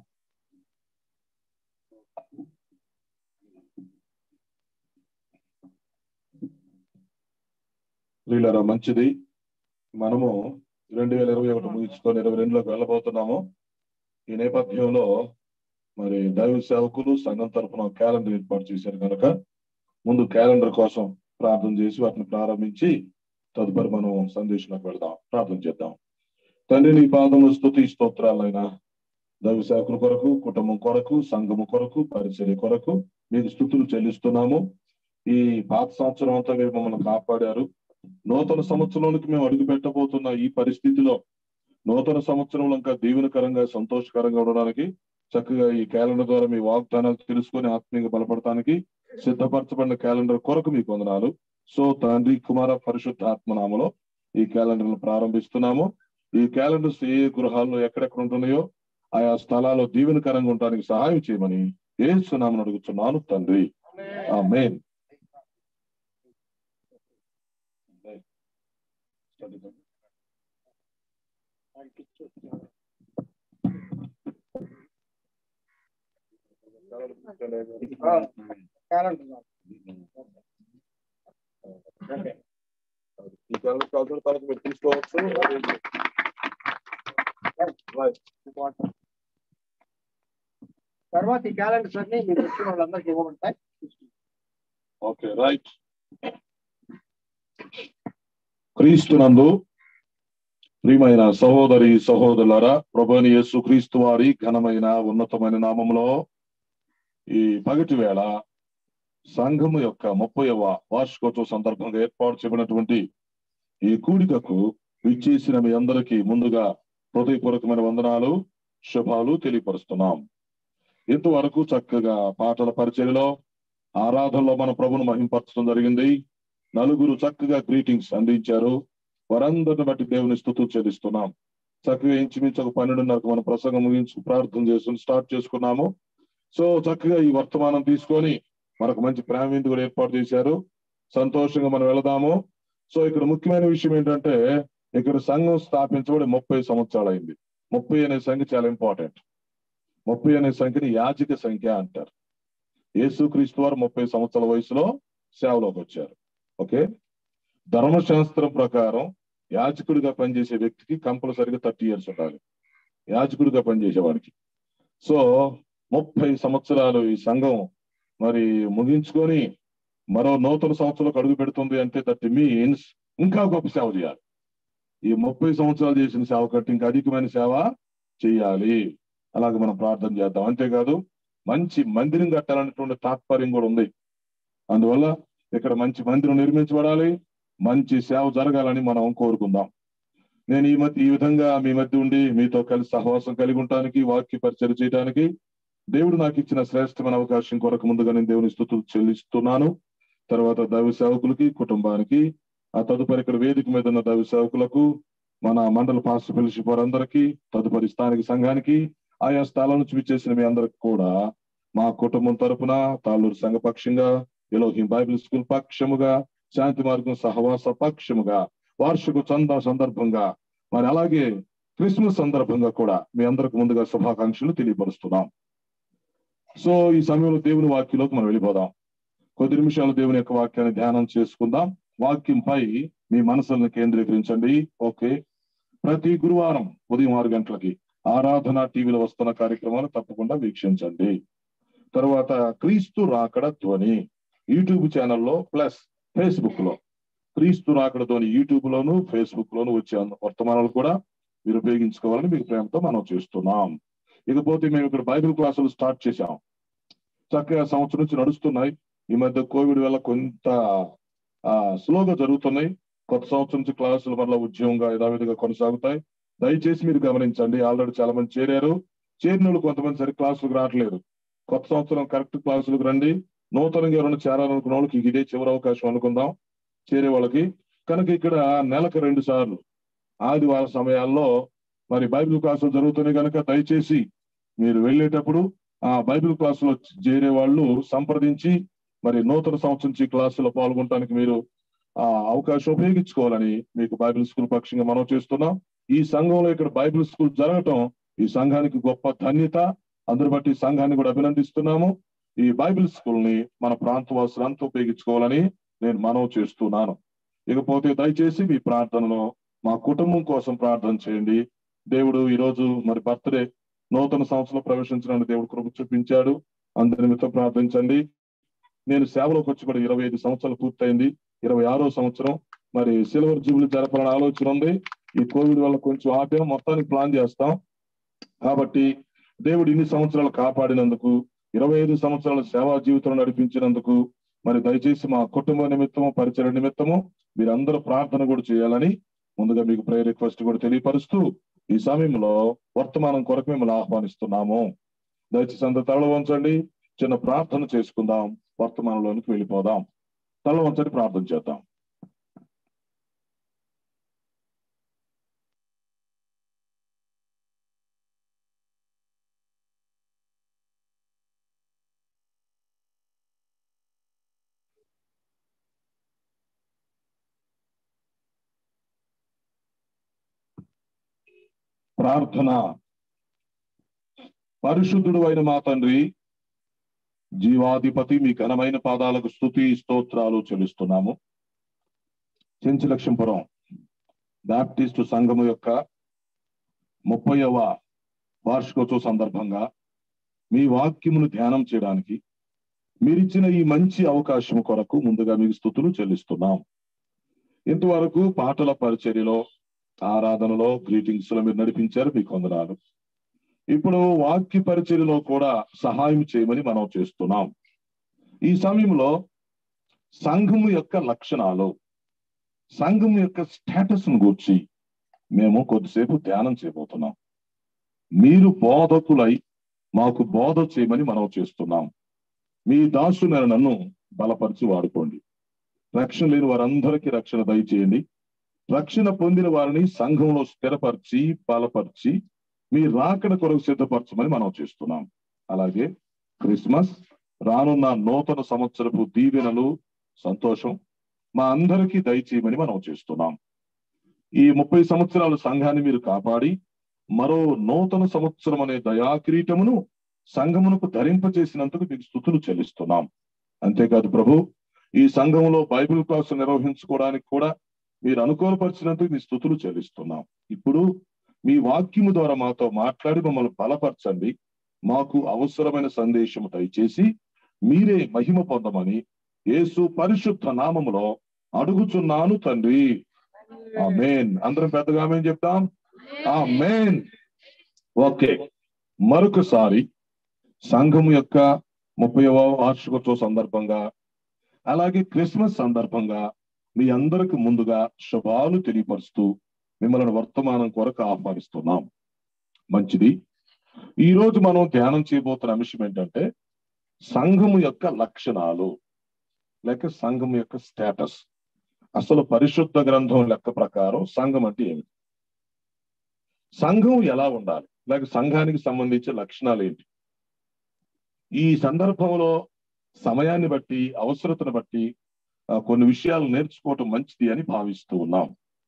[SPEAKER 11] ప్రియులారా, మంచిది. మనము 2021 ముగించుకొని 2022లోకి వెళ్ళబోతున్నాము. ఈ నేపథ్యంలో మరి దైవ సేవకులు సంఘం తరఫున క్యాలెండర్ ఏర్పాటు చేశారు కనుక ముందు క్యాలెండర్ కోసం ప్రార్థన చేసి వాటిని ప్రారంభించి తదుపరి మనం సందేశంలోకి వెళ్దాం. ప్రార్థన చేద్దాం. తండ్రి, నీ పాదములు స్తుతి స్తోత్రాలైనా దైవ సేవకుల కొరకు, కుటుంబం కొరకు, సంఘము కొరకు, పరిచర్య కొరకు మీకు స్తుతులు చెల్లిస్తున్నాము. ఈ పాత సంవత్సరం అంతా మీరు మమ్మల్ని కాపాడారు. నూతన సంవత్సరంలోకి మేము అడుగు పెట్టబోతున్న ఈ పరిస్థితిలో నూతన సంవత్సరంలో ఇంకా దీవెనకరంగా, సంతోషకరంగా ఉండడానికి చక్కగా ఈ క్యాలెండర్ ద్వారా మీ వాగ్దానాలు తెలుసుకొని ఆత్మీయంగా బలపడటానికి సిద్ధపరచబడిన క్యాలెండర్ కొరకు మీకు వందనాలు. సో తండ్రి, కుమార, పరిశుద్ధ ఆత్మనామలో ఈ క్యాలెండర్ ను ప్రారంభిస్తున్నాము. ఈ క్యాలెండర్స్ ఏ గృహాల్లో ఎక్కడెక్కడ ఉంటున్నాయో ఆయా స్థలాల్లో దీవెనకరంగా ఉండడానికి సహాయం చేయమని యేసు నామమున అడుగుతున్నాను తండ్రి. ఆమేన్. ఈ క్యాలెండర్ కావాల్సిన తర్వాత మీరు తీసుకోవచ్చు.
[SPEAKER 1] తర్వాత ఈ క్యాలెండర్స్ అన్ని మీరు వచ్చిన వాళ్ళందరికీ ఇవ్వబడతాయి.
[SPEAKER 11] Okay, right. క్రీస్తునందు ప్రియమైన సహోదరి సహోదరులారా, ప్రభువైన యేసు క్రీస్తు వారి ఘనమైన ఉన్నతమైన నామములో ఈ పగటి వేళ సంఘము యొక్క 30వ వార్షికోత్సవ సందర్భంగా ఏర్పాటు చేయబడినటువంటి ఈ కూడికకు విచ్చేసిన మీ అందరికీ ముందుగా హృదయపూర్వకమైన వందనాలు, శుభాలు తెలియపరుస్తున్నాం. ఇంతవరకు చక్కగా పాటల పరిచర్యలో, ఆరాధనలో మన ప్రభును మహింపరచడం జరిగింది. నలుగురు చక్కగా గ్రీటింగ్స్ అందించారు. వారందరిని బట్టి దేవుని స్తుతులు చెల్లిస్తున్నాం. చక్కగా ఇంచుమించు 12:30 మన ప్రసంగం ముగించి ప్రార్థన చేసుకుని స్టార్ట్ చేసుకున్నాము. సో చక్కగా ఈ వర్తమానం తీసుకొని మనకు మంచి ప్రేమ విందు కూడా ఏర్పాటు చేశారు. సంతోషంగా మనం వెళదాము. సో ఇక్కడ ముఖ్యమైన విషయం ఏంటంటే, ఇక్కడ సంఘం స్థాపించబడి 30 సంవత్సరాలు అయింది. 30 అనే సంఖ్య చాలా ఇంపార్టెంట్. 30 అనే సంఖ్యని యాజక సంఖ్య అంటారు. యేసుక్రీస్తు వారు 30 సంవత్సరాల వయసులో సేవలోకి వచ్చారు. ఓకే, ధర్మశాస్త్రం ప్రకారం యాజకుడిగా పనిచేసే వ్యక్తికి కంపల్సరిగా 30 years ఉండాలి, యాజకుడిగా పనిచేసేవాడికి. సో 30 సంవత్సరాలు ఈ సంఘం మరి ముగించుకొని మరో నూతన సంవత్సరంలోకి అడుగు పెడుతుంది అంటే దట్ మీన్స్ ఇంకా గొప్ప సేవ చేయాలి. ఈ 30 సంవత్సరాలు చేసిన సేవ కంటే ఇంకా అధికమైన సేవ చేయాలి. అలాగే మనం ప్రార్థన చేద్దాం. అంతేకాదు మంచి మందిరం కట్టాలనేటువంటి తాత్పర్యం కూడా ఉంది. అందువల్ల ఇక్కడ మంచి మందిరం నిర్మించబడాలి, మంచి సేవ జరగాలని మనం కోరుకుందాం. నేను ఈ విధంగా మీ మధ్య ఉండి మీతో కలిసి సహవాసం కలిగి ఉండటానికి, వాక్య పరిచర్య చేయడానికి దేవుడు నాకు ఇచ్చిన శ్రేష్టమైన అవకాశం కొరకు ముందుగా నేను దేవుని స్తుతులు చెల్లిస్తున్నాను. తర్వాత దైవ సేవకులకి, కుటుంబానికి, ఆ తదుపరి ఇక్కడ వేదిక మీద ఉన్న దైవ సేవకులకు, మన మండల పాస్టర్ ఫెలోషిప్ వారందరికీ, తదుపరి స్థానిక సంఘానికి, ఆయా స్థలాల నుంచి విచ్చేసిన మీ అందరికి కూడా మా కుటుంబం తరపున, తాళ్ళూరు సంఘ పక్షంగా, ఎలోహిం బైబిల్ స్కూల్ పక్షముగా, శాంతి మార్గం సహవాస పక్షముగా, వార్షిక చందా సందర్భంగా, మరి అలాగే క్రిస్మస్ సందర్భంగా కూడా మీ అందరికి ముందుగా శుభాకాంక్షలు తెలియపరుస్తున్నాం. సో ఈ సమయంలో దేవుని వాక్యంలోకి మనం వెళ్ళిపోదాం. కొద్ది నిమిషాలు దేవుని యొక్క వాక్యాన్ని ధ్యానం చేసుకుందాం. వాక్యంపై మీ మనసులను కేంద్రీకరించండి. ఓకే, ప్రతి గురువారం ఉదయం 6 గంటలకి ఆరాధన టీవీలో వస్తున్న కార్యక్రమాలు తప్పకుండా వీక్షించండి. తర్వాత క్రీస్తు రాకడ ధ్వని యూట్యూబ్ ఛానల్లో ప్లస్ ఫేస్బుక్ లో, క్రీస్తు రాకడ ధ్వని యూట్యూబ్ లోను ఫేస్బుక్ లోను వచ్చే వర్తమానాలు కూడా మీరు ఉపయోగించుకోవాలని మీకు ప్రేమతో మనం చేస్తున్నాం. ఇకపోతే మేము ఇక్కడ బైబిల్ క్లాసులు స్టార్ట్ చేశాం. చక్కగా సంవత్సరం నుంచి నడుస్తున్నాయి. ఈ మధ్య కోవిడ్ వల్ల కొంత స్లోగా జరుగుతున్నాయి. కొత్త సంవత్సరం నుంచి క్లాసులు మళ్ళీ ఉద్యోగంగా యథావిధిగా కొనసాగుతాయి. దయచేసి మీరు గమనించండి. ఆల్రెడీ చాలా మంది చేరారు. చేరిన వాళ్ళు కొంతమంది సరి క్లాసులకు రావట్లేదు. కొత్త సంవత్సరం కరెక్ట్ క్లాసులకు రండి. నూతనంగా ఎవరైనా చేరాలనుకున్న వాళ్ళకి ఇదే చివరి అవకాశం అనుకుందాం చేరే వాళ్ళకి. కనుక ఇక్కడ నెలకు 2 సార్లు ఆదివారం సమయాల్లో మరి బైబిల్ క్లాసులు జరుగుతున్నాయి. కనుక దయచేసి మీరు వెళ్ళేటప్పుడు ఆ బైబిల్ క్లాసులో చేరే వాళ్ళు సంప్రదించి మరి నూతన సంవత్సరం నుంచి క్లాసులో పాల్గొనడానికి మీరు ఆ అవకాశం ఉపయోగించుకోవాలని మీకు బైబిల్ స్కూల్ పక్షంగా మనం చేస్తున్నాం. ఈ సంఘంలో ఇక్కడ బైబిల్ స్కూల్ జరగటం ఈ సంఘానికి గొప్ప ధన్యత. అందరి బట్టి సంఘాన్ని కూడా అభినందిస్తున్నాము. ఈ బైబిల్ స్కూల్ ని మన ప్రాంతవాసులంతా ఉపయోగించుకోవాలని నేను మనవి చేస్తున్నాను. ఇకపోతే దయచేసి మీ ప్రార్థనలో మా కుటుంబం కోసం ప్రార్థన చేయండి. దేవుడు ఈ రోజు మరి బర్త్డే నూతన సంవత్సరంలో ప్రవేశించడానికి దేవుడు కృప చూపించాడు. అందరి నిమిత్తం ప్రార్థించండి. నేను సేవలోకి వచ్చి కూడా 25 సంవత్సరాలు పూర్తయింది. 26వ సంవత్సరం మరి సిల్వర్ జూబ్లీ జరపాలని ఆలోచన ఉంది. ఈ కోవిడ్ వల్ల కొంచెం ఆపాం, మొత్తానికి ప్లాన్ చేస్తాం. కాబట్టి దేవుడు ఇన్ని సంవత్సరాలు కాపాడినందుకు, 25 సంవత్సరాల సేవా జీవితంలో నడిపించినందుకు మరి దయచేసి మా కుటుంబ నిమిత్తము, పరిచయ నిమిత్తము మీరందరూ ప్రార్థన కూడా చేయాలని ముందుగా మీకు ప్రేయర్ రిక్వెస్ట్ కూడా తెలియపరుస్తూ ఈ సమయంలో వర్తమానం కొరకు మిమ్మల్ని ఆహ్వానిస్తున్నాము. దయచేసి అందరూ తల వంచండి, చిన్న ప్రార్థన చేసుకుందాం, వర్తమానంలోనికి వెళ్ళిపోదాం. తల వంచండి, ప్రార్థన చేద్దాం. ప్రార్థన. పరిశుద్ధుడు అయిన మా తండ్రి, జీవాధిపతి, మీ ఘనమైన పాదాలకు స్తుతి స్తోత్రాలు చెల్లిస్తున్నాము. చెంచులక్ష్మీపురం బాప్టిస్టు సంఘము యొక్క 30వ వార్షికోత్సవ సందర్భంగా మీ వాక్యమును ధ్యానం చేయడానికి మీరిచ్చిన ఈ మంచి అవకాశం కొరకు ముందుగా మీకు స్తుతులు చెల్లిస్తున్నాం. ఇంతవరకు పాటల పరిచర్యలో, ఆరాధనలో, గ్రీటింగ్స్ లో మీరు నడిపించారు, మీకు వందనాలు. ఇప్పుడు వాక్య పరిచర్యలో కూడా సహాయం చేయమని మనం చేస్తున్నాం. ఈ సమయంలో సంఘము యొక్క లక్షణాలు, సంఘం యొక్క స్టేటస్ ను గూర్చి మేము కొద్దిసేపు ధ్యానం చేయబోతున్నాం. మీరు బోధకులై మాకు బోధ చేయమని మనం చేస్తున్నాం. మీ దాసునైన నన్ను బలపరిచి వాడుకోండి. రక్షణ లేని వారందరికీ రక్షణ దయచేయండి. రక్షణ పొందిన వారిని సంఘంలో స్థిరపరిచి బలపరిచి మీ రాకడ కొరకు సిద్ధపరచమని మనం చేస్తున్నాం. అలాగే క్రిస్మస్, రానున్న నూతన సంవత్సరపు దీవెనలు, సంతోషం మా అందరికీ దయచేయమని మనం చేస్తున్నాం. ఈ 30 సంవత్సరాల సంఘాన్ని మీరు కాపాడి మరో నూతన సంవత్సరం అనే దయాకిరీటమును సంఘమునకు ధరింపజేసినందుకు మీకు స్తుతులు చెల్లిస్తున్నాం. అంతేకాదు ప్రభు, ఈ సంఘంలో బైబిల్ క్లాసు నిర్వహించుకోవడానికి కూడా మీరు అనుకూలపరిచినందుకు మీ స్తుతులు చెల్లిస్తున్నాం. ఇప్పుడు మీ వాక్యము ద్వారా మాతో మాట్లాడి మమ్మల్ని బలపరచండి. మాకు అవసరమైన సందేశము దయచేసి మీరే మహిమ పొందమని యేసు పరిశుద్ధ నామములో అడుగుచున్నాను తండ్రి. ఆమేన్. అందరం పెద్దగా ఆమేన్ చెప్తాం. ఆమేన్. ఓకే, మరొకసారి సంఘము యొక్క 30వ వార్షికోత్సవ సందర్భంగా, అలాగే క్రిస్మస్ సందర్భంగా మీ అందరికి ముందుగా శుభాలు తెలియపరుస్తూ మిమ్మల్ని వర్తమానం కొరకు ఆహ్వానిస్తున్నాం. మంచిది. ఈ రోజు మనం ధ్యానం చేయబోతున్న అంశం ఏంటంటే సంఘము యొక్క లక్షణాలు, లేక సంఘము యొక్క స్టేటస్. అసలు పరిశుద్ధ గ్రంథం లెక్క ప్రకారం సంఘం అంటే ఏమిటి, సంఘం ఎలా ఉండాలి, లేక సంఘానికి సంబంధించిన లక్షణాలు ఏంటి? ఈ సందర్భంలో సమయాన్ని బట్టి, అవసరతను బట్టి కొన్ని విషయాలు నేర్చుకోవటం మంచిది అని భావిస్తూ ఉన్నాం.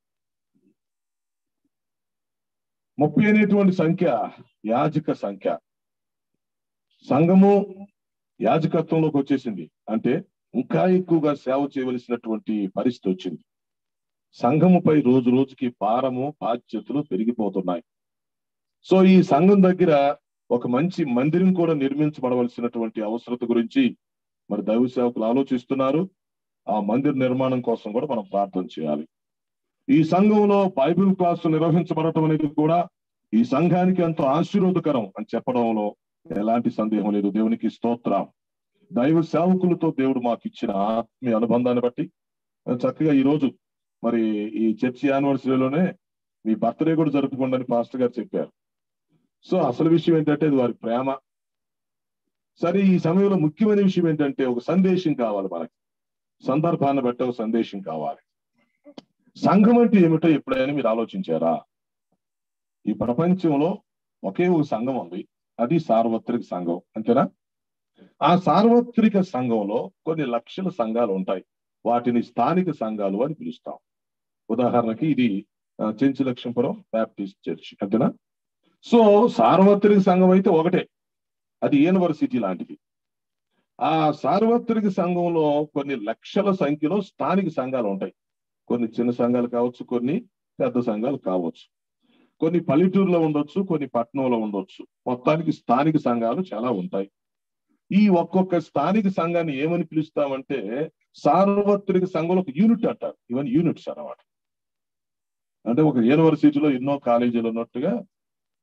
[SPEAKER 11] 30 అనేటువంటి సంఖ్య యాజక సంఖ్య. సంఘము యాజకత్వంలోకి వచ్చేసింది అంటే ఇంకా ఎక్కువగా సేవ చేయవలసినటువంటి పరిస్థితి వచ్చింది. సంఘముపై రోజు రోజుకి భారము, బాధ్యతలు పెరిగిపోతున్నాయి. సో ఈ సంఘం దగ్గర ఒక మంచి మందిరం కూడా నిర్మించబడవలసినటువంటి అవసరత గురించి మరి దైవ సేవకులు ఆలోచిస్తున్నారు. ఆ మందిర నిర్మాణం కోసం కూడా మనం ప్రార్థన చేయాలి. ఈ సంఘంలో బైబిల్ క్లాసు నిర్వహించబడటం అనేది కూడా ఈ సంఘానికి ఎంతో ఆశీర్వాదకరం అని చెప్పడంలో ఎలాంటి సందేహం లేదు. దేవునికి స్తోత్రం. దైవ సేవకులతో దేవుడు మాకు ఇచ్చిన ఆత్మీయ అనుబంధాన్ని బట్టి చక్కగా ఈ రోజు మరి ఈ చర్చి యానివర్సరీలోనే మీ బర్త్డే కూడా జరుపుకోండి అని పాస్టర్ గారు చెప్పారు. సో అసలు విషయం ఏంటంటే అది వారి ప్రేమ. సరే, ఈ సమయంలో ముఖ్యమైన విషయం ఏంటంటే ఒక సందేశం కావాలి మనకి. సందర్భాన్ని బట్టి ఒక సందేశం కావాలి. సంఘం అంటే ఏమిటో ఎప్పుడైనా మీరు ఆలోచించారా? ఈ ప్రపంచంలో ఒకే ఒక సంఘం ఉంది, అది సార్వత్రిక సంఘం, అంతేనా? ఆ సార్వత్రిక సంఘంలో కొన్ని లక్షల సంఘాలు ఉంటాయి. వాటిని స్థానిక సంఘాలు అని పిలుస్తాం. ఉదాహరణకి ఇది చెంచులక్ష్మీపురం బాప్టిస్ట్ చర్చ్, అంతేనా? సో సార్వత్రిక సంఘం అయితే ఒకటే, అది యూనివర్సిటీ లాంటిది. ఆ సార్వత్రిక సంఘంలో కొన్ని లక్షల సంఖ్యలో స్థానిక సంఘాలు ఉంటాయి. కొన్ని చిన్న సంఘాలు కావచ్చు, కొన్ని పెద్ద సంఘాలు కావచ్చు, కొన్ని పల్లెటూరులో ఉండొచ్చు, కొన్ని పట్టణంలో ఉండొచ్చు. మొత్తానికి స్థానిక సంఘాలు చాలా ఉంటాయి. ఈ ఒక్కొక్క స్థానిక సంఘాన్ని ఏమని పిలుస్తామంటే సార్వత్రిక సంఘంలో ఒక యూనిట్ అంటారు. ఇవన్నీ యూనిట్స్ అన్నమాట. అంటే ఒక యూనివర్సిటీలో ఎన్నో కాలేజీలు ఉన్నట్టుగా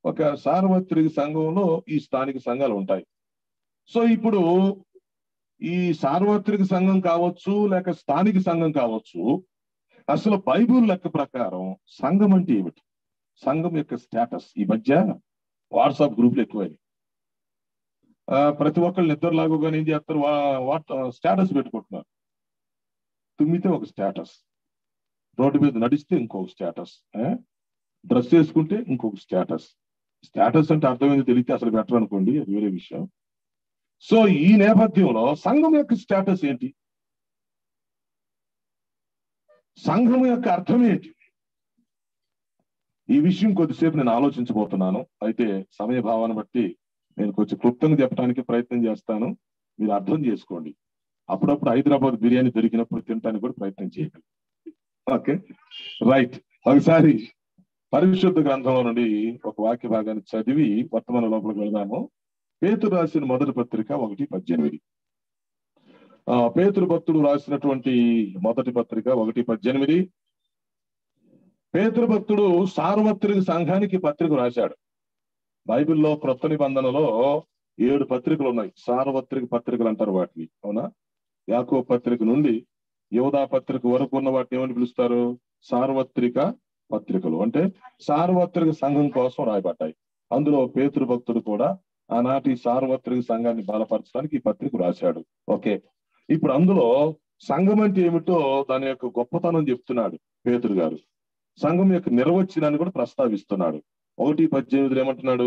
[SPEAKER 11] ఒక సార్వత్రిక సంఘంలో ఈ స్థానిక సంఘాలు ఉంటాయి. సో ఇప్పుడు ఈ సార్వత్రిక సంఘం కావచ్చు లేక స్థానిక సంఘం కావచ్చు, అసలు బైబిల్ లెక్క ప్రకారం సంఘం అంటే ఏమిటి? సంఘం యొక్క స్టేటస్ ఈ మధ్య వాట్సాప్ గ్రూపులు ఎక్కువైనాయి. ప్రతి ఒక్కళ్ళు నిద్రలాగుగానే ఏం చేస్తారు, స్టేటస్ పెట్టుకుంటున్నారు. తుమ్మితే ఒక స్టేటస్, రోడ్డు మీద నడిస్తే ఇంకొక స్టేటస్, డ్రెస్ వేసుకుంటే ఇంకొక స్టేటస్. స్టేటస్ అంటే అర్థమైంది తెలిస్తే అసలు బెటర్ అనుకోండి, అది వేరే విషయం. సో ఈ నేపథ్యంలో సంఘం యొక్క స్టేటస్ ఏంటి? సంఘం యొక్క అర్థం ఏంటి? ఈ విషయం కొద్దిసేపు నేను ఆలోచించబోతున్నాను. అయితే సమయ భావాన్ని బట్టి నేను కొంచెం క్లుప్తంగా చెప్పడానికి ప్రయత్నం చేస్తాను, మీరు అర్థం చేసుకోండి. అప్పుడప్పుడు హైదరాబాద్ బిర్యానీ దొరికినప్పుడు తినడానికి కూడా ప్రయత్నం చేయండి. Okay, right. ఒకసారి పరిశుద్ధ గ్రంథంలో నుండి ఒక వాక్య భాగాన్ని చదివి వర్తమాన లోపలికి వెళదాము. పేతురు రాసిన మొదటి పత్రిక 1:18. పేతురు భక్తుడు రాసినటువంటి మొదటి పత్రిక 1:18. పేతురు భక్తుడు సార్వత్రిక సంఘానికి పత్రిక రాశాడు. బైబిల్లో క్రొత్త నిబంధనలో 7 పత్రికలు ఉన్నాయి, సార్వత్రిక పత్రికలు అంటారు వాటిని, అవునా? యాకోబు పత్రిక నుండి యోధా పత్రిక వరకు ఉన్న వాటిని ఏమని పిలుస్తారు? సార్వత్రిక పత్రికలు. అంటే సార్వత్రిక సంఘం కోసం రాయబడ్డాయి. అందులో పేతురు భక్తుడు కూడా ఆనాటి సార్వత్రిక సంఘాన్ని బలపరచడానికి ఈ పత్రిక రాశాడు. ఓకే, ఇప్పుడు అందులో సంఘం అంటే ఏమిటో దాని యొక్క గొప్పతనం చెప్తున్నాడు పేతురు గారు. సంఘం యొక్క నిర్వచనాన్ని కూడా ప్రస్తావిస్తున్నాడు. 1:18 ఏమంటున్నాడు?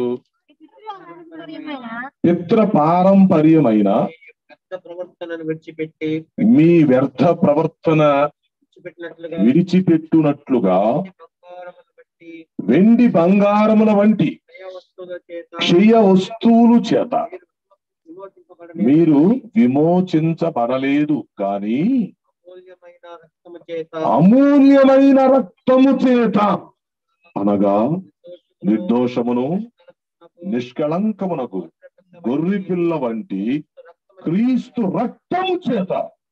[SPEAKER 11] పితృ పారంపర్యమైన
[SPEAKER 6] ప్రవర్తనను విడిచిపెట్టి
[SPEAKER 11] మీ వ్యర్థ ప్రవర్తన విడిచిపెట్టునట్లుగా వెండి బంగారముల వంటి క్షయ వస్తువులు చేత మీరు విమోచించబడలేదు కానీ అమూల్యమైన రక్తము చేత, అనగా నిర్దోషమును నిష్కళంకమునకు గొర్రె పిల్ల వంటి క్రీస్తు రక్తము చేత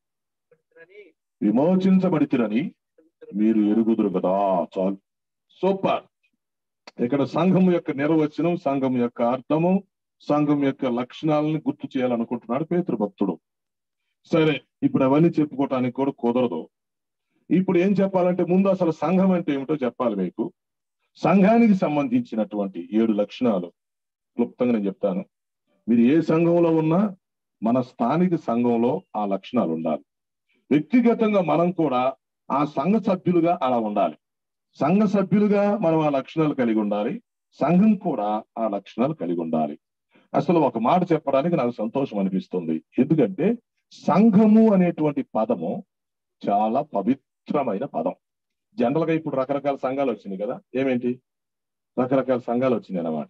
[SPEAKER 11] విమోచించబడితిరని మీరు ఎరుగుదురు కదా. చాలు, సూపర్. ఇక్కడ సంఘం యొక్క నిర్వచనం, సంఘం యొక్క అర్థము, సంఘం యొక్క లక్షణాలను గుర్తు చేయాలనుకుంటున్నాడు పేతురు భక్తుడు. సరే, ఇప్పుడు అవన్నీ చెప్పుకోవటానికి కూడా కుదరదు. ఇప్పుడు ఏం చెప్పాలంటే ముందు అసలు సంఘం అంటే ఏమిటో చెప్పాలి మీకు. సంఘానికి సంబంధించినటువంటి 7 లక్షణాలు క్లుప్తంగా నేను చెప్తాను. మీరు ఏ సంఘంలో ఉన్నా మన స్థానిక సంఘంలో ఆ లక్షణాలు ఉండాలి. వ్యక్తిగతంగా మనం కూడా ఆ సంఘ సభ్యులుగా అలా ఉండాలి. సంఘ సభ్యులుగా మనం ఆ లక్షణాలు కలిగి ఉండాలి. సంఘం కూడా ఆ లక్షణాలు కలిగి ఉండాలి. అసలు ఒక మాట చెప్పడానికి నాకు సంతోషం అనిపిస్తుంది. ఎందుకంటే సంఘము అనేటువంటి పదము చాలా పవిత్రమైన పదం. జనరల్ గా ఇప్పుడు రకరకాల సంఘాలు వచ్చినాయి కదా. ఏమేంటి రకరకాల సంఘాలు వచ్చినాయి అన్నమాట.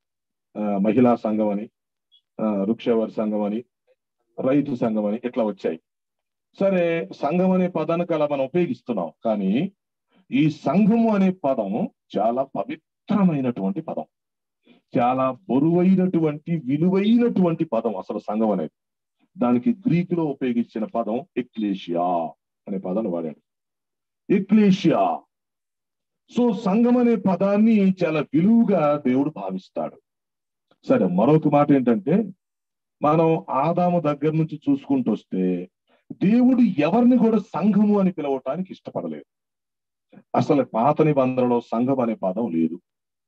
[SPEAKER 11] మహిళా సంఘం అని, వృక్షవర సంఘం అని, రైతు సంఘం అని ఇట్లా వచ్చాయి. సరే, సంఘం అనే పదానికి అలా మనం ఉపయోగిస్తున్నాం. కానీ ఈ సంఘము అనే పదము చాలా పవిత్రమైనటువంటి పదం, చాలా బరువైనటువంటి విలువైనటువంటి పదం అసలు సంఘం అనేది. దానికి గ్రీకులో ఉపయోగించిన పదం ఎక్లేషియా అనే పదాన్ని వాడాడు. ఎక్లేషియా. సో సంఘం అనే పదాన్ని చాలా విలువగా దేవుడు భావిస్తాడు. సరే, మరొక మాట ఏంటంటే మనం ఆదాము దగ్గర నుంచి చూసుకుంటూ వస్తే దేవుడు ఎవరిని కూడా సంఘము అని పిలవటానికి ఇష్టపడలేదు. అసలు పాత నిబంధనలో సంఘం అనే పదం లేదు.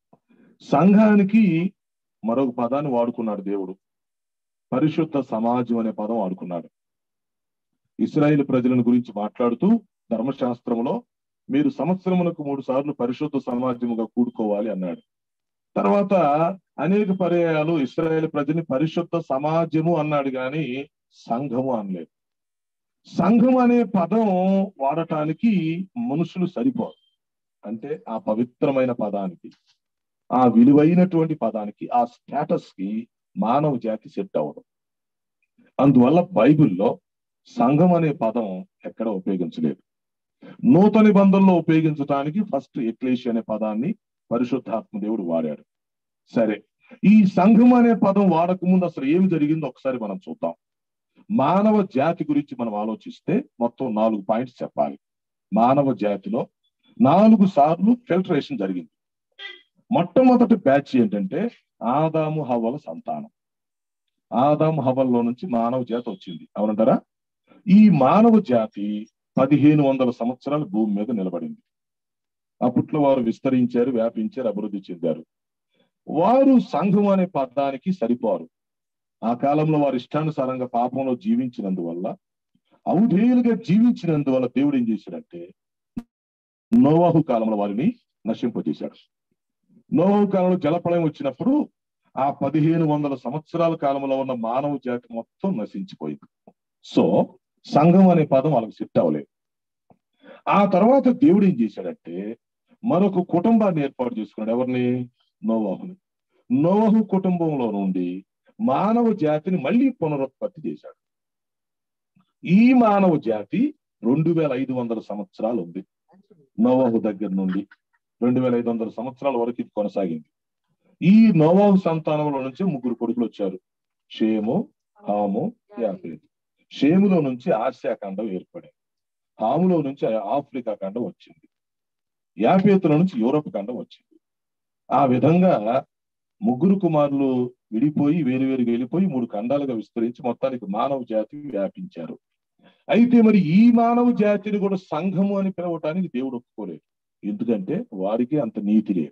[SPEAKER 11] సంఘానికి మరొక పదాన్ని వాడుకున్నాడు దేవుడు, పరిశుద్ధ సమాజం అనే పదం వాడుకున్నాడు. ఇశ్రాయేలు ప్రజలను గురించి మాట్లాడుతూ ధర్మశాస్త్రంలో మీరు సంవత్సరమునకు 3 సార్లు పరిశుద్ధ సమాజముగా కూడుకోవాలి అన్నాడు. తర్వాత అనేక పర్యాయాలు ఇశ్రాయేలు ప్రజని పరిశుద్ధ సమాజము అన్నాడు కానీ సంఘము అనలేదు. సంఘం అనే పదం వాడటానికి మనుషులు సరిపోరు. అంటే ఆ పవిత్రమైన పదానికి, ఆ విలువైనటువంటి పదానికి, ఆ స్టేటస్ కి మానవ జాతి సెట్ అవ్వదు. అందువల్ల బైబిల్లో సంఘం అనే పదం ఎక్కడ ఉపయోగించలేదు. నూతన నిబంధనలో ఉపయోగించడానికి ఫస్ట్ ఎక్లేషియా అనే పదాన్ని పరిశుద్ధాత్మ దేవుడు వాడాడు. సరే, ఈ సంఘం అనే పదం వాడకముందు అసలు ఏమి జరిగిందో ఒకసారి మనం చూద్దాం. మానవ జాతి గురించి మనం ఆలోచిస్తే మొత్తం 4 పాయింట్స్ చెప్పాలి. మానవ జాతిలో 4 సార్లు ఫిల్టరేషన్ జరిగింది. మొట్టమొదటి బ్యాచ్ ఏంటంటే ఆదాము హవ్వల సంతానం. ఆదాము హవ్వల్లో నుంచి మానవ జాతి వచ్చింది, అవునంటారా? ఈ మానవ జాతి 1500 సంవత్సరాలు భూమి మీద నిలబడింది. అప్పట్లో వారు విస్తరించారు, వ్యాపించారు, అభివృద్ధి చెందారు. వారు సంఘం అనే పదానికి సరిపోరు. ఆ కాలంలో వారు ఇష్టానుసారంగా పాపంలో జీవించినందువల్ల, ఔధేయులుగా జీవించినందువల్ల దేవుడు ఏం చేశాడంటే నోవాహు కాలంలో వారిని నశింపజేశాడు. నోవాహు కాలంలో జలప్రళయం వచ్చినప్పుడు ఆ 1500 సంవత్సరాల కాలంలో ఉన్న మానవ జాతి మొత్తం నశించిపోయింది. సో సంఘం అనే పదం వాళ్ళకి సెట్ అవ్వలేదు. ఆ తర్వాత దేవుడు ఏం చేశాడంటే మరొక కుటుంబాన్ని ఏర్పాటు చేసుకున్నాడు. ఎవరిని? నోవాహుని. నోవాహు కుటుంబంలో నుండి మానవ జాతిని మళ్ళీ పునరుత్పత్తి చేశాడు. ఈ మానవ జాతి 2500 సంవత్సరాలు ఉంది. నోవాహు దగ్గర నుండి 2500 సంవత్సరాల వరకు ఇది కొనసాగింది. ఈ నోవాహు సంతానంలో నుంచి 3 కొడుకులు వచ్చారు, షేము, హాము, యాఫేతు. షేములో నుంచి ఆసియా ఖండం ఏర్పడింది, హాములో నుంచి ఆఫ్రికా ఖండం వచ్చింది, యాఫేతులో నుంచి యూరోప్ ఖండం వచ్చింది. ఆ విధంగా 3 కుమారులు విడిపోయి వేరువేరుగా వెళ్ళిపోయి 3 ఖండాలుగా విస్తరించి మొత్తానికి మానవ జాతి వ్యాపించారు. అయితే మరి ఈ మానవ జాతిని కూడా సంఘము అని పిలవటానికి దేవుడు ఒప్పుకోలేదు. ఎందుకంటే వారికి అంత నీతి లేదు.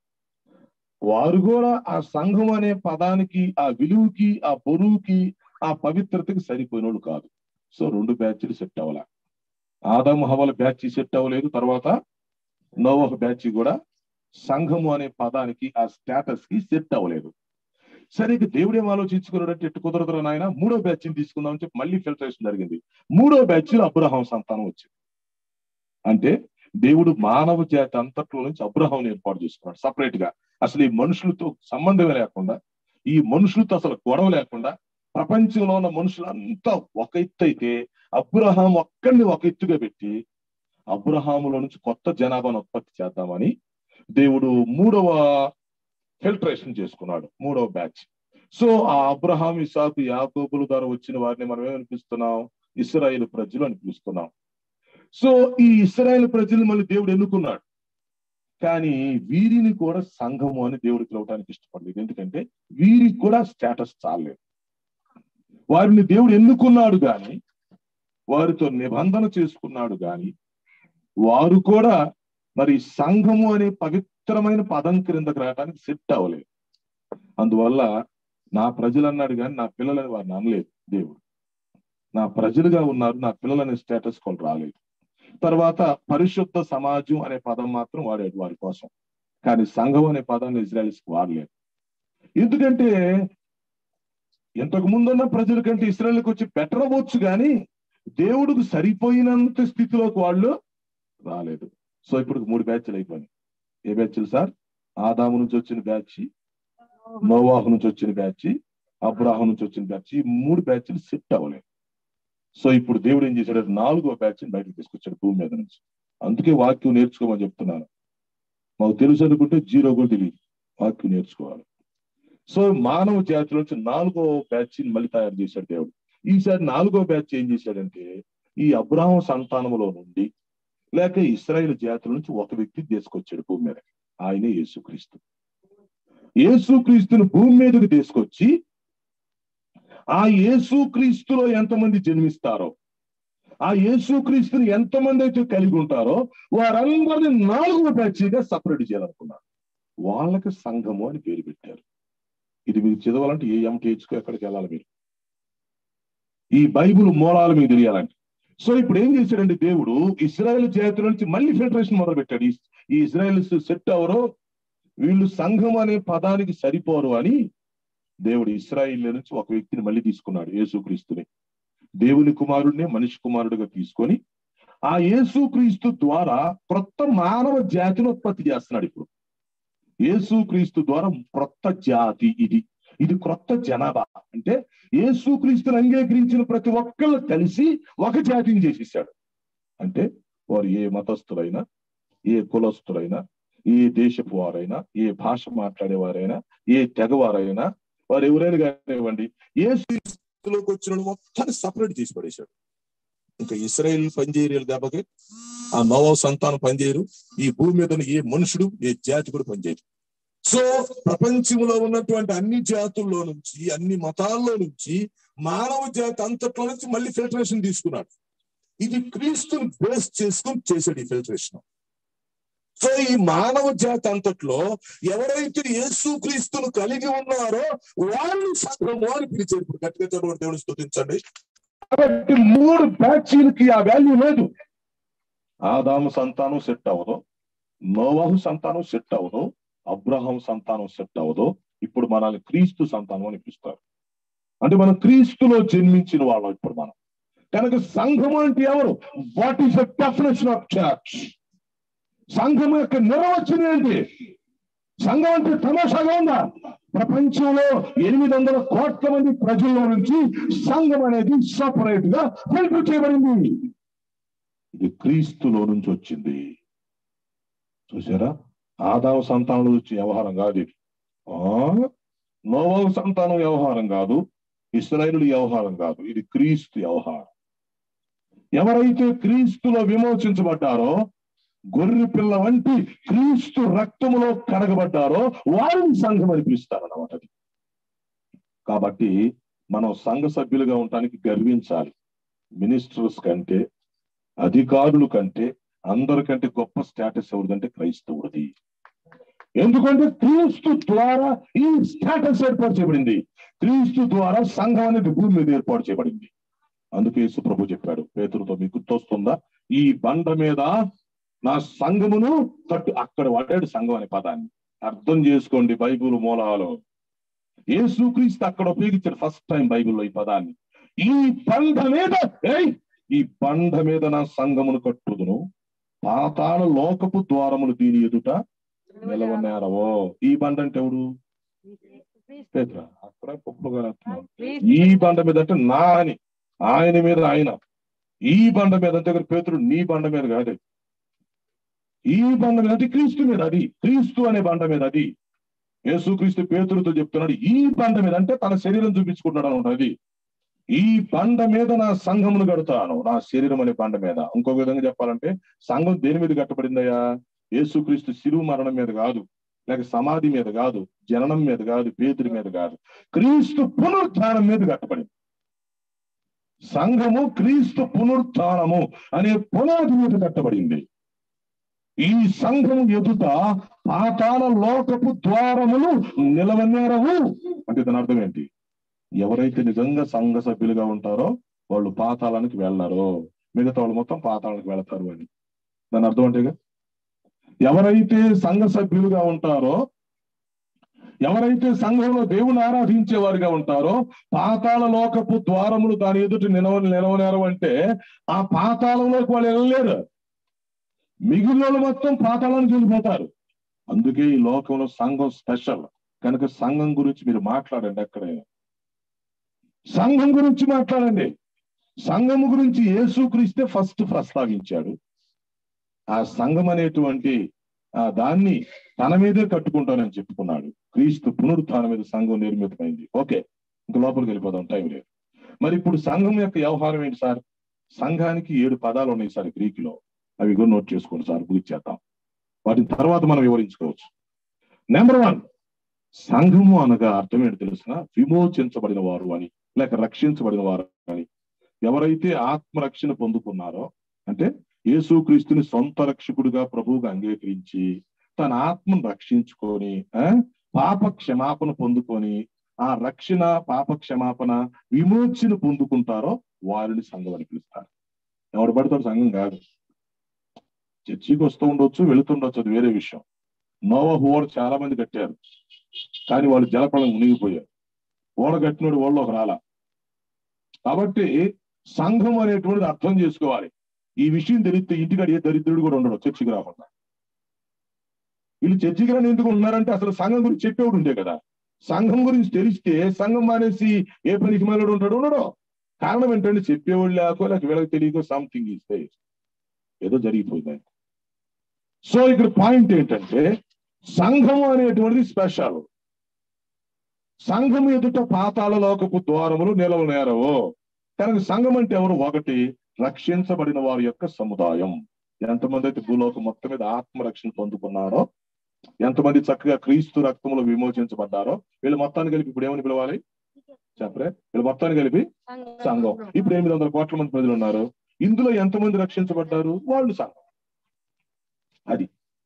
[SPEAKER 11] వారు కూడా ఆ సంఘం అనే పదానికి, ఆ విలువకి, ఆ బరువుకి, ఆ పవిత్రతకి సరిపోయిన వాళ్ళు కాదు. సో 2 బ్యాచ్లు సెట్ అవ్వాల. ఆదాము హవ్వల బ్యాచ్ సెట్ అవ్వలేదు. తర్వాత నోవాహు బ్యాచ్ కూడా సంఘము అనే పదానికి, ఆ స్టేటస్ కి సెట్ అవ్వలేదు. సరే ఇక దేవుడు ఏం ఆలోచించుకున్నాడంటే ఎట్టు కుదరదు నాయన 3వ బ్యాచ్ని తీసుకుందామని చెప్పి మళ్ళీ ఫిల్టరేషన్ జరిగింది. 3వ బ్యాచ్లో అబ్రహాం సంతానం వచ్చింది. అంటే దేవుడు మానవ జాతి అంతట్లో నుంచి అబ్రహాం ఏర్పాటు చేసుకున్నాడు సపరేట్ గా. అసలు ఈ మనుషులతో సంబంధమే లేకుండా, ఈ మనుషులతో అసలు గొడవ లేకుండా, ప్రపంచంలో ఉన్న మనుషులంతా ఒక ఎత్తు అయితే అబ్రహాం ఒక్కడిని ఒక ఎత్తుగా పెట్టి అబ్రహాములో నుంచి కొత్త జనాభాను ఉత్పత్తి చేద్దామని దేవుడు 3వ ఫిల్టరేషన్ చేసుకున్నాడు, 3వ బ్యాచ్. సో ఆ అబ్రహాం, ఇసాకు, యాకోబుల ద్వారా వచ్చిన వారిని మనం ఏమనిపిస్తున్నాం? ఇశ్రాయేలు ప్రజలు అని పిలుస్తున్నాం. సో ఈ ఇశ్రాయేలు ప్రజలు మళ్ళీ దేవుడు ఎన్నుకున్నాడు. కానీ వీరిని కూడా సంఘము అని దేవుడు పిలవటానికి ఇష్టపడలేదు. ఎందుకంటే వీరికి కూడా స్టేటస్ చాలలేదు. వారిని దేవుడు ఎన్నుకున్నాడు కానీ, వారితో నిబంధన చేసుకున్నాడు కానీ, వారు కూడా మరి సంఘము అనే పవిత్రమైన పదం క్రిందకు రావడానికి సెట్ అవ్వలేదు. అందువల్ల నా ప్రజలు అన్నాడు కానీ నా పిల్లలని వారిని అనలేదు దేవుడు. నా ప్రజలుగా ఉన్నారు, నా పిల్లలనే స్టేటస్ కూడా రాలేదు. తర్వాత పరిశుద్ధ సమాజం అనే పదం మాత్రం వాడాడు వారి కోసం, కానీ సంఘం అనే పదాన్ని ఇజ్రాయెల్స్కి వాడలేదు. ఎందుకంటే ఇంతకు ముందున్న ప్రజల కంటే ఇశ్రాయేలుకి వచ్చి బెటర్ అవ్వచ్చు కానీ దేవుడికి సరిపోయినంత స్థితిలోకి వాళ్ళు రాలేదు. సో ఇప్పుడు 3 బ్యాచ్లు అయిపోయినాయి. ఏ బ్యాచ్లు సార్? ఆదాము నుంచి వచ్చిన బ్యాచ్, నోవాహు నుంచి వచ్చిన బ్యాచ్, అబ్రాహాం నుంచి వచ్చిన బ్యాచ్. ఈ 3 బ్యాచ్లు సెట్ అవ్వలేదు. సో ఇప్పుడు దేవుడు ఏం చేశాడు? 4వ బ్యాచ్ని బయటకు తీసుకొచ్చాడు భూమి మీద నుంచి. అందుకే వాక్యం నేర్చుకోమని చెప్తున్నాను. మాకు తెలుసు అనుకుంటే 0 కూడా తెలియదు, వాక్యం నేర్చుకోవాలి. సో మానవ జాతి నుంచి 4వ బ్యాచ్ని మళ్ళీ తయారు చేశాడు దేవుడు. ఈసారి 4వ బ్యాచ్ ఏం చేశాడంటే ఈ అబ్రాహాం సంతానంలో నుండి లేక ఇశ్రాయేలు జాతుల నుంచి ఒక వ్యక్తి తీసుకొచ్చాడు భూమి మీదకి. ఆయనే యేసుక్రీస్తు. యేసుక్రీస్తుని భూమి మీదకి తీసుకొచ్చి ఆ యేసుక్రీస్తులో ఎంతమంది జన్మిస్తారో, ఆ యేసుక్రీస్తుని ఎంతమంది అయితే కలిగి ఉంటారో వారందరినీ 4వ బ్యాచ్గా సపరేట్ చేయాలనుకున్నారు. వాళ్ళకి సంఘము అని పేరు పెట్టారు. ఇది మీరు చదవాలంటే ఏ ఎంటీహెచ్కో ఎక్కడికి వెళ్ళాలి మీరు, ఈ బైబుల్ మూలాలు మీకు తెలియాలంటే. సో ఇప్పుడు ఏం చేశాడండి దేవుడు? ఇశ్రాయేల్ జాతుల నుంచి మళ్ళీ ఫిల్టరేషన్ మొదలు పెట్టాడు. ఈ ఇశ్రాయేల్స్ సెట్ అవరో, వీళ్ళు సంఘం అనే పదానికి సరిపోరు అని దేవుడు ఇశ్రాయేల్ నుంచి ఒక వ్యక్తిని మళ్ళీ తీసుకున్నాడు, యేసుక్రీస్తుని. దేవుని కుమారుడిని మనిషి కుమారుడిగా తీసుకొని ఆ యేసుక్రీస్తు ద్వారా క్రొత్త మానవ జాతిని ఉత్పత్తి చేస్తున్నాడు. ఇప్పుడు యేసుక్రీస్తు ద్వారా క్రొత్త జాతి, ఇది క్రొత్త జనాభా. అంటే యేసుక్రీస్తుని అంగీకరించిన ప్రతి ఒక్కళ్ళు కలిసి ఒక జాతిని చేసేసాడు. అంటే వారు ఏ మతస్థులైనా, ఏ కులస్థులైనా, ఏ దేశపు వారైనా, ఏ భాష మాట్లాడేవారైనా, ఏ తెగవారైనా, వారు ఎవరైనా కానివ్వండి, యేసుక్రీస్తులోకి వచ్చిన మొత్తాన్ని సపరేట్ చేసి పడేశాడు. ఇంకా ఇశ్రాయేల్ పనిచేయరు దెబ్బకి, ఆ నోవా సంతానం పనిచేయరు, ఈ భూమి మీద ఏ మనుషుడు, ఏ జాతి కూడా పనిచేయరు. సో ప్రపంచంలో ఉన్నటువంటి అన్ని జాతుల్లో నుంచి, అన్ని మతాల్లో నుంచి, మానవ జాతి అంతట్లో నుంచి మళ్ళీ ఫిల్టరేషన్ తీసుకున్నాడు. ఇది క్రీస్తుని బేస్ చేసుకుని చేశాడు ఈ ఫిల్టరేషన్. సో ఈ మానవ జాతి అంతట్లో ఎవరైతే యేసు క్రీస్తును కలిగి ఉన్నారో వాళ్ళు సంఘము అని పిలిచారు. ఇప్పుడు గట్టిగా చదవండి, దేవుని స్తుతించండి. కాబట్టి 3 బ్యాచీలకి ఆ వాల్యూ లేదు. ఆదాము సంతానం సెట్ అవ్వదు, నోవాహు సంతానం సెట్ అవ్వదు, అబ్రహాం సంతానం సెట్ అవ్వదు. ఇప్పుడు మనల్ని క్రీస్తు సంతానం అని పిలుస్తారు. అంటే మనం క్రీస్తులో జన్మించిన వాళ్ళం ఇప్పుడు మనం. కనుక సంఘం అంటే ఎవరు? What is the definition of church? సంఘం యొక్క నిర్వచనం ఏంటి? సంఘం అంటే తమాషాగా ఉందా? ప్రపంచంలో 800 కోట్ల మంది ప్రజల్లో నుంచి సంఘం అనేది సపరేట్ గా ఫిల్టర్ చేయబడింది. ఇది క్రీస్తులో నుంచి వచ్చింది. చూసారా? ఆదాము సంతానం వచ్చే వ్యవహారం కాదు ఇది. నోవాహు సంతానం వ్యవహారం కాదు, ఇశ్రాయేలు వ్యవహారం కాదు, ఇది క్రీస్తు వ్యవహారం. ఎవరైతే క్రీస్తులో విమోచించబడ్డారో, గొర్రె పిల్ల వంటి క్రీస్తు రక్తములో కడగబడ్డారో వారిని సంఘం అని పిలుస్తారన్నమాట. కాబట్టి మనం సంఘ సభ్యులుగా ఉండటానికి గర్వించాలి. మినిస్టర్స్ కంటే, అధికారుల కంటే, అందరికంటే గొప్ప స్టేటస్ ఎవరిదంటే క్రైస్తవుడిది. ఎందుకంటే క్రీస్తు ద్వారా ఈ స్టేటస్ ఏర్పాటు చేయబడింది. క్రీస్తు ద్వారా సంఘం అనేది భూమి మీద ఏర్పాటు చేయబడింది. అందుకే యేసు ప్రభు చెప్పాడు పేతురుతో, మీకు గుర్తొస్తుందా? ఈ బండ మీద నా సంఘమును కట్టు. అక్కడ వాడాడు సంఘం అనే పదాన్ని. అర్థం చేసుకోండి బైబిల్ మూలాలు. యేసుక్రీస్తు అక్కడ ఉపయోగించాడు ఫస్ట్ టైం బైబిల్లో ఈ పదాన్ని. ఈ బండ మీద, ఈ బండ మీద నా సంఘమును కట్టుదును, పాతాళ లోకపు ద్వారములు దీని ఎదుట నిలవనేరవో. ఈ బండ అంటే ఎవడు? పేతురు. అక్కడ పొప్పులుగా ఈ బండ మీద అంటే నా అని, ఆయన మీద ఆయన. ఈ బండ మీద అంటే పేతురు నీ బండ మీద కాదు, ఈ బండ మీద అంటే క్రీస్తు మీద. అది క్రీస్తు అనే బండ మీద. అది యేసుక్రీస్తు పేతురుతో చెప్తున్నాడు. ఈ బండ మీద అంటే తన శరీరం చూపించుకుంటున్నాడు అనమాట. అది ఈ బండ మీద నా సంఘమును కడతాను, నా శరీరం అనే బండ మీద. ఇంకొక విధంగా చెప్పాలంటే సంఘం దేని మీద కట్టబడిందయ్యా? యేసుక్రీస్తు శిలువ మరణం మీద కాదు, లేక సమాధి మీద కాదు, జననం మీద కాదు, పేతురి మీద కాదు, క్రీస్తు పునరుత్థానం మీద కట్టబడింది. సంఘము క్రీస్తు పునరుత్థానము అనే పునాది మీద కట్టబడింది. ఈ సంఘం ఎదుట పాతాళ లోకపు ద్వారములు నిలవనేరవు. అంటే దాని అర్థం ఏంటి? ఎవరైతే నిజంగా సంఘ సభ్యులుగా ఉంటారో వాళ్ళు పాతాళానికి వెళ్ళారో, మిగతా వాళ్ళు మొత్తం పాతాళానికి వెళతారు అని దాని అర్థం. అంటేగా ఎవరైతే సంఘ సభ్యులుగా ఉంటారో, ఎవరైతే సంఘంలో దేవుని ఆరాధించే వారిగా ఉంటారో, పాతాళ లోకపు ద్వారములు దాని ఎదుటి నిలవనేరవు అంటే ఆ పాతాళంలోకి వాళ్ళు వెళ్ళలేరు. మిగిలిన మొత్తం పాతాళానికి వెళ్ళిపోతారు. అందుకే ఈ లోకంలో సంఘం స్పెషల్. కనుక సంఘం గురించి మీరు మాట్లాడండి. ఎక్కడైనా సంఘం గురించి మాట్లాడండి. సంఘము గురించి యేసుక్రీస్తే ఫస్ట్ ప్రస్తావించాడు. ఆ సంఘం అనేటువంటి దాన్ని తన మీదే కట్టుకుంటానని చెప్పుకున్నాడు. క్రీస్తు పునరుత్థానం మీద సంఘం నిర్మితమైంది. ఓకే, ఇంక లోపలికి వెళ్ళిపోదాం, టైం లేదు. మరి ఇప్పుడు సంఘం యొక్క వ్యవహారం ఏంటి సార్? సంఘానికి 7 పదాలు ఉన్నాయి సార్ గ్రీకులో. అవి కూడా నోట్ చేసుకోండి సార్, పూర్తిచేద్దాం. వాటిని తర్వాత మనం వివరించుకోవచ్చు. నెంబర్ 1, సంఘము అనగా అర్థం ఏంటి తెలుసిన? విమోచించబడిన వారు అని, లేక రక్షించబడిన వారు అని. ఎవరైతే ఆత్మరక్షణ పొందుకున్నారో, అంటే యేసుక్రీస్తుని సొంత రక్షకుడిగా ప్రభువుగా అంగీకరించి తన ఆత్మను రక్షించుకొని పాప క్షమాపణ పొందుకొని ఆ రక్షణ, పాప క్షమాపణ, విమోచన పొందుకుంటారో వారిని సంఘం అని పిలుస్తారు. ఎవరు పడతారు? సంఘం కాదు. చర్చికి వస్తూ ఉండొచ్చు, వెళుతుండొచ్చు, అది వేరే విషయం. నోవాహు ఓడ చాలా మంది కట్టారు, కానీ వాళ్ళు జలప్రళయం మునిగిపోయారు. ఓడ కట్టినోడు ఓడలోకి రాలా. కాబట్టి సంఘం అనేటువంటిది అర్థం చేసుకోవాలి. ఈ విషయం తెలిస్తే ఇంటికాడ ఏ దరిద్రుడు కూడా ఉండడు చర్చికి రాకుండా. వీళ్ళు చర్చికి రాని ఎందుకు ఉన్నారంటే అసలు సంఘం గురించి చెప్పేవాడు ఉంటే కదా. సంఘం గురించి తెలిస్తే సంఘం మానేసి ఏ పనికి మేలుడు ఉంటాడు? ఉండడు. కారణం ఏంటంటే చెప్పేవాళ్ళు లేక వీళ్ళకి తెలియకో సంథింగ్ ఇస్తే ఏదో జరిగిపోయింది. సో ఇక్కడ పాయింట్ ఏంటంటే సంఘము అనేటువంటిది స్పెషల్. సంఘం ఎదుట పాతాళ లోకపు ద్వారములు నిలవనేరవు. కనుక సంఘం అంటే ఎవరు? 1, రక్షించబడిన వారి యొక్క సముదాయం. ఎంతమంది అయితే భూలోకం మొత్తం మీద ఆత్మరక్షణ పొందుకున్నారో ఎంతమంది చక్కగా క్రీస్తు రక్తంలో విమోచించబడ్డారో వీళ్ళు మొత్తాన్ని కలిపి ఇప్పుడు ఏమని పిలవాలి చెప్పరే? వీళ్ళు మొత్తాన్ని కలిపి సంఘం. ఇప్పుడు 800 కోట్ల మంది ప్రజలు ఉన్నారు. ఇందులో ఎంతమంది రక్షించబడ్డారు? వాళ్ళు సంఘం. అది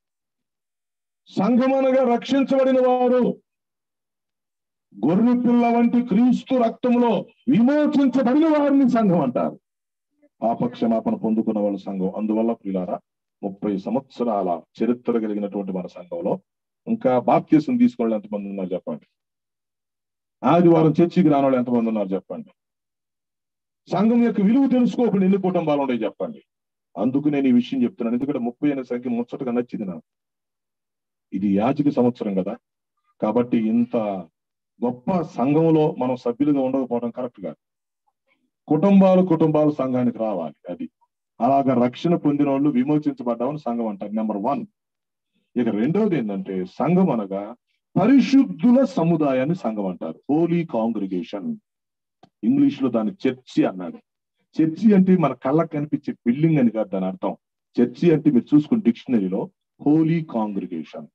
[SPEAKER 11] సంఘం అనగా రక్షించబడిన వారు. గొర్రె పిల్ల వంటి క్రీస్తు రక్తంలో విమోచించబడిన వారిని సంఘం అంటారు. పాపక్షమాపణ పొందుకున్న వాళ్ళ సంఘం. అందువల్ల ప్రియులారా 30 సంవత్సరాల చరిత్ర కలిగినటువంటి మన సంఘంలో ఇంకా బాప్తిసం తీసుకోవాలి ఎంతమంది ఉన్నారు చెప్పండి? ఆదివారం చర్చికి రాని వాళ్ళు ఎంతమంది ఉన్నారు చెప్పండి? సంఘం యొక్క విలువ తెలుసుకోకుండా ఎన్ని కుటుంబాలు ఉన్నాయి చెప్పండి? అందుకు నేను ఈ విషయం చెప్తున్నాను. ఎందుకంటే 30 అనే సంఖ్య ముచ్చటగా నచ్చింది నాకు. ఇది యాజక సంవత్సరం కదా, కాబట్టి ఇంత గొప్ప సంఘంలో మనం సభ్యులుగా ఉండకపోవడం కరెక్ట్ కాదు. కుటుంబాలు సంఘానికి రావాలి. అది అలాగా రక్షణ పొందిన వాళ్ళు విమోచించబడ్డామని సంఘం అంటారు. నెంబర్ 1. ఇక రెండవది ఏంటంటే సంఘం అనగా పరిశుద్ధుల సముదాయాన్ని సంఘం అంటారు. హోలీ కాంగ్రిగేషన్. ఇంగ్లీష్ లో దాన్ని చర్చి అన్నాడు. చర్చి అంటే మన కళ్ళకు కనిపించే బిల్డింగ్ అని కాదు దాని అర్థం. చర్చి అంటే మీరు చూసుకున్న డిక్షనరీలో హోలీ కాంగ్రిగేషన్.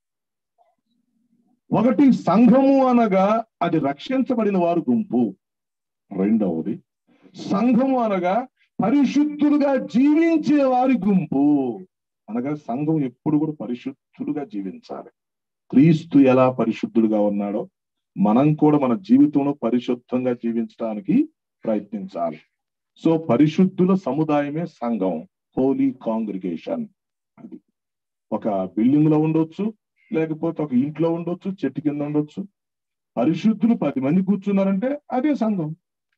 [SPEAKER 11] ఒకటి సంఘము అనగా అది రక్షించబడిన వారు గుంపు. రెండవది సంఘము అనగా పరిశుద్ధులుగా జీవించే వారి గుంపు. అనగా సంఘం ఎప్పుడు కూడా పరిశుద్ధులుగా జీవించాలి. క్రీస్తు ఎలా పరిశుద్ధుడుగా ఉన్నాడో మనం కూడా మన జీవితంలో పరిశుద్ధంగా జీవించడానికి ప్రయత్నించాలి. సో పరిశుద్ధుల సముదాయమే సంఘం, హోలీ కాంగ్రిగేషన్. అది ఒక బిల్డింగ్ లో ఉండొచ్చు, లేకపోతే ఒక ఇంట్లో ఉండొచ్చు, చెట్టు కింద ఉండొచ్చు. పరిశుద్ధులు 10 మంది కూర్చున్నారంటే అదే సంఘం.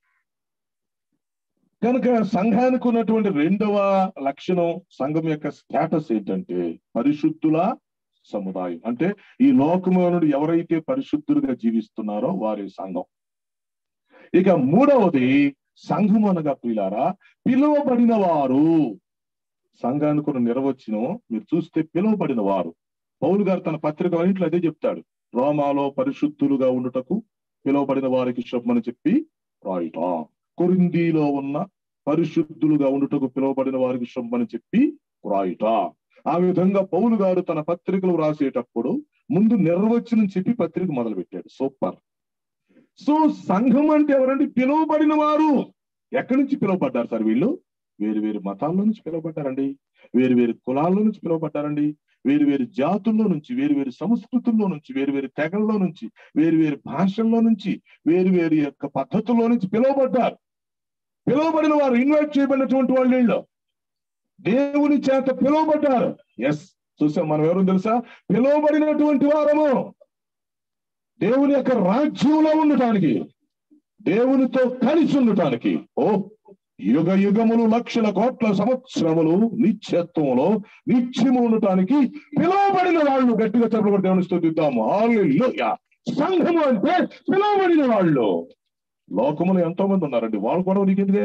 [SPEAKER 11] కనుక సంఘానికి ఉన్నటువంటి రెండవ లక్షణం, సంఘం యొక్క స్టేటస్ ఏంటంటే పరిశుద్ధుల సముదాయం. అంటే ఈ లోకములో ఎవరైతే పరిశుద్ధులుగా జీవిస్తున్నారో వారి సంఘం. ఇక మూడవది సంఘం అనగా ప్రియులారా పిలువబడిన వారు. సంఘానికి ఉన్న నిర్వచనం మీరు చూస్తే పిలువబడిన వారు. పౌలు గారు తన పత్రిక ఇంట్లో అదే చెప్తాడు. రోమాలో పరిశుద్ధులుగా ఉండుటకు పిలువబడిన వారికి శుభమని చెప్పి రాయుట. కొరింథీలో ఉన్న పరిశుద్ధులుగా ఉండుటకు పిలువబడిన వారికి శుభమని చెప్పి రాయుట. ఆ విధంగా పౌలు గారు తన పత్రికలు రాసేటప్పుడు ముందు నిర్వచనం చెప్పి పత్రిక మొదలు పెట్టాడు. సూపర్. సో సంఘం అంటే ఎవరండి? పిలువబడిన వారు. ఎక్కడి నుంచి పిలువబడ్డారు సార్ వీళ్ళు? వేరు వేరు మతాల్లో నుంచి పిలువబడ్డారండి, వేరు వేరు కులాల్లో నుంచి పిలువబడ్డారండి, వేరు వేరు జాతుల్లో నుంచి, వేరు వేరు సంస్కృతుల్లో నుంచి, వేరు వేరు తెగల్లో నుంచి, వేరు వేరు భాషల్లో నుంచి, వేరు వేరు యొక్క పద్ధతుల్లో నుంచి పిలువబడ్డారు. పిలువబడిన వారు, ఇన్వైట్ చేయబడినటువంటి వాళ్ళు వీళ్ళు దేవుని చేత పిలువబడ్డారు. ఎస్, చూసాం మనం ఎవరు తెలుసా? పిలువబడినటువంటి వారము దేవుని యొక్క రాజ్యంలో ఉండటానికి, దేవునితో కలిసి ఉండటానికి. ఓ యుగ యుగములు, లక్షల కోట్ల సంవత్సరములు నిత్యత్వంలో నిత్యము ఉండటానికి పిలువబడిన వాళ్ళు. గట్టిగా చెప్పబడి దేవుని స్తుతిద్దాము. హల్లెలూయా. సంఘము అంటే పిలువబడిన వాళ్ళు. లోకములు ఎంతో మంది ఉన్నారండి, వాళ్ళు కూడా నీకెందుకే?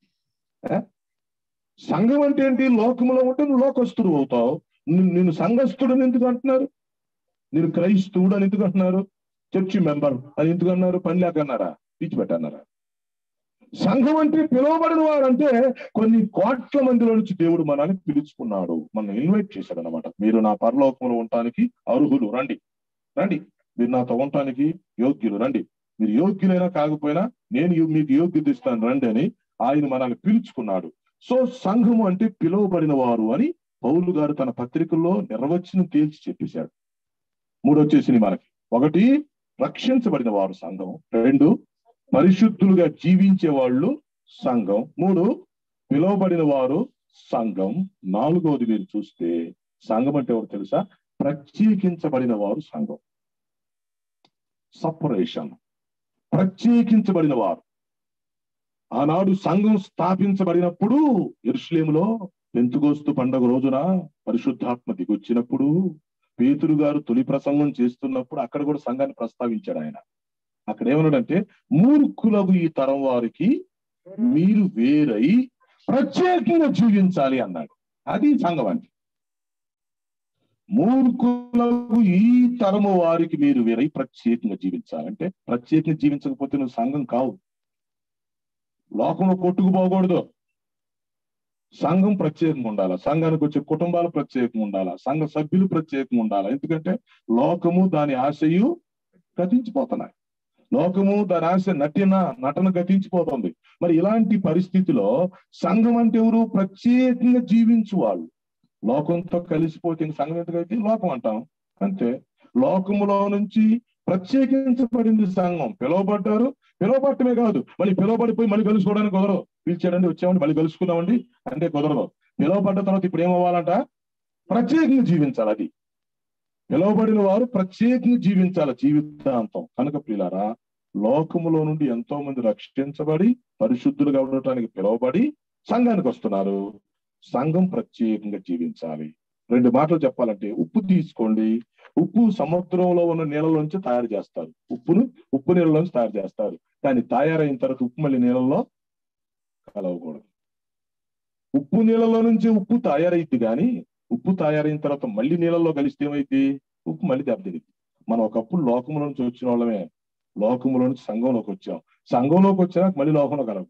[SPEAKER 11] సంఘం అంటే ఏంటి? లోకములో ఉంటే నువ్వు లోకస్తుడు అవుతావు. నేను సంఘస్థుడని ఎందుకు అంటున్నారు? నేను క్రైస్తవుడు అని ఎందుకు అంటున్నారు? చర్చి మెంబర్ అని ఎందుకు అన్నారు? పని లేక అన్నారా? పిచ్చి పెట్టన్నారా? సంఘం అంటే పిలువబడిన వారు. అంటే కొన్ని కోట్ల మందిలో నుంచి దేవుడు మనల్ని పిలుచుకున్నాడు, మనం ఇన్వైట్ చేశాడు అనమాట. మీరు నా పరలోకంలో ఉండటానికి అర్హులు, రండి రండి. మీరు నాతో ఉండటానికి యోగ్యులు, రండి. మీరు యోగ్యులైనా కాకపోయినా నేను మీకు యోగ్యత ఇస్తాను, రండి అని ఆయన మనల్ని పిలుచుకున్నాడు. సో సంఘము అంటే పిలువబడిన వారు అని పౌలు గారు తన పత్రికల్లో నిర్వచనం తేల్చి చెప్పేశాడు. 3 వచ్చేసింది మనకి. 1 రక్షించబడిన వారు సంఘం, 2 పరిశుద్ధులుగా జీవించే వాళ్ళు సంఘం, 3 పిలువబడిన వారు సంఘం, 4వది మీరు చూస్తే సంఘం అంటే ఎవరు తెలుసా? ప్రత్యేకించబడిన వారు సంఘం. సపరేషన్, ప్రత్యేకించబడిన వారు. ఆనాడు సంఘం స్థాపించబడినప్పుడు యెరూషలేములో పెంతెకోస్తు పండుగ రోజున పరిశుద్ధాత్మ దిగొచ్చినప్పుడు పేతురు గారు తొలి ప్రసంగం చేస్తున్నప్పుడు అక్కడ కూడా సంఘాన్ని ప్రస్తావించాడు ఆయన. అక్కడ ఏమన్నాడంటే, మూర్ఖులకు ఈ తరం వారికి మీరు వేరై ప్రత్యేకంగా జీవించాలి అన్నాడు. అది సంఘం అంటే. మూర్ఖులకు ఈ తరము వారికి మీరు వేరై ప్రత్యేకంగా జీవించాలంటే, ప్రత్యేకంగా జీవించకపోతే నువ్వు సంఘం కావు. లోకంలో కొట్టుకుపోకూడదు. సంఘం ప్రత్యేకంగా ఉండాలా, సంఘానికి వచ్చే కుటుంబాలు ప్రత్యేకంగా ఉండాలా, సంఘ సభ్యులు ప్రత్యేకంగా ఉండాలా. ఎందుకంటే లోకము దాని ఆశయు గతించిపోతున్నాయి. లోకము దాని ఆశ నటన గతించిపోతుంది. మరి ఇలాంటి పరిస్థితిలో సంఘం అంటే ఎవరు? ప్రత్యేకంగా జీవించు వాళ్ళు. లోకంతో కలిసిపోతే సంఘం ఎందుకైతే లోకం అంటాం అంతే. లోకములో నుంచి ప్రత్యేకించబడింది సంఘం. పిలువబడ్డారు, పిలువబట్టమే కాదు మళ్ళీ పిలువబడిపోయి మళ్ళీ కలుసుకోవడానికి కుదరదు. పిలిచాడండి, వచ్చామండి, మళ్ళీ కలుసుకున్నామండి అంటే కుదరదు. పిలువబడ్డ తర్వాత ఇప్పుడు ఏమవ్వాలంట? ప్రత్యేకంగా జీవించాలి. అది పిలువబడిన వారు ప్రత్యేకంగా జీవించాలి జీవితాంతం. కనుక ప్రియులారా, లోకములో నుండి ఎంతో మంది రక్షించబడి పరిశుద్ధులుగా ఉండటానికి పిలువబడి సంఘానికి వస్తున్నారు. సంఘం ప్రత్యేకంగా జీవించాలి. 2 మాటలు చెప్పాలంటే, ఉప్పు తీసుకోండి. ఉప్పు సముద్రంలో ఉన్న నీళ్ళలోంచి తయారు చేస్తారు. ఉప్పు నీళ్ళలోంచి తయారు చేస్తారు. కానీ తయారైన తర్వాత ఉప్పు మళ్ళీ నీళ్ళలో కలవకూడదు. ఉప్పు నీళ్ళలో నుంచి ఉప్పు తయారైద్ది, కానీ ఉప్పు తయారైన తర్వాత మళ్ళీ నీళ్ళలో కలిస్తే ఏమైంది? ఉప్పు మళ్ళీ దెబ్బతింది. మనం ఒకప్పుడు లోకముల నుంచి వచ్చిన వాళ్ళమే. లోకముల నుంచి సంఘంలోకి వచ్చాం. సంఘంలోకి వచ్చినాక మళ్ళీ లోకంలో కలవకూడదు.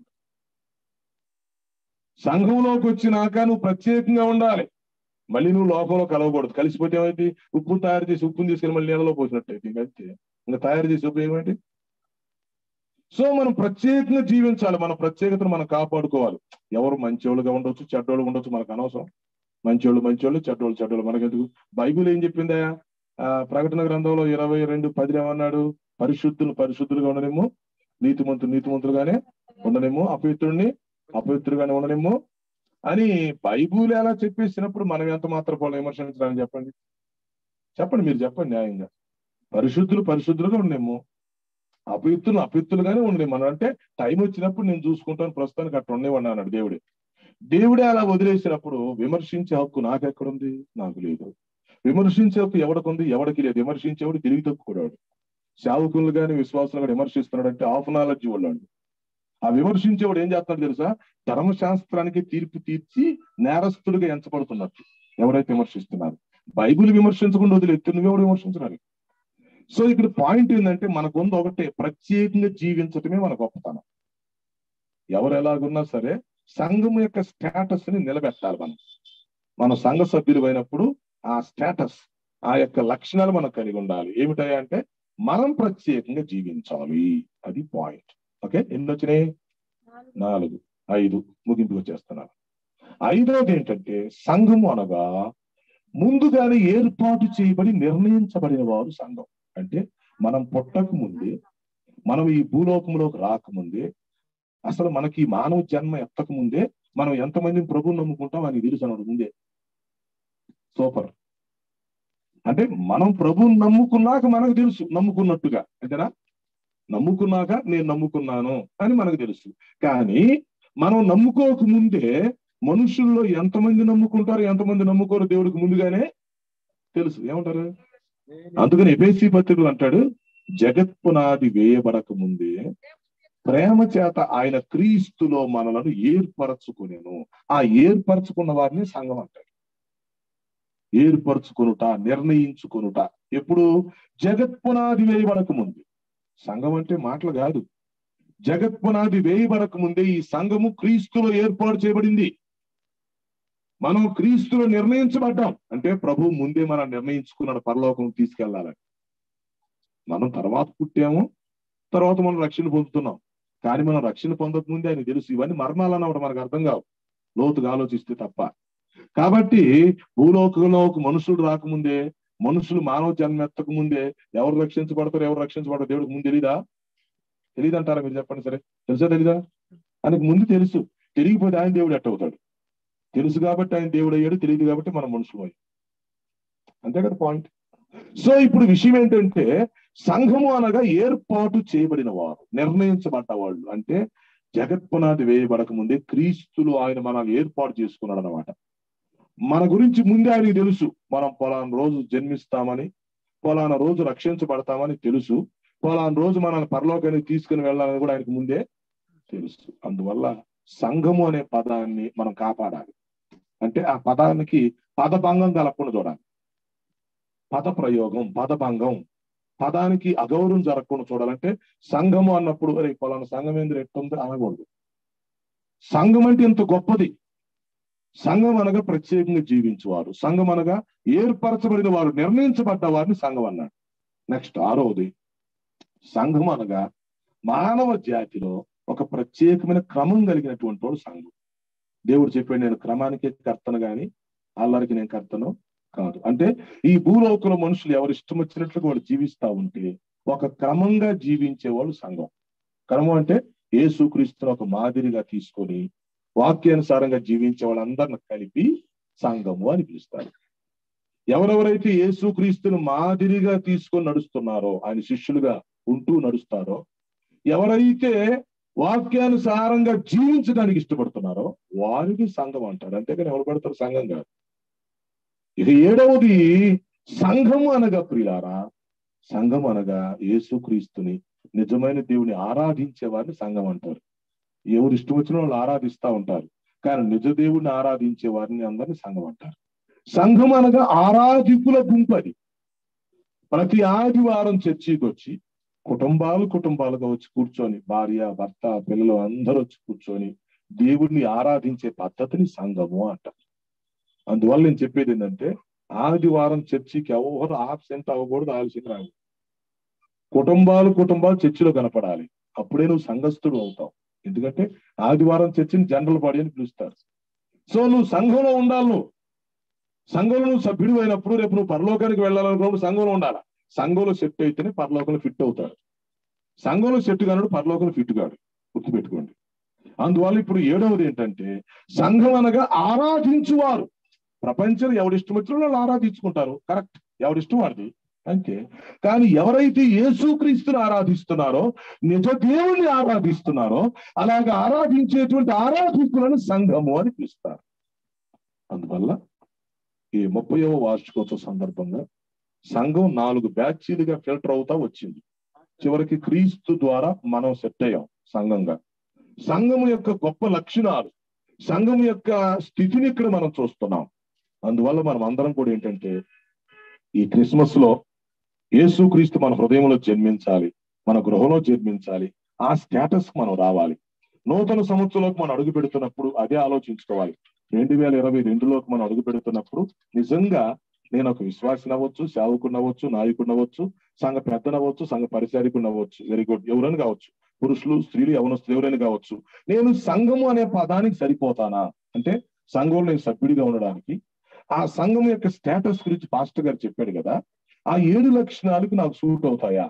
[SPEAKER 11] సంఘంలోకి వచ్చినాక నువ్వు ప్రత్యేకంగా ఉండాలి. మళ్ళీ నువ్వు లోకంలో కలవకూడదు. కలిసిపోతే ఏమైంది? ఉప్పు తయారు చేసి ఉప్పుని తీసుకెళ్ళి మళ్ళీ నీళ్ళలో పోసినట్టయితే ఇంకంతే. ఇంకా తయారు చేసి ఉపయోగం ఏంటి? సో మనం ప్రత్యేకంగా జీవించాలి. మన ప్రత్యేకతను మనం కాపాడుకోవాలి. ఎవరు మంచోళ్ళుగా ఉండొచ్చు, చెడ్డోళ్ళు ఉండొచ్చు, మనకు అనవసరం. మంచోళ్ళు, చెడ్డోళ్ళు మనకెందుకు? బైబిల్ ఏం చెప్పిందా? ప్రకటన గ్రంథంలో 22:10 ఏమన్నాడు? పరిశుద్ధులుగా ఉండనేమో, నీతిమంతులుగానే ఉండనేమో, అపవిత్రుగానే ఉండనేమో అని బైబిల్ ఎలా చెప్పేసినప్పుడు మనం ఎంత మాత్రం పోలే విమర్శించడానికి? చెప్పండి మీరు చెప్పండి న్యాయంగా. పరిశుద్ధులుగా ఉండేమో, అపవిత్రులుగానే ఉండేమో. మనం అంటే టైం వచ్చినప్పుడు నేను చూసుకుంటాను, ప్రస్తుతానికి అట్లా ఉండేవాడిని అన్నాడు దేవుడే అలా వదిలేసినప్పుడు విమర్శించే హక్కు నాకెక్కడుంది? నాకు లేదు. విమర్శించే హక్కు ఎవడికి ఎవడికి లేదు. విమర్శించేవాడు తెలివి తక్కువవాడు. సేవకులు కానీ విశ్వాసులు కానీ విమర్శిస్తున్నాడు అంటే హాఫ్ నాలెడ్జ్ వాళ్ళు. ఆ విమర్శించేవాడు ఏం చేస్తున్నాడు తెలుసా? ధర్మశాస్త్రానికి తీర్పు తీర్చి నేరస్తుడిగా ఎంచబడుతున్నట్టు ఎవరైతే విమర్శిస్తున్నారు. బైబిల్ విమర్శించకుండా వదిలేస్తే నువ్వెవడు విమర్శించడానికి? సో ఇక్కడ పాయింట్ ఏంటంటే, మనకుంది ఒకటే, ప్రత్యేకంగా జీవించటమే మన గొప్పతనం. ఎవరు ఎలాగున్నా సరే సంఘం యొక్క స్టేటస్ ని నిలబెట్టాలి. మన సంఘ సభ్యులు అయినప్పుడు ఆ స్టేటస్, ఆ యొక్క లక్షణాలు మనం కలిగి ఉండాలి. ఏమిటాయా అంటే, మనం ప్రత్యేకంగా జీవించాలి. అది పాయింట్. ఓకే, ఎన్ని వచ్చినాయి? 4, 5 ముగింపుకు వచ్చేస్తున్నాను. 5వది ఏంటంటే, సంఘము అనగా ముందుగానే ఏర్పాటు చేయబడి నిర్ణయించబడిన వారు సంఘం. అంటే మనం పుట్టక ముందే, మనం ఈ భూలోకంలోకి రాకముందే, అసలు మనకి మానవ జన్మ ఎత్తక ముందే మనం ఎంతమందిని ప్రభువుని నమ్ముకుంటాం అని తెలుసు అన్నాడు ముందే. సూపర్. అంటే మనం ప్రభువుని నమ్ముకున్నాక మనకు తెలుసు, నమ్ముకున్నట్టుగా. అంతేనా? నమ్ముకున్నాక నేను నమ్ముకున్నాను అని మనకు తెలుసు. కానీ మనం నమ్ముకోక ముందే మనుషుల్లో ఎంతమంది నమ్ముకుంటారు, ఎంతమంది నమ్ముకోరు దేవుడికి ముందుగానే తెలుసు. ఏమంటారు? అందుకని ఎఫెసీ పత్రికలు అంటాడు, జగత్పునాది వేయబడక ముందే ప్రేమ చేత ఆయన క్రీస్తులో మనలను ఏర్పరచుకునేను. ఆ ఏర్పరచుకున్న వారిని సంఘం అంటాడు. ఏర్పరచుకొనుట, నిర్ణయించుకొనుట. ఎప్పుడు? జగత్పునాది వేయబడక ముందు. సంఘం అంటే మాటలు కాదు. జగత్పునాది వేయబడక ముందే ఈ సంఘము క్రీస్తులో ఏర్పాటు చేయబడింది. మనం క్రీస్తులో నిర్ణయించబడ్డాం. అంటే ప్రభు ముందే మనం నిర్ణయించుకున్నాడు పరలోకం తీసుకెళ్లాలని. మనం తర్వాత పుట్టాము, తర్వాత మనం రక్షణ పొందుతున్నాం. కానీ మనం రక్షణ పొందక ముందే ఆయన తెలుసు. ఇవన్నీ మర్మాలు అన్నమాట మనకు అర్థం కావు లోతుగా ఆలోచిస్తే తప్ప. కాబట్టి భూలోకంలో ఒక మనుషుడు రాకముందే, మనుషులు మానవ జన్మ ఎత్తక ముందే ఎవరు రక్షించబడతారు, ఎవరు రక్షించబడతారు దేవుడికి ముందు తెలియదు అంటారా మీరు? చెప్పండి. సరే, తెలుసా తెలీదా? ఆయనకు ముందు తెలుసు. తెలియకపోతే ఆయన దేవుడు ఎట్టవుతాడు? తెలుసు కాబట్టి ఆయన దేవుడు అయ్యాడు, తెలియదు కాబట్టి మనం మనుషులు అయ్యాం. అంతే కదా పాయింట్. సో ఇప్పుడు విషయం ఏంటంటే, సంఘము అనగా ఏర్పాటు చేయబడిన వారు, నిర్ణయించబడ్డ వాళ్ళు. అంటే జగత్పునాది వేయబడక ముందే క్రీస్తులు ఆయన మనల్ని ఏర్పాటు చేసుకున్నాడు అన్నమాట. మన గురించి ముందే ఆయనకి తెలుసు. మనం పలానా రోజు జన్మిస్తామని, పలానా రోజు రక్షించబడతామని తెలుసు, పలానా రోజు మనల్ని పరలోకానికి తీసుకుని వెళ్ళాలని కూడా ఆయనకు ముందే తెలుసు. అందువల్ల సంఘము అనే పదాన్ని మనం కాపాడాలి. అంటే ఆ పదానికి పదభంగం కలగకుండా చూడాలి. పద ప్రయోగం, పదభంగం, పదానికి అగౌరవం జరగకుండా చూడాలంటే సంఘము అన్నప్పుడు పలానా సంఘం ఏంది ఎట్టుంది అనకూడదు. సంఘం అంటే ఇంత గొప్పది. సంఘం అనగా ప్రత్యేకంగా జీవించేవారు, సంఘం అనగా ఏర్పరచబడిన వారు, నిర్ణయించబడ్డ వారిని సంఘం అన్నాడు. నెక్స్ట్ 6వది, సంఘం అనగా మానవ జాతిలో ఒక ప్రత్యేకమైన క్రమం కలిగినటువంటి వాడు సంఘం. దేవుడు చెప్పాడు, నేను క్రమానికి కర్తను గాని అల్లరికి నేను కర్తను కాదు. అంటే ఈ భూలోకంలో మనుషులు ఎవరు ఇష్టం వచ్చినట్లుగా వాళ్ళు జీవిస్తా ఉంటే ఒక క్రమంగా జీవించేవాళ్ళు సంఘం. క్రమం అంటే యేసుక్రీస్తును ఒక మాదిరిగా తీసుకొని వాక్యానుసారంగా జీవించే వాళ్ళందరిని కలిపి సంఘము అని పిలుస్తారు. ఎవరెవరైతే యేసుక్రీస్తును మాదిరిగా తీసుకొని నడుస్తున్నారో, ఆయన శిష్యులుగా ఉంటూ నడుస్తారో, ఎవరైతే వాక్యానుసారంగా జీవించడానికి ఇష్టపడుతున్నారో వారికి సంఘం అంటారు. అంతేగాని ఎవరు పడతారు సంఘం కాదు. ఇక 7వది, సంఘము అనగా ప్రియులారా, సంఘం అనగా యేసుక్రీస్తుని నిజమైన దేవుని ఆరాధించే వారిని సంఘం అంటారు. ఎవరు ఇష్టం వచ్చిన వాళ్ళు ఆరాధిస్తూ ఉంటారు, కానీ నిజ దేవుడిని ఆరాధించే వారిని అందరినీ సంఘం అంటారు. సంఘం అనగా ఆరాధికుల గుంపది. ప్రతి ఆదివారం చర్చికి వచ్చి కుటుంబాలుగా వచ్చి కూర్చొని, భార్య భర్త పిల్లలు అందరూ వచ్చి కూర్చొని దేవుడిని ఆరాధించే పద్ధతిని సంఘము అంటారు. అందువల్ల నేను చెప్పేది ఏంటంటే, ఆదివారం చర్చికి ఎవరు ఆబ్సెంట్ అవ్వకూడదు, ఆలస్యం రాకూడదు. కుటుంబాలు చర్చిలో కనపడాలి, అప్పుడే నువ్వు సంఘస్థుడు అవుతావు. ఎందుకంటే ఆదివారం చర్చిని జనరల్ బాడీ అని పిలుస్తారు. సో నువ్వు సంఘంలో ఉండాలి. నువ్వు సంఘంలో నువ్వు సభ్యుడు అయినప్పుడు రేపు నువ్వు పరలోకానికి వెళ్ళాలనుకున్నప్పుడు సంఘంలో ఉండాలి. సంఘంలో సెట్ అయితేనే పరలోకంలో ఫిట్ అవుతాడు. సంఘంలో సెట్ కానుడు పరలోకంలో ఫిట్ కాడు, గుర్తుపెట్టుకోండి. అందువల్ల ఇప్పుడు 7వది ఏంటంటే, సంఘం అనగా ఆరాధించువారు. ప్రపంచంలో ఎవరిష్టం వచ్చిన వాళ్ళు ఆరాధించుకుంటారు, కరెక్ట్, ఎవరిష్టం వాడిది అంతే. కానీ ఎవరైతే యేసుక్రీస్తుని ఆరాధిస్తున్నారో, నిజ దేవుణ్ణి ఆరాధిస్తున్నారో, అలాగే ఆరాధించేటువంటి ఆరాధికులను సంఘము అని పిలుస్తారు. అందువల్ల ఈ 30వ వార్షికోత్సవ సందర్భంగా సంఘం 4 బ్యాచీలుగా ఫిల్టర్ అవుతా వచ్చింది. చివరికి క్రీస్తు ద్వారా మనం సెట్ అయ్యాం సంఘంగా. సంఘం యొక్క గొప్ప లక్షణాలు, సంఘం యొక్క స్థితిని ఇక్కడ మనం చూస్తున్నాం. అందువల్ల మనం అందరం కూడా ఏంటంటే, ఈ క్రిస్మస్ లో యేసుక్రీస్తు మన హృదయంలో జన్మించాలి, మన గృహంలో జన్మించాలి, ఆ స్టేటస్ మనం రావాలి. నూతన సంవత్సరంలోకి మనం అడుగు పెడుతున్నప్పుడు అదే ఆలోచించుకోవాలి. 2022లోకి మనం అడుగు పెడుతున్నప్పుడు నిజంగా నేను ఒక విశ్వాసిని అవ్వచ్చు, సేవకుని అవ్వచ్చు, నాయకుడిని అవ్వచ్చు, సంఘ పెద్దనవ్వచ్చు, సంఘ పరిచారికుని అవ్వచ్చు, వెరీ గుడ్, ఎవరైనా కావచ్చు, పురుషులు స్త్రీలు యవనస్తులు ఎవరైనా కావచ్చు. నేను సంఘము అనే పదానికి సరిపోతానా అంటే, సంఘంలో నేను సభ్యుడిగా ఉండడానికి ఆ సంఘం యొక్క స్టేటస్ గురించి పాస్టర్ గారు చెప్పాడు కదా, ఆ 7 లక్షణాలకు నాకు సూట్ అవుతాయా?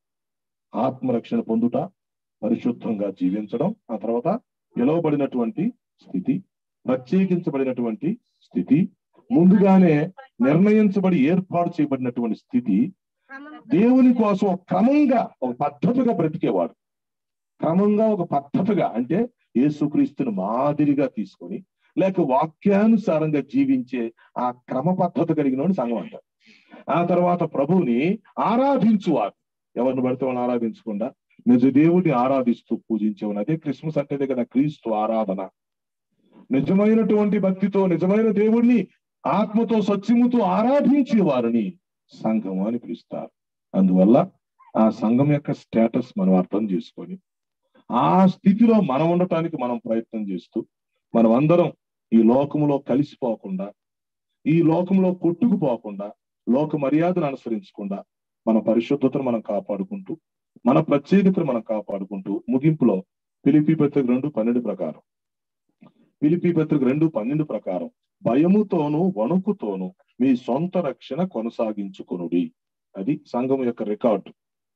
[SPEAKER 11] ఆత్మరక్షణ పొందుట, పరిశుద్ధంగా జీవించడం, ఆ తర్వాత పిలువబడినటువంటి స్థితి, ప్రత్యేకించబడినటువంటి స్థితి, ముందుగానే నిర్ణయించబడి ఏర్పాటు చేయబడినటువంటి స్థితి, దేవుని కోసం ఒక క్రమంగా ఒక పద్ధతిగా బ్రతికేవాడు. క్రమంగా ఒక పద్ధతిగా అంటే యేసుక్రీస్తుని మాదిరిగా తీసుకొని లేక వాక్యానుసారంగా జీవించే ఆ క్రమ పద్ధతి కలిగిన సంఘం అంటారు. ఆ తర్వాత ప్రభువుని ఆరాధించువారు, ఎవరిని పడితే వాళ్ళని ఆరాధించకుండా నిజ దేవుడిని ఆరాధిస్తూ పూజించేవారు. అదే క్రిస్మస్ అంటే కదా, క్రీస్తు ఆరాధన. నిజమైనటువంటి భక్తితో నిజమైన దేవుడిని ఆత్మతో సత్యముతో ఆరాధించే వారిని సంఘం అని పిలుస్తారు. అందువల్ల ఆ సంఘం యొక్క స్టేటస్ మనం అర్థం చేసుకొని ఆ స్థితిలో మనం ఉండటానికి మనం ప్రయత్నం చేస్తూ, మనం అందరం ఈ లోకంలో కలిసిపోకుండా, ఈ లోకంలో కొట్టుకుపోకుండా, లోక మర్యాదను అనుసరించకుండా మన పరిశుద్ధతను మనం కాపాడుకుంటూ, మన ప్రత్యేకతను మనం కాపాడుకుంటూ, ముగింపులో ఫిలిప్పీ పత్రిక 2:12 ప్రకారం, ఫిలిప్పీ పత్రిక 2:12 ప్రకారం భయముతోనూ వణుకుతోనూ మీ సొంత రక్షణ కొనసాగించుకొనుడి. అది సంఘం యొక్క రికార్డు.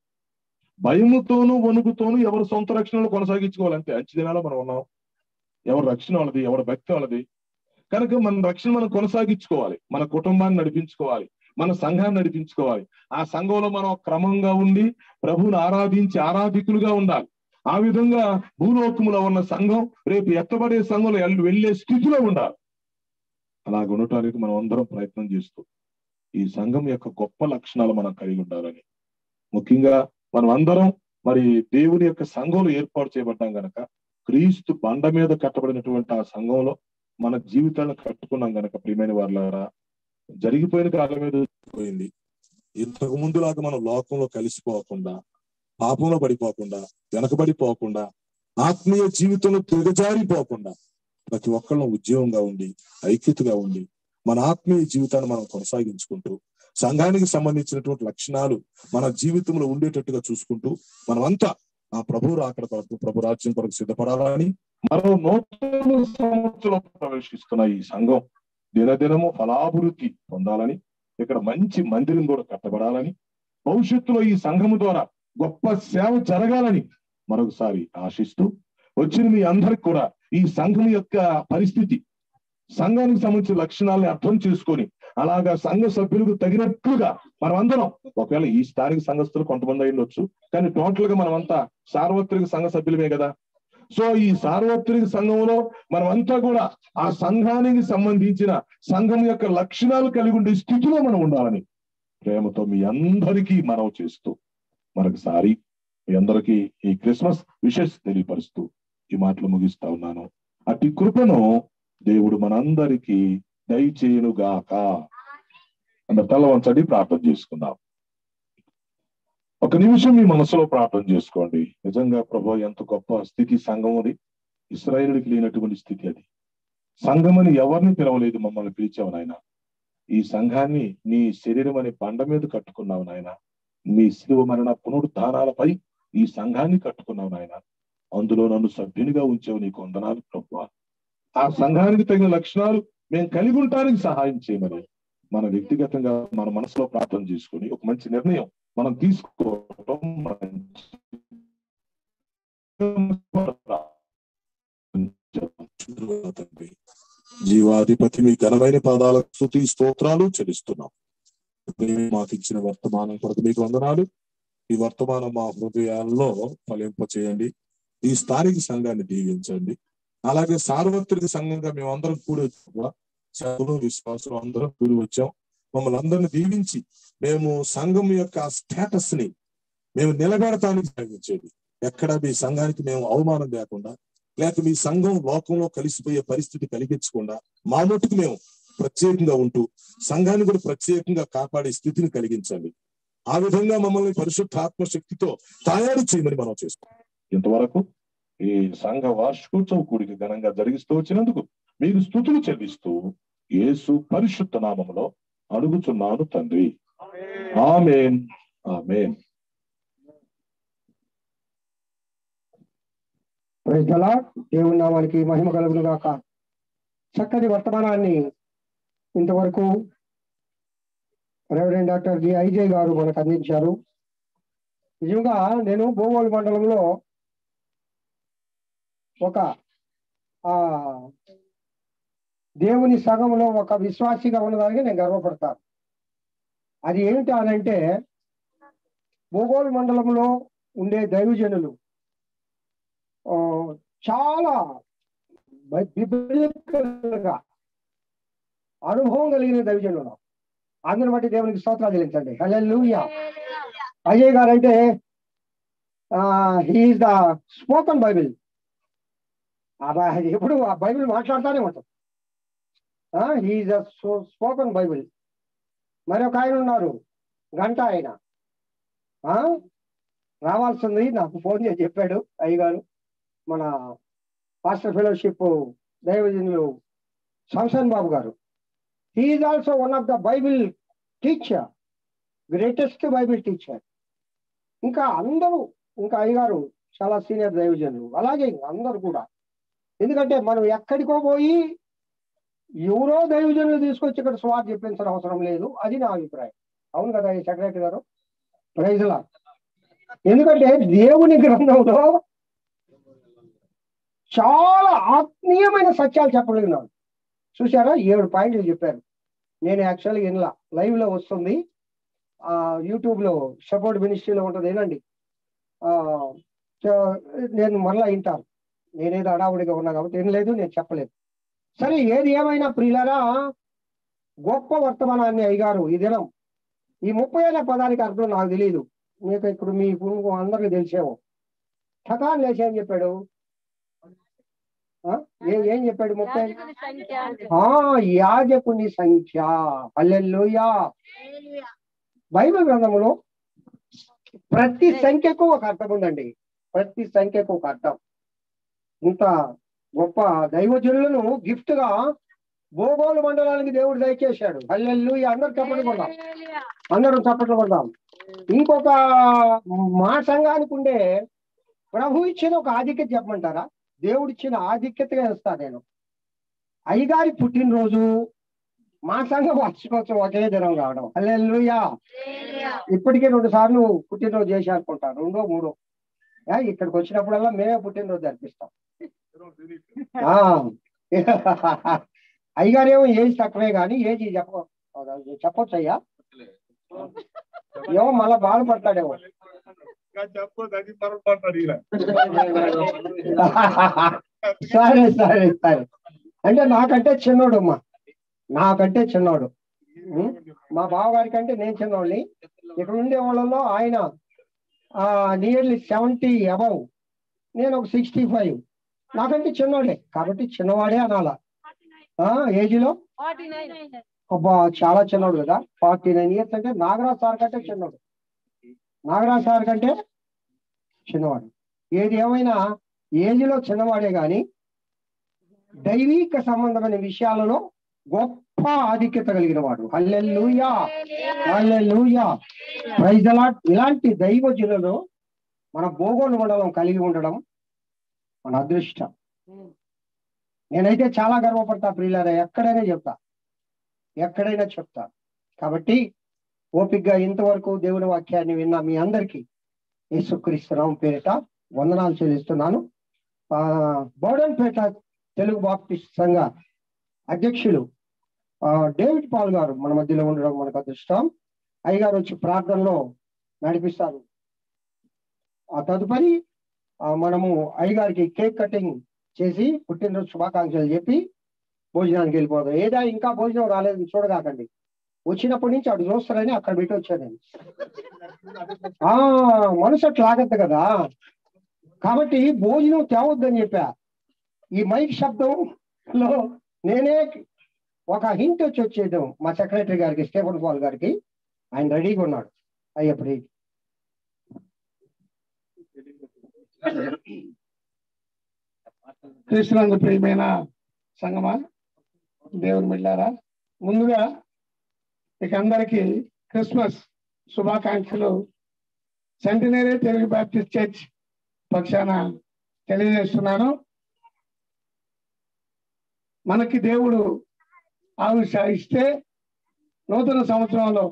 [SPEAKER 11] భయముతోనూ వణుకుతోనూ ఎవరు సొంత రక్షణలో కొనసాగించుకోవాలంటే, అంచె దినాలో మనం ఉన్నాం, ఎవరి రక్షణ వాళ్ళది, ఎవరి భక్తి వాళ్ళది. కనుక మన రక్షణ మనం కొనసాగించుకోవాలి, మన కుటుంబాన్ని నడిపించుకోవాలి, మన సంఘాన్ని నడిపించుకోవాలి. ఆ సంఘంలో మనం క్రమంగా ఉండి ప్రభువుని ఆరాధించి ఆరాధికులుగా ఉండాలి. ఆ విధంగా భూలోకములో ఉన్న సంఘం రేపు ఎత్తబడే సంఘంలో వెళ్ళే స్థితిలో ఉండాలి. అలాగ ఉండటానికి మనం అందరం ప్రయత్నం చేస్తూ ఈ సంఘం యొక్క గొప్ప లక్షణాలు మనం కలిగి ఉండాలని, ముఖ్యంగా మనం అందరం మరి దేవుని యొక్క సంఘంలో ఏర్పాటు చేయబడ్డాం గనక, క్రీస్తు బండ మీద కట్టబడినటువంటి ఆ సంఘంలో మన జీవితాలను కట్టుకున్నాం గనక, ప్రియమైన వారులారా, జరిగిపోయిన కాలం మీద పోయింది. ఇంతకు ముందులాగా మనం లోకంలో కలిసిపోకుండా, పాపంలో పడిపోకుండా, వెనకబడిపోకుండా, ఆత్మీయ జీవితంలో దిగజారిపోకుండా ప్రతి ఒక్కళ్ళం ఉద్యోగంగా ఉండి ఐక్యతగా ఉండి మన ఆత్మీయ జీవితాన్ని మనం కొనసాగించుకుంటూ సంఘానికి సంబంధించినటువంటి లక్షణాలు మన జీవితంలో ఉండేటట్టుగా చూసుకుంటూ మనమంతా ఆ ప్రభు రాకడ కొరకు ప్రభు రాజ్యం కొరకు సిద్ధపడాలని మరో నూతన సంవత్సరం ప్రవేశిస్తున్న ఈ సంఘం దినదినము ఫలాభివృద్ధి పొందాలని ఇక్కడ మంచి మందిరం కూడా కట్టబడాలని భవిష్యత్తులో ఈ సంఘము ద్వారా గొప్ప సేవ జరగాలని మరొకసారి ఆశిస్తూ వచ్చిన మీ అందరికి కూడా ఈ సంఘం యొక్క పరిస్థితి సంఘానికి సంబంధించిన లక్షణాలని అర్థం చేసుకొని అలాగా సంఘ సభ్యులకు తగినట్లుగా మనం అందరం ఒకవేళ ఈ స్థానిక సంఘస్థులు కొంతమంది అయ్యుండొచ్చు కానీ టోటల్ గా మనమంతా సార్వత్రిక సంఘ సభ్యులమే కదా. సో ఈ సార్వత్రిక సంఘంలో మనమంతా కూడా ఆ సంఘానికి సంబంధించిన సంఘం యొక్క లక్షణాలు కలిగి ఉండే స్థితిలో మనం ఉండాలని ప్రేమతో మీ అందరికీ మనవి చేస్తూ మరొకసారి మీ అందరికీ ఈ క్రిస్మస్ విషెస్ తెలియపరుస్తూ ఈ మాటలు ముగిస్తా ఉన్నాను. అట్టి కృపను దేవుడు మనందరికీ దయచేయునుగాక. అందరు తల వంచండి, ప్రార్థన చేసుకుందాం. ఒక నిమిషం మీ మనసులో ప్రార్థన చేసుకోండి. నిజంగా ప్రభు ఎంత గొప్ప స్థితి సంఘం అది, ఇశ్రాయేలుకి లేనటువంటి స్థితి అది. సంఘం అని ఎవరిని పిలవలేదు, మమ్మల్ని పిలిచావు నాయన. ఈ సంఘాన్ని నీ శరీరం అనే బండ మీద కట్టుకున్నావు నాయన. నీ శిలువ మరణ పునరుద్ధానాలపై ఈ సంఘాన్ని కట్టుకున్నావు నాయన. అందులో నన్ను సభ్యునిగా ఉంచావు, నీకు వందనాలు ప్రభువా. ఆ సంఘానికి తగిన లక్షణాలు మేము కలిగి ఉండటానికి సహాయం చేయమని మన వ్యక్తిగతంగా మన మనసులో ప్రార్థన చేసుకుని ఒక మంచి నిర్ణయం మనం తీసుకోవటం జీవాధిపతి మీ ఘనమైన పాదాలకు స్తుతి స్తోత్రాలు చెల్లిస్తున్నాం. మాకు ఇచ్చిన వర్తమానం కొరకు మీకు వందనాలు. ఈ వర్తమానం మా హృదయాల్లో ఫలింప చేయండి. ఈ స్థానిక సంఘాన్ని దీవించండి. అలాగే సార్వత్రిక సంఘంగా మేమందరం కూడి వచ్చాము, విశ్వాసులు అందరం కూడి వచ్చాం. మమ్మల్ని అందరిని దీవించి మేము సంఘం యొక్క స్టేటస్ ని మేము నిలబెడతానికి సాగించేది. ఎక్కడ మీ సంఘానికి మేము అవమానం లేకుండా, లేక మీ సంఘం లోకంలో కలిసిపోయే పరిస్థితి కలిగించకుండా మా మట్టుకు మేము ప్రత్యేకంగా ఉంటూ సంఘాన్ని కూడా ప్రత్యేకంగా కాపాడే స్థితిని కలిగించండి. ఆ విధంగా మమ్మల్ని పరిశుద్ధాత్మ శక్తితో తయారు చేయమని మనం చేస్తాం. ఇంతవరకు ఈ సంఘ వార్షికోత్సవ కూడిక ఘనంగా జరిగిస్తూ వచ్చినందుకు మీకు స్తుతులు చెల్లిస్తూ యేసు పరిశుద్ధ నామములో అడుగుచున్నాను తండ్రి, ఆమేన్ ఆమేన్.
[SPEAKER 1] Praise the lord. దేవుని నామానికి మహిమ కలుగును గాక. చక్కటి వర్తమానాన్ని ఇంతవరకు రెవరెండ్ డాక్టర్ జి ఐజే గారు మనకు అందించారు. నిజంగా నేను బోగోలు మండలంలో ఒక దేవుని సంఘంలో ఒక విశ్వాసిగా ఉన్నదానికి నేను గర్వపడతాను. అది ఏమిటి అనంటే, బోగోలు మండలంలో ఉండే దైవజనులు చాలా బిబ్లికల్‌గా అనుభవం కలిగిన దైవజనులు. అందుని బట్టి దేవునికి స్తోత్రాలు చెల్లించండి. హల్లెలూయా. అజయ్ గారు అంటే he is the spoken bible. ఎప్పుడు ఆ బైబిల్ మాట్లాడుతూనే ఉంటాం. He is the spoken bible. మరొక ఆయన ఉన్నారు, గంట ఆయన రావాల్సింది నాకు ఫోన్ చేసి చెప్పాడు అయ్యగారు. మన పాస్టర్ ఫెలోషిప్ దైవజనులు సంసన్ బాబు గారు. He is also one of the bible teacher, greatest bible teacher. ఇంకా అందరూ, ఇంకా అయ్యగారు చాలా సీనియర్ దైవజనులు. అలాగే అందరూ కూడా. ఎందుకంటే మనం ఎక్కడికో పోయి ఎవరో దైవజనులు తీసుకొచ్చి ఇక్కడ స్వార్థ చెప్పించిన అవసరం లేదు. అది నా అభిప్రాయం. అవును కదా ఈ సెక్రటరీ గారు? Praise lord. ఎందుకంటే దేవుని గ్రంథంలో చాలా ఆత్మీయమైన సత్యాలు చెప్పగలిగినాడు. చూసారా, 7 పాయింట్లు చెప్పారు. నేను యాక్చువల్గా ఇన్లా లైవ్ లో వస్తుంది, యూట్యూబ్ లో సపోర్ట్ మినిస్ట్రీలో ఉంటుంది, ఏనండి. నేను మరలా వింటాను. నేనేదో అడావుడిగా ఉన్నా కాబట్టి ఏం లేదు, నేను చెప్పలేదు. సరే, ఏది ఏమైనా ప్రియులారా, గొప్ప వర్తమానాన్ని అయ్యగారు ఈ దినం ఈ 30 ఏళ్ల పదానికి అర్థం నాకు తెలియదు, మీకు ఇప్పుడు మీకు అందరికీ తెలిసేమో. ఠకాన్ లేచి ఏం చెప్పాడు? ఏం చెప్పాడు? 30 యాజకుని సంఖ్య. హల్లెలూయా. బైబిల్ గ్రంథంలో ప్రతి సంఖ్యకు ఒక అర్థం ఉందండి. ప్రతి సంఖ్యకు ఒక అర్థం. ఇంత గొప్ప దైవజనులను గిఫ్ట్ గా భూగోళ మండలానికి దేవుడు దయచేశాడు. హల్లెలూయా. అందరూ చప్పట్లు కొడదాం, అందరూ చప్పట్లు కొడదాం. ఇంకొక మా సంఘానికి ఉండే ప్రభు ఇచ్చిన ఒక ఆధిక్యత చెప్పమంటారా? దేవుడు ఇచ్చిన ఆధిక్యతగా ఇస్తా నేను. అయ్యగారి పుట్టినరోజు మా సంఘ వార్షికోత్సవం ఒకే దినం కావడం. హల్లెలూయా. ఇప్పటికే 2 సార్లు పుట్టినరోజు చేసి అనుకుంటా, 2 3. ఇక్కడికి వచ్చినప్పుడల్లా మేమే పుట్టినరోజు జరిపిస్తాం. అయ్యగారేమో ఏజ్ తక్కువే కానీ ఏజ్ చెప్పొచ్చు అయ్యా, ఏమో మళ్ళా బాధపడతాడేమో. సరే సరే సరే. అంటే నాకంటే చిన్నోడు అమ్మా, నాకంటే చిన్నోడు. మా బావగారి కంటే నేను చిన్నోడిని. ఇక్కడ ఉండే వాళ్ళలో ఆయన నియర్లీ 70 అబౌవ్, నేను ఒక 65. నాకంటే చిన్నోడే కాబట్టి చిన్నవాడే అనాలా. ఏజ్ లో అబ్బా చాలా చిన్నోడు కదా. 49 years అంటే నాగరాజ్ సార్ కంటే చిన్నోడు, నాగరాజ్ సార్ కంటే చిన్నవాడు. ఏది ఏమైనా ఏజ్ లో చిన్నవాడే గాని దైవిక సంబంధమైన విషయాలలో గొప్ప ఆధిక్యత కలిగిన వాడు. హల్లెలూయా, హల్లెలూయా, ప్రైజ్ ది లార్డ్. ఇలాంటి దైవజనులను మన భూగోళ మండలం కలిగి ఉండడం మన అదృష్టం. నేనైతే చాలా గర్వపడతా ప్రియులారా, ఎక్కడైనా చెప్తా. కాబట్టి ఓపికగా ఇంతవరకు దేవుని వాక్యాన్ని విన్న మీ అందరికీ యేసుక్రీస్తు నామమున పేరిట వందనాలు చెల్లిస్తున్నాను. బోడన్పేట తెలుగు బాప్టిస్ట్ సంఘ అధ్యక్షులు డేవిడ్ పాల్ గారు మన మధ్యలో ఉండడం మనకు అదృష్టం. అయ్యగారు వచ్చి ప్రార్థనలో నడిపిస్తారు. ఆ తదుపరి మనము అయ్యగారికి కేక్ కటింగ్ చేసి పుట్టినరోజు శుభాకాంక్షలు చెప్పి భోజనానికి వెళ్ళిపోతాం. ఏదా ఇంకా భోజనం రాలేదని చూడగాకండి, వచ్చినప్పటి నుంచి అటు చూస్తారని అక్కడ పెట్టి వచ్చాను. మనసు అట్లా ఆగద్దు కదా, కాబట్టి భోజనం తేవద్దని చెప్పా. ఈ మైక్ శబ్దంలో నేనే ఒక హింట్ వచ్చేద్దాం మా సెక్రటరీ గారికి, స్టీఫెన్ పాల్ గారికి. ఆయన రెడీగా ఉన్నాడు. అయ్యప్పుడు
[SPEAKER 12] క్రీస్తునందు ప్రియమైన సంగమా, దేవుని బిడ్డలారా, ముందుగా ఇక అందరికీ క్రిస్మస్ శుభాకాంక్షలు సెంటినరీ తెలుగు బాప్టిస్ట్ చర్చ్ పక్షాన తెలియజేస్తున్నాను. మనకి దేవుడు ఆయుష్య ఇస్తే నూతన సంవత్సరంలో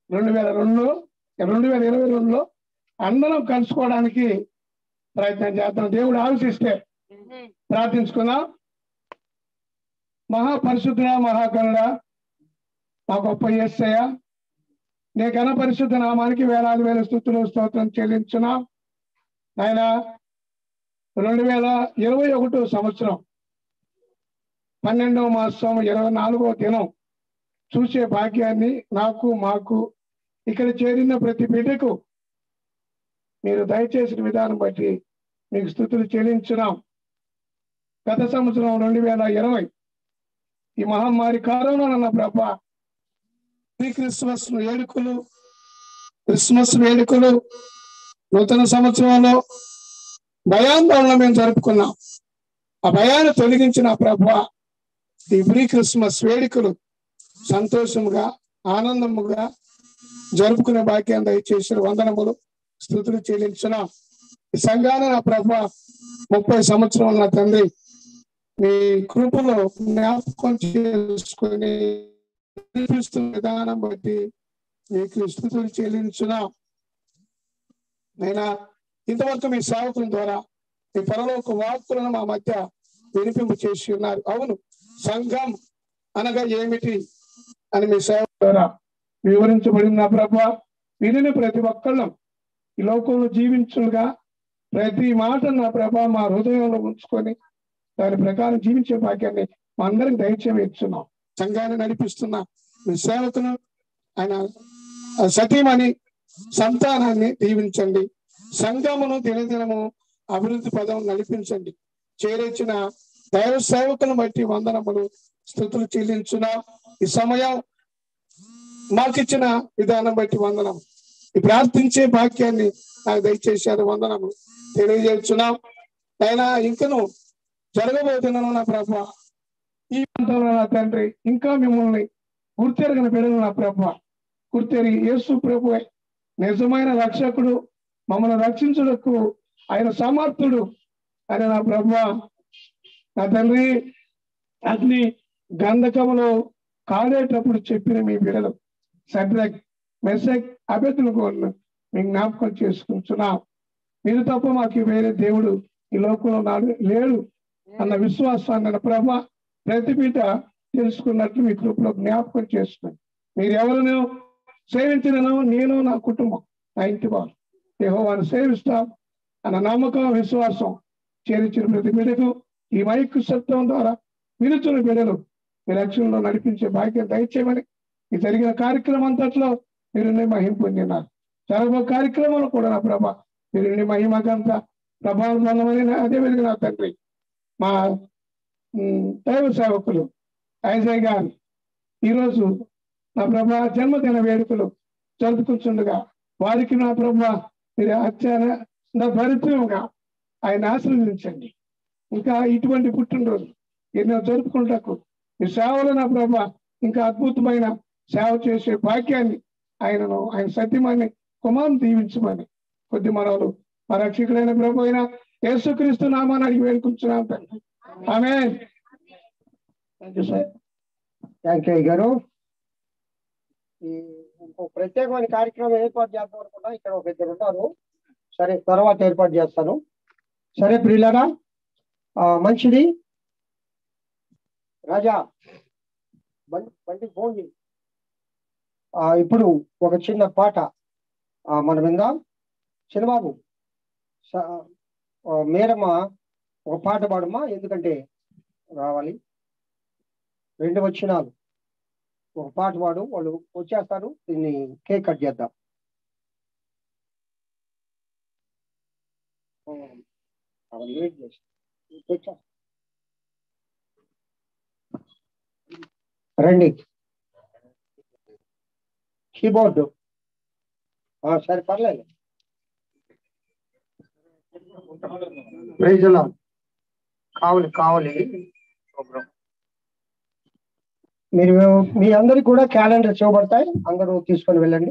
[SPEAKER 12] 2022లో అందరం కలుసుకోవడానికి ప్రయత్నం చేద్దాం. దేవుడు ఆయుషిస్తే ప్రార్థించుకుందాం. మహాపరిశుద్ధుడ, మహాగణుడ, మా గొప్ప యేసయ్య, నీ ఘన పరిశుద్ధ నామానికి వేలాది వేల స్తుతులు స్తోత్రం చెల్లించున్నాం. ఆయన 2021 సంవత్సరం 12వ మాసం 24వ దినం చూసే భాగ్యాన్ని మాకు ఇక్కడ చేరిన ప్రతి బిడ్డకు మీరు దయచేసిన విధానం బట్టి మీకు స్తుతులు చెల్లించున్నాం. గత సంవత్సరం 2020 ఈ మహమ్మారి కరోనా అన్న ప్రభా, క్రిస్మస్ వేడుకలు నూతన సంవత్సరంలో భయాందోళన మేము జరుపుకున్నాం. ఆ భయాన్ని తొలగించిన ప్రభా, ఈ ప్రీ క్రిస్మస్ వేడుకలు సంతోషముగా ఆనందముగా జరుపుకునే భాగ్యాన్ని దయచేసిన వందనములు స్తుతులు చెల్లించున్నాం. ఈ సంఘాన్ని నా ప్రభా 30 సంవత్సరాలు నా తండ్రి మీ కృపలో జ్ఞాపకం చేసుకుని విధానం బట్టి మీకు స్తుతులు చెల్లించున్నాం. నైనా ఇంతవరకు మీ సేవకుల ద్వారా మీ పరలోక వాక్కులను మా మధ్య వినిపింపు చేసి ఉన్నారు. అవును, సంఘం అనగా ఏమిటి అని మీ సేవ ద్వారా వివరించబడిన ప్రభా, విని ప్రతి ఒక్కళ్ళం ఈ లోకంలో జీవించుగా ప్రతి మాట నా ప్రభా మా హృదయంలో ఉంచుకొని దాని ప్రకారం జీవించే భాగ్యాన్ని మా అందరికి దయచేస్తున్నాం. సంఘాన్ని నడిపిస్తున్న మీ సేవకును, ఆయన సతీమణి సంతానాన్ని దీవించండి. సంఘమును దినదినము అభివృద్ధి పదం నడిపించండి. చేరించిన దైవ సేవకులను బట్టి వందనములు స్తుతులు చెల్లించున్నాం. ఈ సమయం మాకిచ్చిన విధానం బట్టి వందనం. ఈ ప్రార్థించే భాగ్యాన్ని నాకు దయచేశారు. వందనములు తెలియజేస్తున్నాం. ఆయన ఇంకను జరగబోతున్నాను నా ప్రభా. ఈ ప్రాంతంలో నా తండ్రి ఇంకా మిమ్మల్ని గుర్తెరగిన బిడ్డలు నా ప్రభా, గుర్తెరిగి యేసు ప్రభువే నిజమైన రక్షకుడు, మమ్మల్ని రక్షించుటకు ఆయన సమర్థుడు అని నా ప్రభా. నా తండ్రి అగ్ని గంధకములో కాలేటప్పుడు చెప్పిన మీ బిడ్డలు షడ్రక్, మెషక్, అబేద్నెగోను మీకు జ్ఞాపకం చేసుకుంటున్నాం. మీరు తప్ప మాకు వేరే దేవుడు ఈ లోకంలో లేడు అన్న విశ్వాసాన్ని నా ప్రభా ప్రతి బిడ్డ తెలుసుకున్నట్లు మీ కృపలో జ్ఞాపకం చేస్తున్నాను. మీరు ఎవరినో సేవించినను నేను నా కుటుంబం నా ఇంటి వారు యెహోవాను సేవిస్తాం అన్న నమ్మకం విశ్వాసం చేరించిన ప్రతి బిడ్డకు ఈ మైక్ సత్వం ద్వారా వినుచున్న బిడ్డలు మీ లక్ష్యంలో నడిపించే భాగ్యం దయచేయమని ఈ జరిగిన కార్యక్రమం అంతట్లో మీరు మహిమ పొందినారు. జరగబో కార్యక్రమాలు కూడా నా ప్రభా మీరు మహిమకంత ప్రభావం పొందమని అదే విధంగా నా తండ్రి మా దైవ సేవకులు ఐజయ్ గారు ఈరోజు నా ప్రభా జన్మదిన వేడుకలు జరుపుకుంటుండగా వారికి నా ప్రభా మీరు అత్యంత భరితంగా ఆయన ఆశీర్వదించండి. ఇంకా ఇటువంటి పుట్టినరోజు ఎన్నో జరుపుకుంటకు ఈ సేవలు నా ప్రభా ఇంకా అద్భుతమైన సేవ చేసే భాగ్యాన్ని ఆయనను ఆయన సత్యమాన్ని కుమారుని దీవించమని కొద్ది మనవులు మా రక్షకులైన ప్రభు అయిన యేసుక్రీస్తు నామాన్ని అడిగి వేడుకుంటున్నాం తండ్రి. ఆమేన్. Thank you sir.
[SPEAKER 1] Thank you గారు. ఈ ఇంకో ప్రత్యేకమైన కార్యక్రమం ఏర్పాటు చేద్దాం అనుకున్నా, ఇక్కడ ఒక ఇద్దరు ఉంటారు. సరే తర్వాత ఏర్పాటు చేస్తాను. సరే ప్రియులారా, మంచిది. రాజా బండి ఫోన్ చేయి. ఇప్పుడు ఒక చిన్న పాట మనం విందాం. చిన్నబాబు మేరమ్మ ఒక పాట పాడమ్మా, ఎందుకంటే రావాలి. 2 వచనాలు ఒక పాట పాడు, వాళ్ళు వచ్చేస్తారు. దీన్ని కేక్ కట్ చేద్దాం. వెయిట్ చేసి రండి. కీబోర్డు సరే పర్లేదు. Praise lord. కావాలి మీరు మీ అందరికి కూడా క్యాలెండర్ చూపడతాయి, అందరూ తీసుకొని వెళ్ళండి.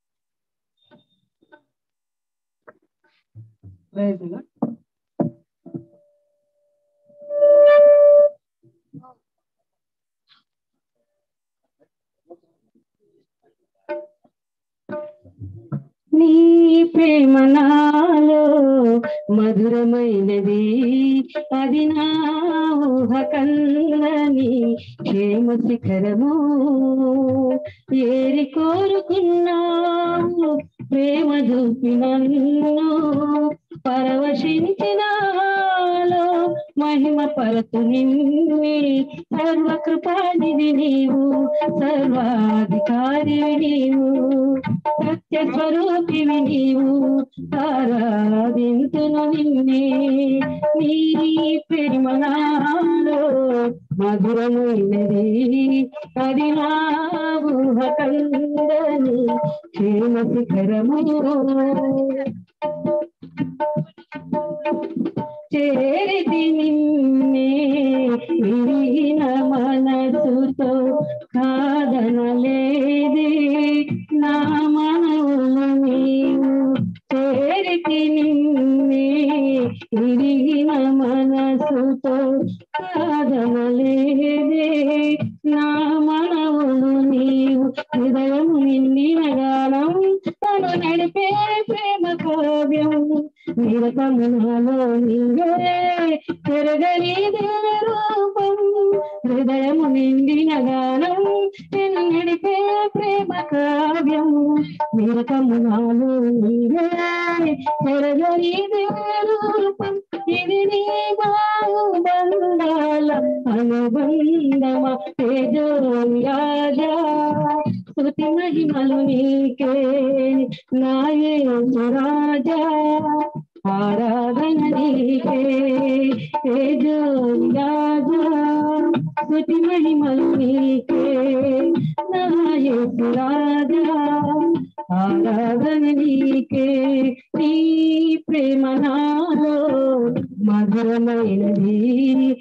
[SPEAKER 13] నీ ప్రేమ నాలో మధురమైనది, అది నా ఊహ కన్నని క్షేమ శిఖరము. ఏరి కోరుకున్నావు ప్రేమ చూపి నన్ను, పరవశించినాలో మహిమ పరతు నిన్నే. సర్వకృపానిధి నీవు, సర్వాధికారివి నీవు, సత్య స్వరూపివి నీవు, ఆరాధింతును నిన్నే. నీ ప్రేమ నాలో మధురమైనది, అది నా ఊహ కందని క్షేమ శిఖరము. చేరితి నిన్నే విరిగిన మనసుతో, కాదనలేదే నా మనవులు నీవు. చేరితి నిన్నే విరిగిన మనసుతో, కాదనలేదే నా మనవులు నీవు. హృదయం నిండిన గానం తను నడిపే ప్రేమ కావ్యం, నిరతమునాలో నీవే తిరగని రూపం. హృదయము నిండిన గానం నేను నడిపే ప్రేమ కావ్యం, నిరతమునాలో నీవే తిరగని రూపం. ఇది నీ బాహుబంధాల అనుబంధమా తేజో రాజా. స్తుతి మహిమలు నీకే నా యేసు రాజా, ఆరాధన నీకే తేజో రాజా. స్తుతి మహిమలు నీకే నా యేసు రాజా, ఆరాధన నీకే. నీ ప్రేమ నాలో మధురమైనది,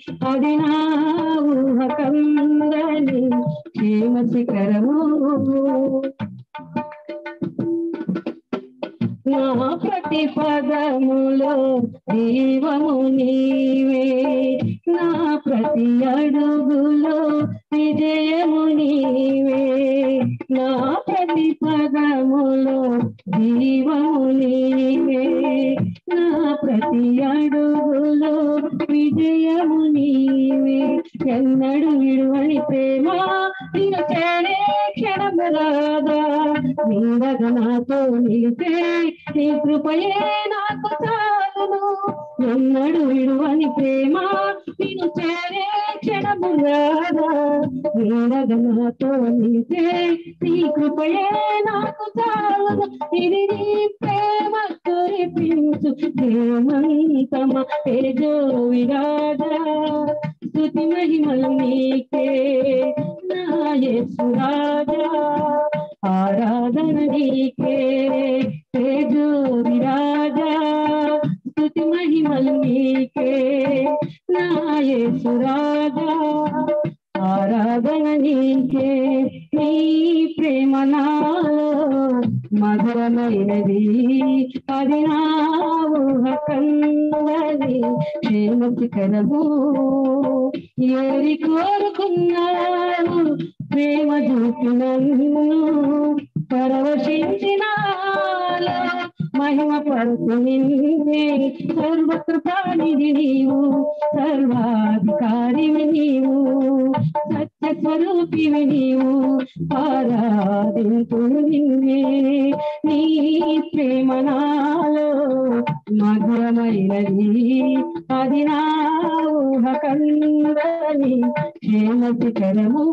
[SPEAKER 13] నా ప్రతి పదములో జీవము నీవే, నా ప్రతి అడుగులో విజయము నీవే, నా ప్రతి పదములో జీవము నీవే, నా ప్రతి అడుగులో విజయము నీవే. ఎన్నడు విడువని ప్రేమ నిన్ను చేరే క్షణము రాదా, నీడగా నాతో నిలిపే నీ కృపయే నాకు చాలును. ఎన్నడు విడువని ప్రేమ నిన్ను చేరే క్షణము రాదా, నీడగా నాతో నిలిపే నీ కృపయే నాకు చాలును. ఇది నీ ప్రేమ కురిపించు ప్రేమంతమ తేజో విరాజా, స్తుతి మహిమలు నీకే నా యేసు రాజా, ఆరాధన నీకే తేజో విరాజా, స్తుతి మహిమలు నీకే నా యేసు రాజా, ఆరాధన నీకే. నీ ప్రేమ నాలో మధురమైనది, అది నా ఊహ కందని క్షేమ శిఖరము. ఏరి కోరుకున్నాను ప్రేమ చూపి నన్ను, పరవశించిన మహిమ పరుపు నిన్నే. సర్వకృపానిధి నీవు, సర్వాధికారివి నీవు, సత్య స్వరూపివి నీవు, ఆరాధింతు నిన్నే. నీ ప్రేమ నాలో మధురమైనది, అది నా ఊహ కందని క్షేమ శిఖరము.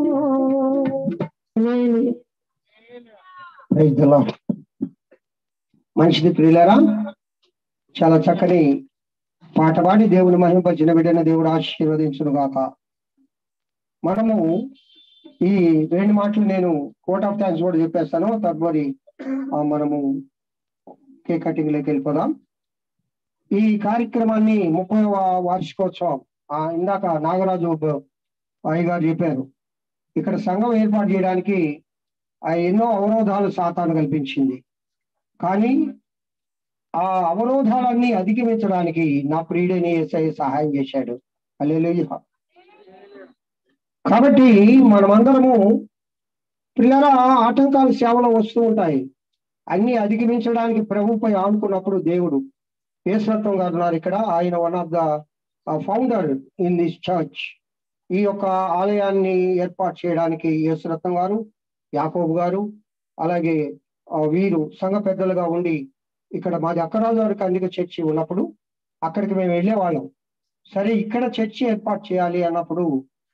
[SPEAKER 1] మంచిది ప్రియులారా, చాలా చక్కని పాట పాడి దేవుని మహింపరిచిన బిడ్డను దేవుడు ఆశీర్వదించును గాక. మనము ఈ 2 మాటలు నేను కోట్ ఆఫ్ థ్యాంక్స్ కూడా చెప్పేస్తాను. తదుపరి మనము కేక్ కటింగ్ లోకి వెళ్ళిపోదాం. ఈ కార్యక్రమాన్ని 30వ వార్షికోత్సవం ఇందాక నాగరాజు అయ్య గారు చెప్పారు. ఇక్కడ సంఘం ఏర్పాటు చేయడానికి ఎన్నో అవరోధాలు సాతాను కల్పించింది. కానీ ఆ అవరోధాలన్నీ అధిగమించడానికి నా ప్రియుడైన యేసయ్య సహాయం చేశాడు. హల్లెలూయా. కాబట్టి మనమందరము పిల్లల ఆటంకాలు సేవలో వస్తూ ఉంటాయి. అన్ని అధిగమించడానికి ప్రభుపై ఆనుకున్నప్పుడు దేవుడు యేసరత్నం గారు ఉన్నారు ఇక్కడ. ఆయన one of the founder in this church. ఈ యొక్క ఆలయాన్ని ఏర్పాటు చేయడానికి యేసరత్నం గారు, యాకోబు గారు, అలాగే వీరు సంఘ పెద్దలుగా ఉండి ఇక్కడ మాది అక్కరాజు వారికి అందుకే చర్చి ఉన్నప్పుడు అక్కడికి మేము వెళ్ళేవాళ్ళం. సరే ఇక్కడ చర్చి ఏర్పాటు చేయాలి అన్నప్పుడు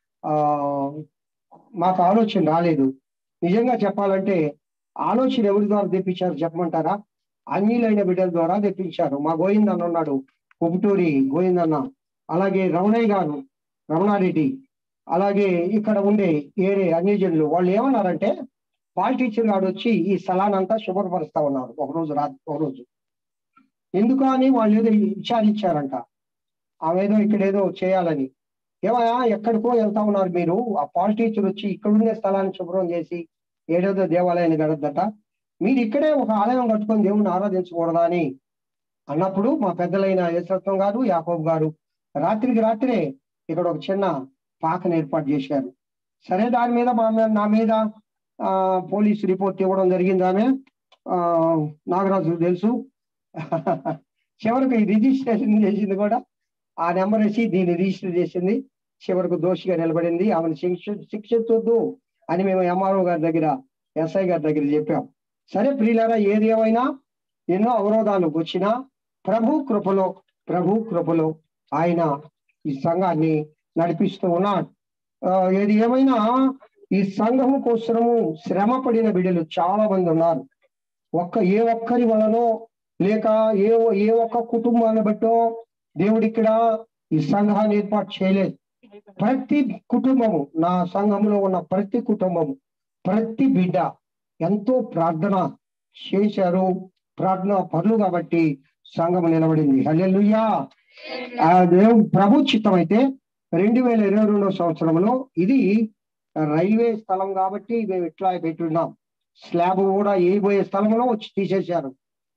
[SPEAKER 1] మాకు ఆలోచన రాలేదు. నిజంగా చెప్పాలంటే ఆలోచన ఎవరి ద్వారా తెప్పించారు చెప్పమంటారా? అన్యులైన బిడ్డల ద్వారా తెప్పించారు. మా గోవిందన్న ఉన్నాడు, ఉపుటూరి గోవిందన్న, అలాగే రమణయ్య గారు, రమణారెడ్డి, అలాగే ఇక్కడ ఉండే ఏరే అన్యజనులు. వాళ్ళు ఏమన్నారంటే పాల్ టీచర్ గారు వచ్చి ఈ స్థలానంతా శుభ్రపరుస్తా ఉన్నారు ఒకరోజు. ఎందుకు అని వాళ్ళు ఏదో విచారించారంట. ఆమెదో ఇక్కడేదో చేయాలని. ఏమయ్యా ఎక్కడికో వెళ్తా ఉన్నారు మీరు? ఆ పాల్ టీచర్ వచ్చి ఇక్కడుండే స్థలాన్ని శుభ్రం చేసి ఏడేదో దేవాలయాన్ని గడద్దట, మీరు ఇక్కడే ఒక ఆలయం కట్టుకొని దేవుణ్ణి ఆరాధించకూడదా అని అన్నప్పుడు మా పెద్దలైన యేసరత్నం గారు, యాకోబు గారు రాత్రికి రాత్రే ఇక్కడ ఒక చిన్న పాకను ఏర్పాటు చేశారు. సరే దాని మీద నా మీద పోలీసు రిపోర్ట్ ఇవ్వడం జరిగింది. ఆమె నాగరాజు తెలుసు. చివరికి ఈ రిజిస్ట్రేషన్ చేసింది కూడా ఆ నెంబర్ వేసి దీన్ని రిజిస్టర్ చేసింది. చివరకు దోషిగా నిలబడింది. ఆమెను శిక్షించొద్దు అని మేము ఎంఆర్ఓ గారి దగ్గర, ఎస్ఐ గారి దగ్గర చెప్పాం. సరే ప్రియులారా, ఏది ఏమైనా ఎన్నో అవరోధాలు వచ్చినా ప్రభు కృపలో ఆయన ఈ సంఘాన్ని నడిపిస్తూ ఉన్నాడు. ఏది ఏమైనా ఈ సంఘము కోసము శ్రమ పడిన బిడ్డలు చాలా మంది ఉన్నారు. ఏ ఒక్కరి వలనో లేక ఏ ఒక్క కుటుంబాన్ని బట్టో దేవుడు ఇక్కడ ఈ సంఘాన్ని ఏర్పాటు చేయలేదు. ప్రతి కుటుంబము, నా సంఘంలో ఉన్న ప్రతి కుటుంబము, ప్రతి బిడ్డ ఎంతో ప్రార్థన చేశారు, ప్రార్థన పరులు కాబట్టి సంఘం నిలబడింది. హల్లెలూయా. ప్రభు చిత్తం అయితే 2022 సంవత్సరంలో ఇది రైల్వే స్థలం కాబట్టి మేము ఇట్లా పెట్టున్నాం. స్లాబ్ కూడా వేయబోయే స్థలంలో వచ్చి తీసేశారు.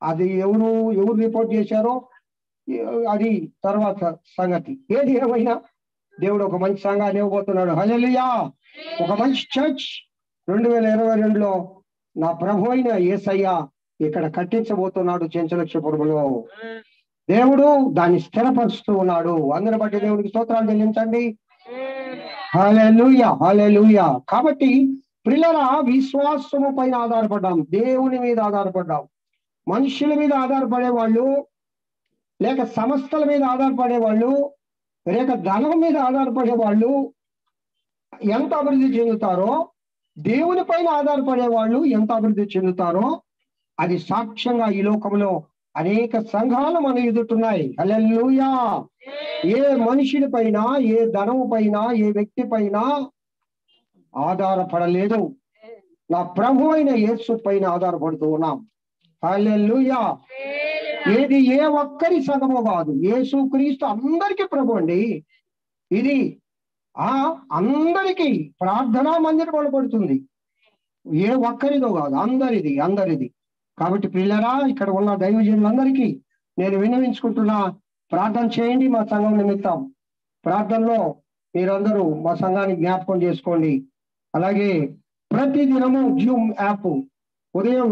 [SPEAKER 1] అది ఎవరు రిపోర్ట్ చేశారో అది తర్వాత సంగతి. ఏది ఏమైనా దేవుడు ఒక మంచి సంఘాన్ని ఇవ్వబోతున్నాడు. హల్లెలూయా. ఒక మంచి చర్చ్ 2022లో నా ప్రభు అయిన యేసయ్య ఇక్కడ కట్టించబోతున్నాడు చెంచలక్షపురములో. దేవుడు దాన్ని స్థిరపరుస్తూ ఉన్నాడు. అందరి బట్టి దేవుడికి స్తోత్రాలు చెల్లించండి. హల్లెలూయా, హల్లెలూయా. కాబట్టి ప్రియులారా, విశ్వాసము పైన ఆధారపడ్డాం, దేవుని మీద ఆధారపడ్డాం. మనుషుల మీద ఆధారపడే వాళ్ళు, లేక సంస్థల మీద ఆధారపడే వాళ్ళు, లేక ధనం మీద ఆధారపడే వాళ్ళు ఎంత అభివృద్ధి చెందుతారో, దేవుని పైన ఆధారపడే వాళ్ళు ఎంత అభివృద్ధి చెందుతారో అది సాక్ష్యంగా ఈ లోకంలో అనేక సంఘాలు మన ఎదుగుతున్నాయి. హల్లెలూయా. ఏ మనుషుడి పైన, ఏ ధనము పైన, ఏ వ్యక్తి పైన ఆధారపడలేదు, నా ప్రభు అయిన యేసు పైన ఆధారపడుతూ ఉన్నాం. హల్లెలూయా. ఏది ఏ ఒక్కరి సంఘము కాదు, యేసు క్రీస్తు అందరికీ ప్రభు అండి. ఇది అందరికీ ప్రార్థనా మందిరం పడబడుతుంది. ఏ ఒక్కరిదో కాదు, అందరిది. కాబట్టి పిల్లరా, ఇక్కడ ఉన్న దైవజనులందరికీ నేను విన్నవించుకుంటున్నా, ప్రార్థన చేయండి మా సంఘం నిమిత్తం. ప్రార్థనలో మీరందరూ మా సంఘాన్ని జ్ఞాపకం చేసుకోండి. అలాగే ప్రతి దినము జూమ్ యాప్ ఉదయం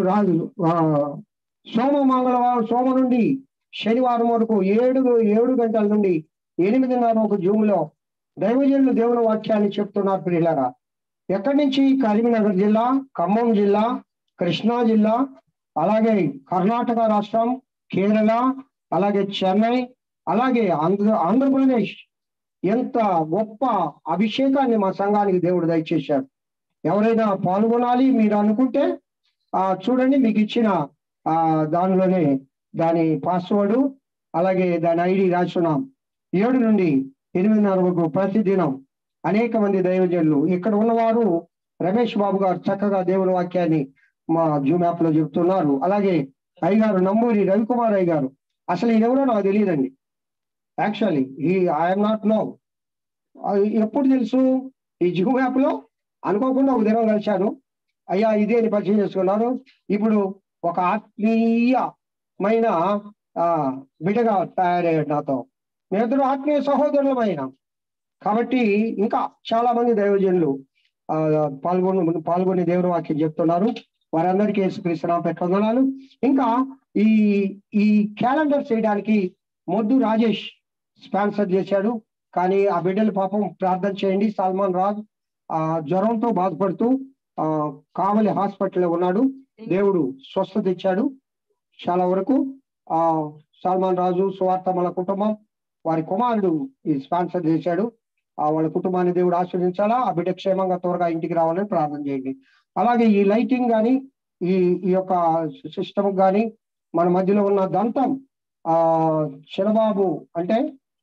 [SPEAKER 1] సోమ నుండి శనివారం వరకు 7 గంటల నుండి 8:30 వరకు జూమ్ లో దైవజనులు దేవుని వాక్యాన్ని చెప్తున్నారు. పిల్లరా, ఎక్కడి నుంచి? కరీంనగర్ జిల్లా, ఖమ్మం జిల్లా, కృష్ణా జిల్లా, అలాగే కర్ణాటక రాష్ట్రం, కేరళ, అలాగే చెన్నై, అలాగే ఆంధ్రప్రదేశ్. ఎంత గొప్ప అభిషేకాన్ని మా సంఘానికి దేవుడు దయచేశాడు. ఎవరైనా పాల్గొనాలి మీరు అనుకుంటే చూడండి, మీకు ఇచ్చిన దానిలోనే దాని పాస్వర్డ్, అలాగే దాని ఐడి రాస్తున్నాం. 7 నుండి 8:30 వరకు ప్రతిదినం అనేక మంది దైవజనులు ఇక్కడ ఉన్నవారు. రమేష్ బాబు గారు చక్కగా దేవుని వాక్యాన్ని మా జూమ్ యాప్ లో చెప్తున్నారు. అలాగే అయ్యగారు నంబూరి రవికుమార్ అయ్య గారు, అసలు ఈయనెవరో నాకు తెలియదండి. Actually I'm not know. ఎప్పుడు తెలుసు? ఈ జూమ్ యాప్ లో అనుకోకుండా ఒక దినం కలిశాను. అయ్యా ఇదే అని పరిచయం చేసుకున్నారు. ఇప్పుడు ఒక ఆత్మీయమైన బిడ్డగా తయారయ్యాడు నాతో. మేమిద్దరు ఆత్మీయ సహోదరులమైన. కాబట్టి ఇంకా చాలా మంది దైవజనులు పాల్గొని దేవుని వాక్యం చెప్తున్నారు. వారందరికీ యేసుక్రీస్తు నామమున వందనాలు. ఇంకా ఈ క్యాలెండర్ చేయడానికి మొద్దు రాజేష్ స్పాన్సర్ చేశాడు. కానీ ఆ బిడ్డలు పాపం ప్రార్థన చేయండి. సల్మాన్ రాజ్ జ్వరంతో బాధపడుతూ కావలి హాస్పిటల్లో ఉన్నాడు. దేవుడు స్వస్థత ఇచ్చాడు చాలా వరకు. సల్మాన్ రాజు, సువార్తమల కుటుంబం, వారి కుమారుడు ఈ స్పాన్సర్ చేశాడు. వాళ్ళ కుటుంబాన్ని దేవుడు ఆశీర్వదించాలా. ఆ బిడ్డ క్షేమంగా త్వరగా ఇంటికి రావాలని ప్రార్థన చేయండి. అలాగే ఈ లైటింగ్ కానీ, ఈ యొక్క సిస్టమ్ కానీ, మన మధ్యలో ఉన్న దంతం చిన్నబాబు అంటే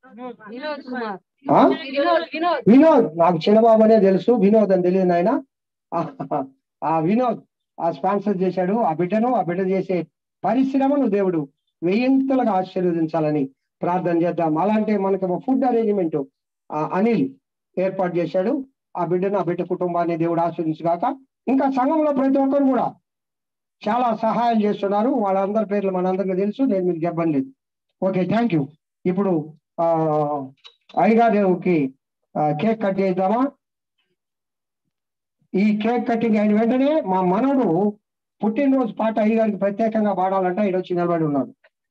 [SPEAKER 1] వినోద్, నాకు చిన్నబాబు అనే తెలుసు, వినోద్ అని తెలియదు ఆయన. ఆ వినోద్ స్పాన్సర్ చేశాడు. ఆ బిడ్డ చేసే పరిశ్రమను దేవుడు వెయ్యింతలుగా ఆశీర్వదించాలని ప్రార్థన చేద్దాం. అలాంటి మనకి ఫుడ్ అరేంజ్మెంట్ అనిల్ ఏర్పాటు చేశాడు. ఆ బిడ్డ కుటుంబాన్ని దేవుడు ఆశీర్వదించుగాక. ఇంకా సంఘంలో ప్రతి ఒక్కరు కూడా చాలా సహాయం చేస్తున్నారు. వాళ్ళందరి పేర్లు మనందరికీ తెలుసు, నేను మీకు చెప్పడం లేదు. Okay, thank you. ఇప్పుడు అయ్యగారికి కేక్ కట్ చేద్దామా? ఈ కేక్ కటింగ్ అయిన వెంటనే మా మనవడు పుట్టినరోజు పాట అయ్యగారికి ప్రత్యేకంగా పాడాలంటే ఈడ వచ్చి నిలబడి ఉన్నాడు.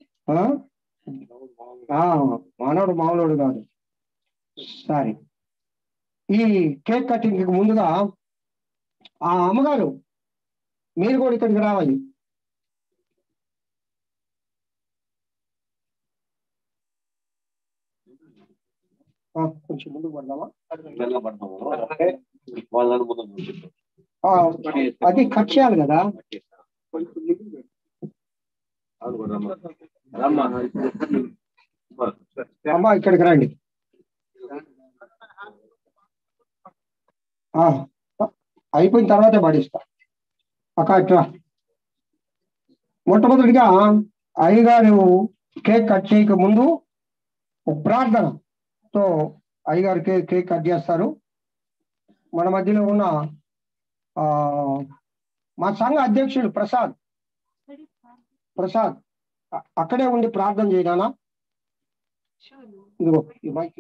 [SPEAKER 1] మనవడు మామూలుడు కాదు. సరే, ఈ కేక్ కటింగ్ ముందుగా అమ్మగారు మీరు కూడా ఇక్కడికి రావాలి. కొంచెం ముందుకు పడదామా? అది కట్ చేయాలి కదా. అమ్మా ఇక్కడికి రండి. అయిపోయిన తర్వాతే పడిస్తా. అట్లా మొట్టమొదటిగా అయ్యగారు కేక్ కట్ చేయక ముందు ప్రార్థనతో అయ్యగారు కేక్ కట్ చేస్తారు. మన మధ్యలో ఉన్న మా సంఘ అధ్యక్షుడు ప్రసాద్ అక్కడే ఉండి ప్రార్థన చేయనా? ఇదిగో ఈ మైక్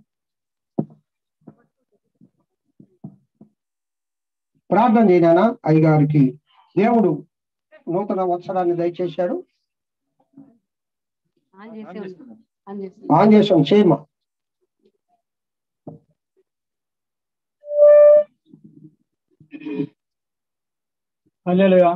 [SPEAKER 1] ప్రార్థన చేయనా? అయ్యగారికి దేవుడు నూతన వత్సరాన్ని దయచేశాడు. ఆన్ చేసాం చేయమా.
[SPEAKER 14] హల్లెలూయా.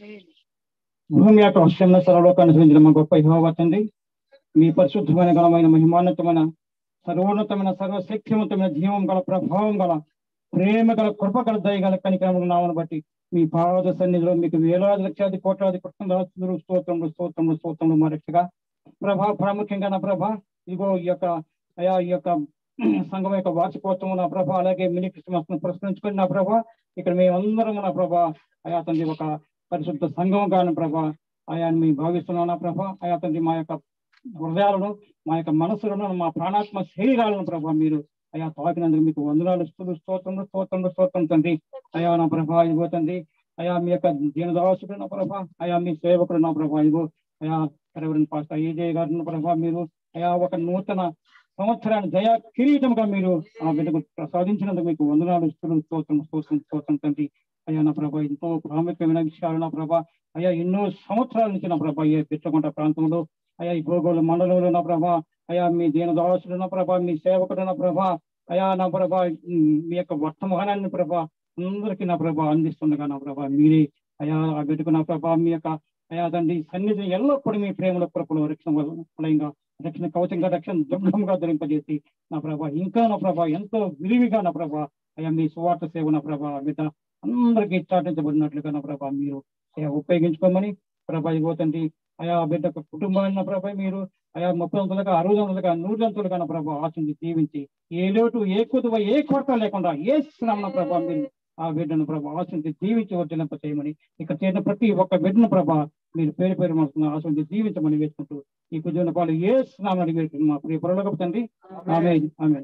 [SPEAKER 14] భూమి యొక్క వర్షంలో సర్వలోకాన్ని సృజించిన మా గొప్ప యెహోవా తండ్రి, మీ పరిశుద్ధమైన ఘనమైన మహిమాన్నతమైన సర్వోన్నతమైన సర్వశక్తివంతమైన జీవం గల ప్రభావం గల ప్రేమ గల కృప గల దయ గల కనికరముల నామను బట్టి మీ పాద సన్నిధిలో మీకు వేలాది లక్షాది కోట్లాది కృష్ణదాసులు స్తోత్రములు మా రక్షగా ప్రభా. ప్రాముఖ్యంగా నా ప్రభ ఇదిగో ఈ యొక్క సంఘం యొక్క వార్షికోత్సవం నా ప్రభ, అలాగే మినీ క్రిస్మస్ ను ప్రశ్నించుకొని నా ప్రభ, ఇక్కడ మేమందరం నా ప్రభ అయా తండ్రి ఒక పరిశుద్ధ సంఘం కాని ప్రభ అయాన్ని మేము భావిస్తున్నాం నా ప్రభ. అయా తండ్రి మా యొక్క హృదయాలను, మా యొక్క మనసులను, మా ప్రాణాత్మ శరీరాలను ప్రభ మీరు అయా తాకినందుకు మీకు వందనాలు స్తోత్రం తండ్రి. అయా నా ప్రభ ఇదిగో తండ్రి, అయా మీ యొక్క దీనదాసుడు నా ప్రభ, అయా మీ సేవకుడు నా ప్రభ ఇదిగో అయా రెవరెండ్ పాస్టర్ ఏజే గారు నా ప్రభ మీరు అయా ఒక నూతన సంవత్సరాన్ని దయా కిరీటంగా మీరు ఆ బిడ్డకు ప్రసాదించినందుకు మీకు వందనాలు స్తోత్రం తండ్రి. అయ్యా నా ప్రభ ఎంతో ప్రాముఖ్యమైన విషయాలు నా ప్రభ అయ్యా ఎన్నో సంవత్సరాల నుంచి నా ప్రభ అయ్యా బిచ్చకుంట ప్రాంతంలో అయా ఈ భూగోళ మండలంలో నా ప్రభ అయా మీ దీనదాసుడు నా ప్రభ, మీ సేవకుడు నా ప్రభ అయా నా ప్రభ మీ యొక్క వర్తమానాన్ని ప్రభ అందరికీ నా ప్రభ అందిస్తుండగా నా ప్రభ మీరే అయా ఆ బిడ్డకు నా ప్రభ మీ యొక్క అయా తండ్రి సన్నిధిని ఎల్లప్పుడూ మీ ప్రేమల కృపలో రక్షణ కవచంగా రక్షణ దుర్గంగా ధరింపజేసి నా ప్రభ ఇంకా నా ప్రభ ఎంతో విరివిగా నా ప్రభ అయా మీ సువార్త సేవ నా ప్రభ బిడ్డ అందరికీ చాటించబడినట్లుగా నా ప్రభ మీరు ఉపయోగించుకోమని ప్రభ ఇవ్వతండి. అయా బిడ్డ కుటుంబాన్ని ప్రభ మీరు అయా 30 వంతులుగా 60 వంతులుగా 100 వంతులుగా నా ప్రభ ఆశించి జీవించి ఏ లోటు ఏ కొదువ ఏ కొరత లేకుండా ఏ స్నామ ప్రభ మీరు ఆ బిడ్డను ప్రభ ఆశించి జీవించి వర్జలింప చేయమని, ఇక్కడ చేసిన ప్రతి ఒక్క బిడ్డను ప్రభ మీరు పేరు మనసుకున్న ఆశించి జీవించమని వేసుకుంటూ ఈ కుదిరిన పాలు ఏ స్నామని అడిగి మా ప్రియ పరలోకపు తండ్రి ఆమేన్ ఆమేన్.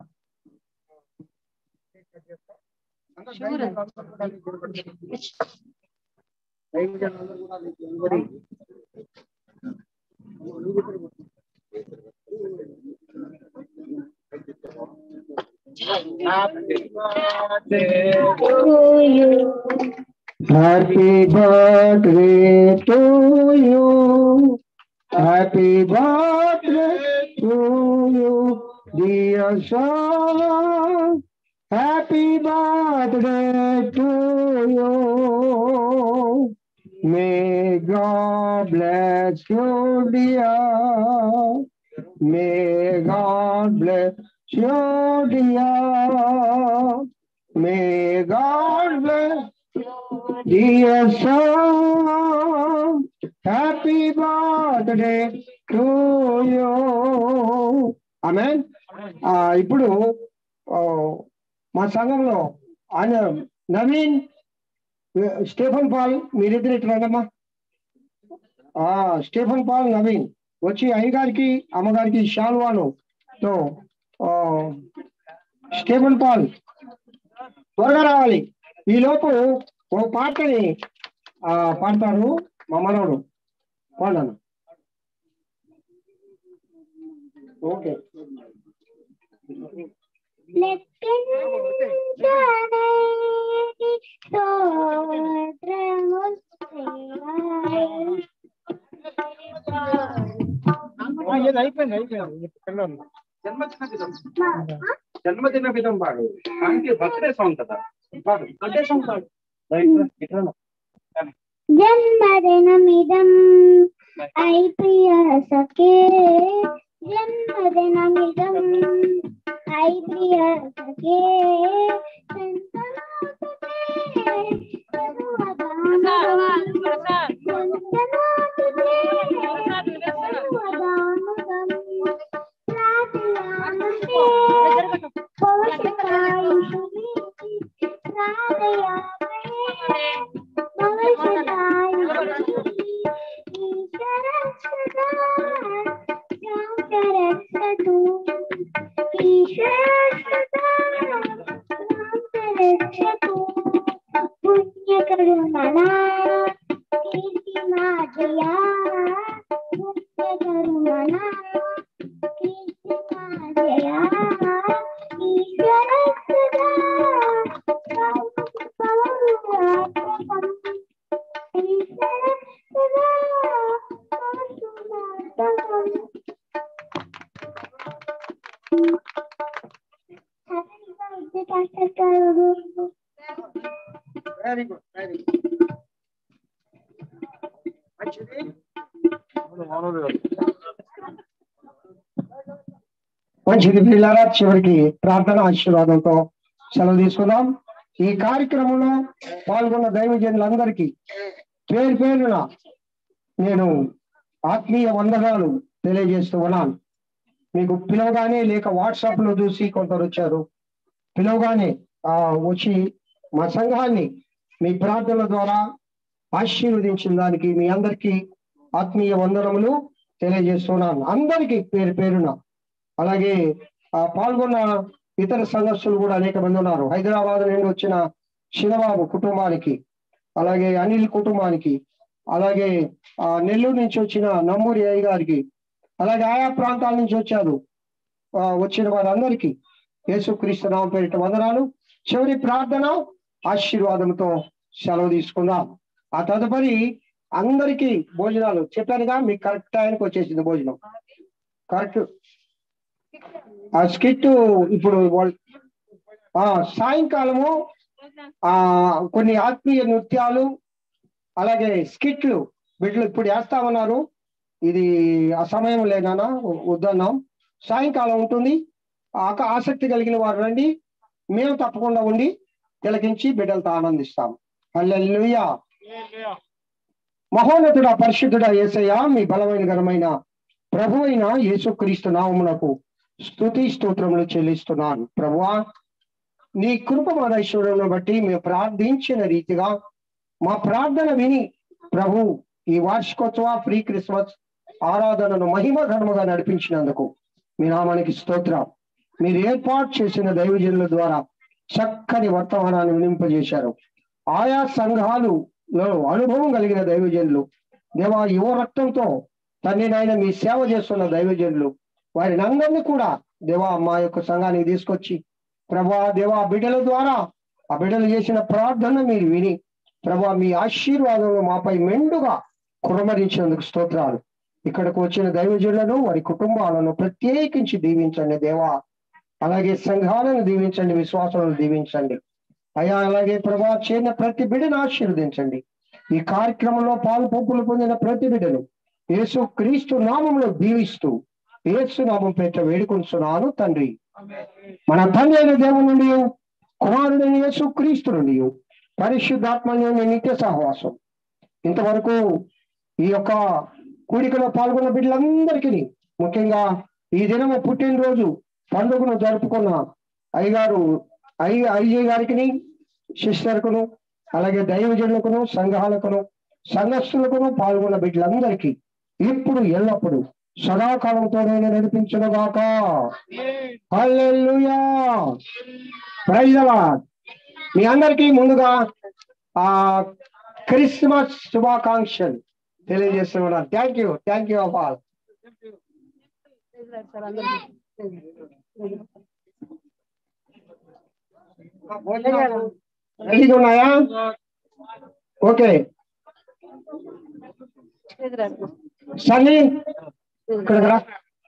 [SPEAKER 1] Happy birthday to you. Happy birthday to you, dear son. Happy birthday to you. May God bless you, dear. May God bless you, dear. May God bless dear son. Happy birthday to you. Amen. ఇప్పుడు మా సంఘంలో ఆయన Naveen, Stephen Paul మీరిద్దరు ఇట్లా రండమ్మా. Stephen Paul, Naveen వచ్చి అయ్యగారికి అమ్మగారికి శాల్వాను తో స్టీఫెన్ పాల్ త్వరగా రావాలి. ఈ లోపు ఓ పాటని పాడతారు మా మనవడు. పాడాను. ఓకే.
[SPEAKER 8] జన్మదిన విధం పాడు. దానికి బర్త్డే సాంగ్ కదా, బర్త్డే సాంగ్ పాడు.
[SPEAKER 2] జన్మదినమిదం ఐ ప్రియ సఖే, జన్మదినమిదం ఐ ప్రియ సఖే, కరుమనా కృష్ణ జయ ఈశ్వర సదా
[SPEAKER 1] వెరీ గుడ్ మంచిది పిల్లరా, చివరికి ప్రార్థన ఆశీర్వాదంతో సెలవు తీసుకుందాం. ఈ కార్యక్రమంలో పాల్గొన్న దైవజనులందరికీ పేరు పేరున నేను ఆత్మీయ వందనాలు తెలియజేస్తూ ఉన్నాను. మీకు పిలవగానే లేక వాట్సాప్ లో చూసి కొందరు వచ్చారు, పిలవగానే వచ్చి మా సంఘాన్ని మీ ప్రార్థనల ద్వారా ఆశీర్వదించిన దానికి మీ అందరికీ ఆత్మీయ వందనములు తెలియజేస్తున్నాను. అందరికీ పేరు పేరున. అలాగే పాల్గొన్న ఇతర సంఘస్థులు కూడా అనేక మంది ఉన్నారు. హైదరాబాద్ నుండి వచ్చిన చిన్నబాబు కుటుంబానికి, అలాగే అనిల్ కుటుంబానికి, అలాగే నెల్లూరు నుంచి వచ్చిన నమ్మూరి అయ్య గారికి, అలాగే ఆయా ప్రాంతాల నుంచి వచ్చారు వచ్చిన వారందరికీ యేసుక్రీస్తు నామమున పేరిట వందనాలు. చివరి ప్రార్థన ఆశీర్వాదంతో సెలవు తీసుకుందాం. ఆ తదుపరి అందరికీ భోజనాలు చెప్పానుగా, మీకు కరెక్ట్ టైంకి వచ్చేసింది భోజనం. కరెక్ట్ ఆ స్కిట్ ఇప్పుడు సాయంకాలము కొన్ని ఆత్మీయ నృత్యాలు అలాగే స్కిట్లు బిడ్డలు ఇప్పుడు వేస్తామన్నారు. ఇది ఆ సమయం లేదన్నా వద్దన్నాం. సాయంకాలం ఉంటుంది. ఆసక్తి కలిగిన వారు రండి, మేము తప్పకుండా ఉండి తిలకించి బిడ్డలతో ఆనందిస్తాం. హల్లెలూయా. మహోన్నతుడా పరిశుద్ధుడా యేసయ్య, మీ బలమైన ఘనమైన ప్రభు అయిన యేసుక్రీస్తు నామమునకు స్తుతి స్తోత్రములు చెల్లిస్తున్నాను. ప్రభువా, నీ కృప ఐశ్వర్యమును బట్టి మేము ప్రార్థించిన రీతిగా మా ప్రార్థన విని ప్రభు ఈ వార్షికోత్సవ ప్రీ క్రిస్మస్ ఆరాధనను మహిమ ఘనముగా నడిపించినందుకు మీ నామానికి స్తోత్రం. మీరు ఏర్పాటు చేసిన దైవజనుల ద్వారా చక్కని వర్తమానాన్ని వినింపజేశారు. ఆయా సంఘాలులో అనుభవం కలిగిన దైవజనులు, దేవా యువ రక్తంతో తండ్రి నాయన మీ సేవ చేస్తున్న దైవజనులు, వారిని అందరినీ కూడా దేవా మా యొక్క సంఘానికి తీసుకొచ్చి ప్రభా దేవా బిడ్డల ద్వారా ఆ బిడ్డలు చేసిన ప్రార్థన మీరు విని ప్రభా మీ ఆశీర్వాదంలో మాపై మెండుగా కురమరించినందుకు స్తోత్రాలు. ఇక్కడికి వచ్చిన దైవజనులను వారి కుటుంబాలను ప్రత్యేకించి దీవించండి దేవా. అలాగే సంఘాలను దీవించండి, విశ్వాసాలను దీవించండి అయ్యా. అలాగే ప్రభా చేరిన ప్రతి బిడ్డను ఆశీర్వదించండి. ఈ కార్యక్రమంలో పాలు పంపులు పొందిన ప్రతి బిడ్డను యేసు క్రీస్తు నామంలో దీవిస్తూ యేసు నామం పేట వేడుకొంచున్నాను తండ్రి. మన తండ్రి అయిన దేవుని నుండి, కుమారుడైన యేసు క్రీస్తు నుండి, పరిశుద్ధాత్మ నిత్య సహవాసం ఇంతవరకు ఈ యొక్క కూడికలో పాల్గొన్న బిడ్డలందరికీ, ముఖ్యంగా ఈ దినము పుట్టినరోజు పండుగను జరుపుకున్న అయ్యగారు ఐజీ గారికి, సిస్టర్కును, అలాగే దైవజనులకును, సంఘాలకును, సంఘస్థులకును పాల్గొన్న బిడ్డలందరికీ ఇప్పుడు ఎల్లప్పుడు సదాకాలంతో నేను నడిపించునుగాక. హల్లెలూయా. Praise the lord. మీ అందరికీ ముందుగా క్రిస్మస్ శుభాకాంక్షలు తెలియజేస్తున్నాను. Thank you of all. రెడీగా ఉన్నాయా? ఓకే. సన్నీ ఇక్కడికి రా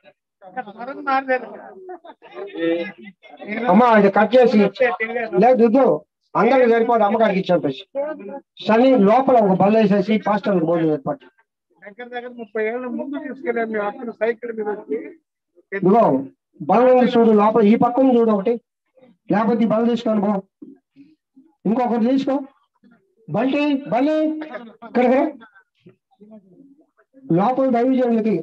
[SPEAKER 1] అమ్మా, ఇది కట్ చేసి లేదు అందరికి సరిపోదు, అమ్మగారికి ఇచ్చాను. సన్నీ లోపల ఒక బల్ల వేసేసి పాస్టర్ భోజనం ఏర్పాటు.
[SPEAKER 12] దగ్గర 30 ఏళ్ళ ముందు తీసుకెళ్ళాను మీ అక్కడ సైకిల్ మీద వచ్చి.
[SPEAKER 1] ఇదిగో బల్ల చూడు, లోపల ఈ పక్కన చూడు ఒకటి, లేకపోతే బల్ల తీసుకోను బా, ఇంకొకటి తీసుకో. బల్లి ఇక్కడికి లోపల దైవజనులకి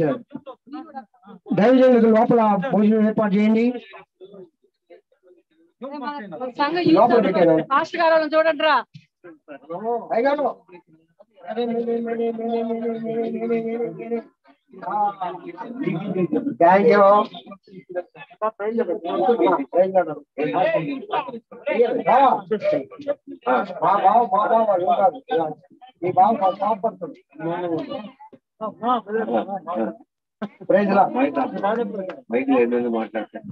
[SPEAKER 1] లోపల భోజనం ఏర్పాటు చేయండి. లోపల పెట్టాను.
[SPEAKER 9] చూడండి రా
[SPEAKER 1] అయ్యాను. Thank you. మీ బాబు కాపాడుతుంది. ప్రైజ్ లా
[SPEAKER 7] బయట ఎన్నో మాట్లాడతాను.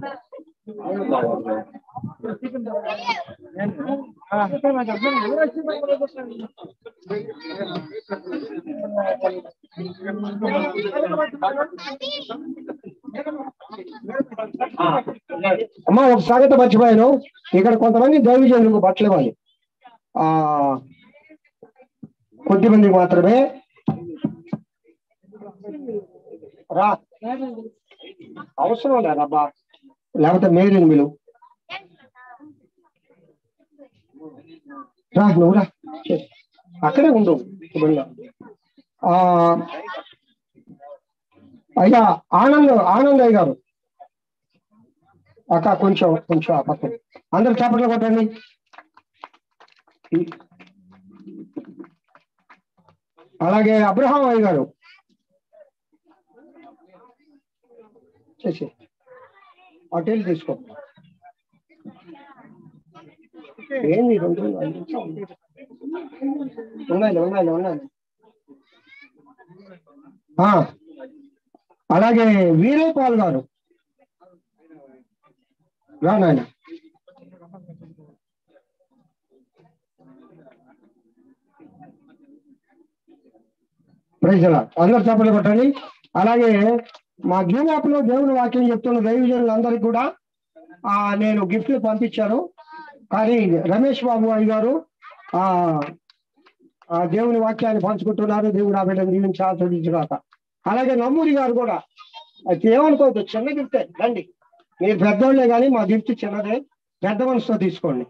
[SPEAKER 1] అమ్మా, ఒక సంగతి మర్చిపోయాను. ఇక్కడ కొంతమంది దైవజనులకు బట్టలు ఇవ్వాలి. కొద్ది మందికి మాత్రమే. రా, అవసరం లేదబ్బా, లేకపోతే మేరీని మీరు రా, నువ్వు రా, అక్కడే ఉండు. అయ్యా ఆనందయ్య గారు, అక్క కొంచెం ఆ పక్కన అందరు చేపట్లు కొట్టండి. అలాగే అబ్రహాం అయ్య గారు చేసి హోటల్ తీసుకో. ఏంది ఉన్నాయి. అలాగే వీరపాల్ గారు రా నాయన. ప్రైజ్ లార్డ్, అందరు చేపలు కొట్టండి. అలాగే మా గివ్ యాప్ లో దేవుని వాక్యం చెప్తున్న దైవజనులందరికీ కూడా నేను గిఫ్ట్లు పంపించాను. కానీ రమేష్ బాబు అయ్య గారు దేవుని వాక్యాన్ని పంచుకుంటున్నారు. దేవుడు ఆ బిడ్డను దీవించి ఆస్వాదించుగాక. అలాగే నమ్మూరి గారు కూడా ఏమనుకోవద్దు, చిన్న గిఫ్టే, రండి. మీరు పెద్దోళ్లే కానీ మా గిఫ్ట్ చిన్నదే, పెద్ద మనసుతో తీసుకోండి.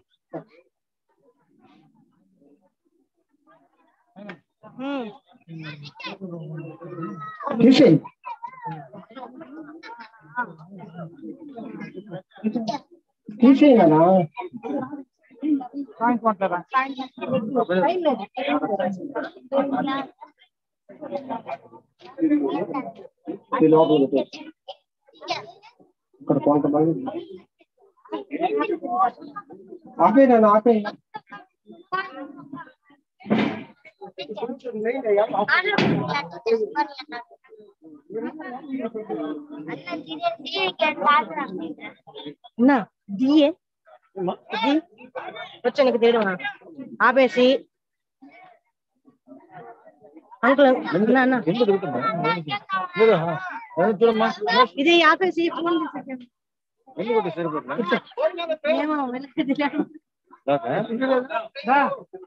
[SPEAKER 1] తీసేయి. తీసేయనా? ఇక్కడ కొంతమంది ఆపే
[SPEAKER 9] దియే వచ్చానికి తీయడం ఆపేసి అంకుల్ ఇది ఆపేసి ఫోన్ ఏమో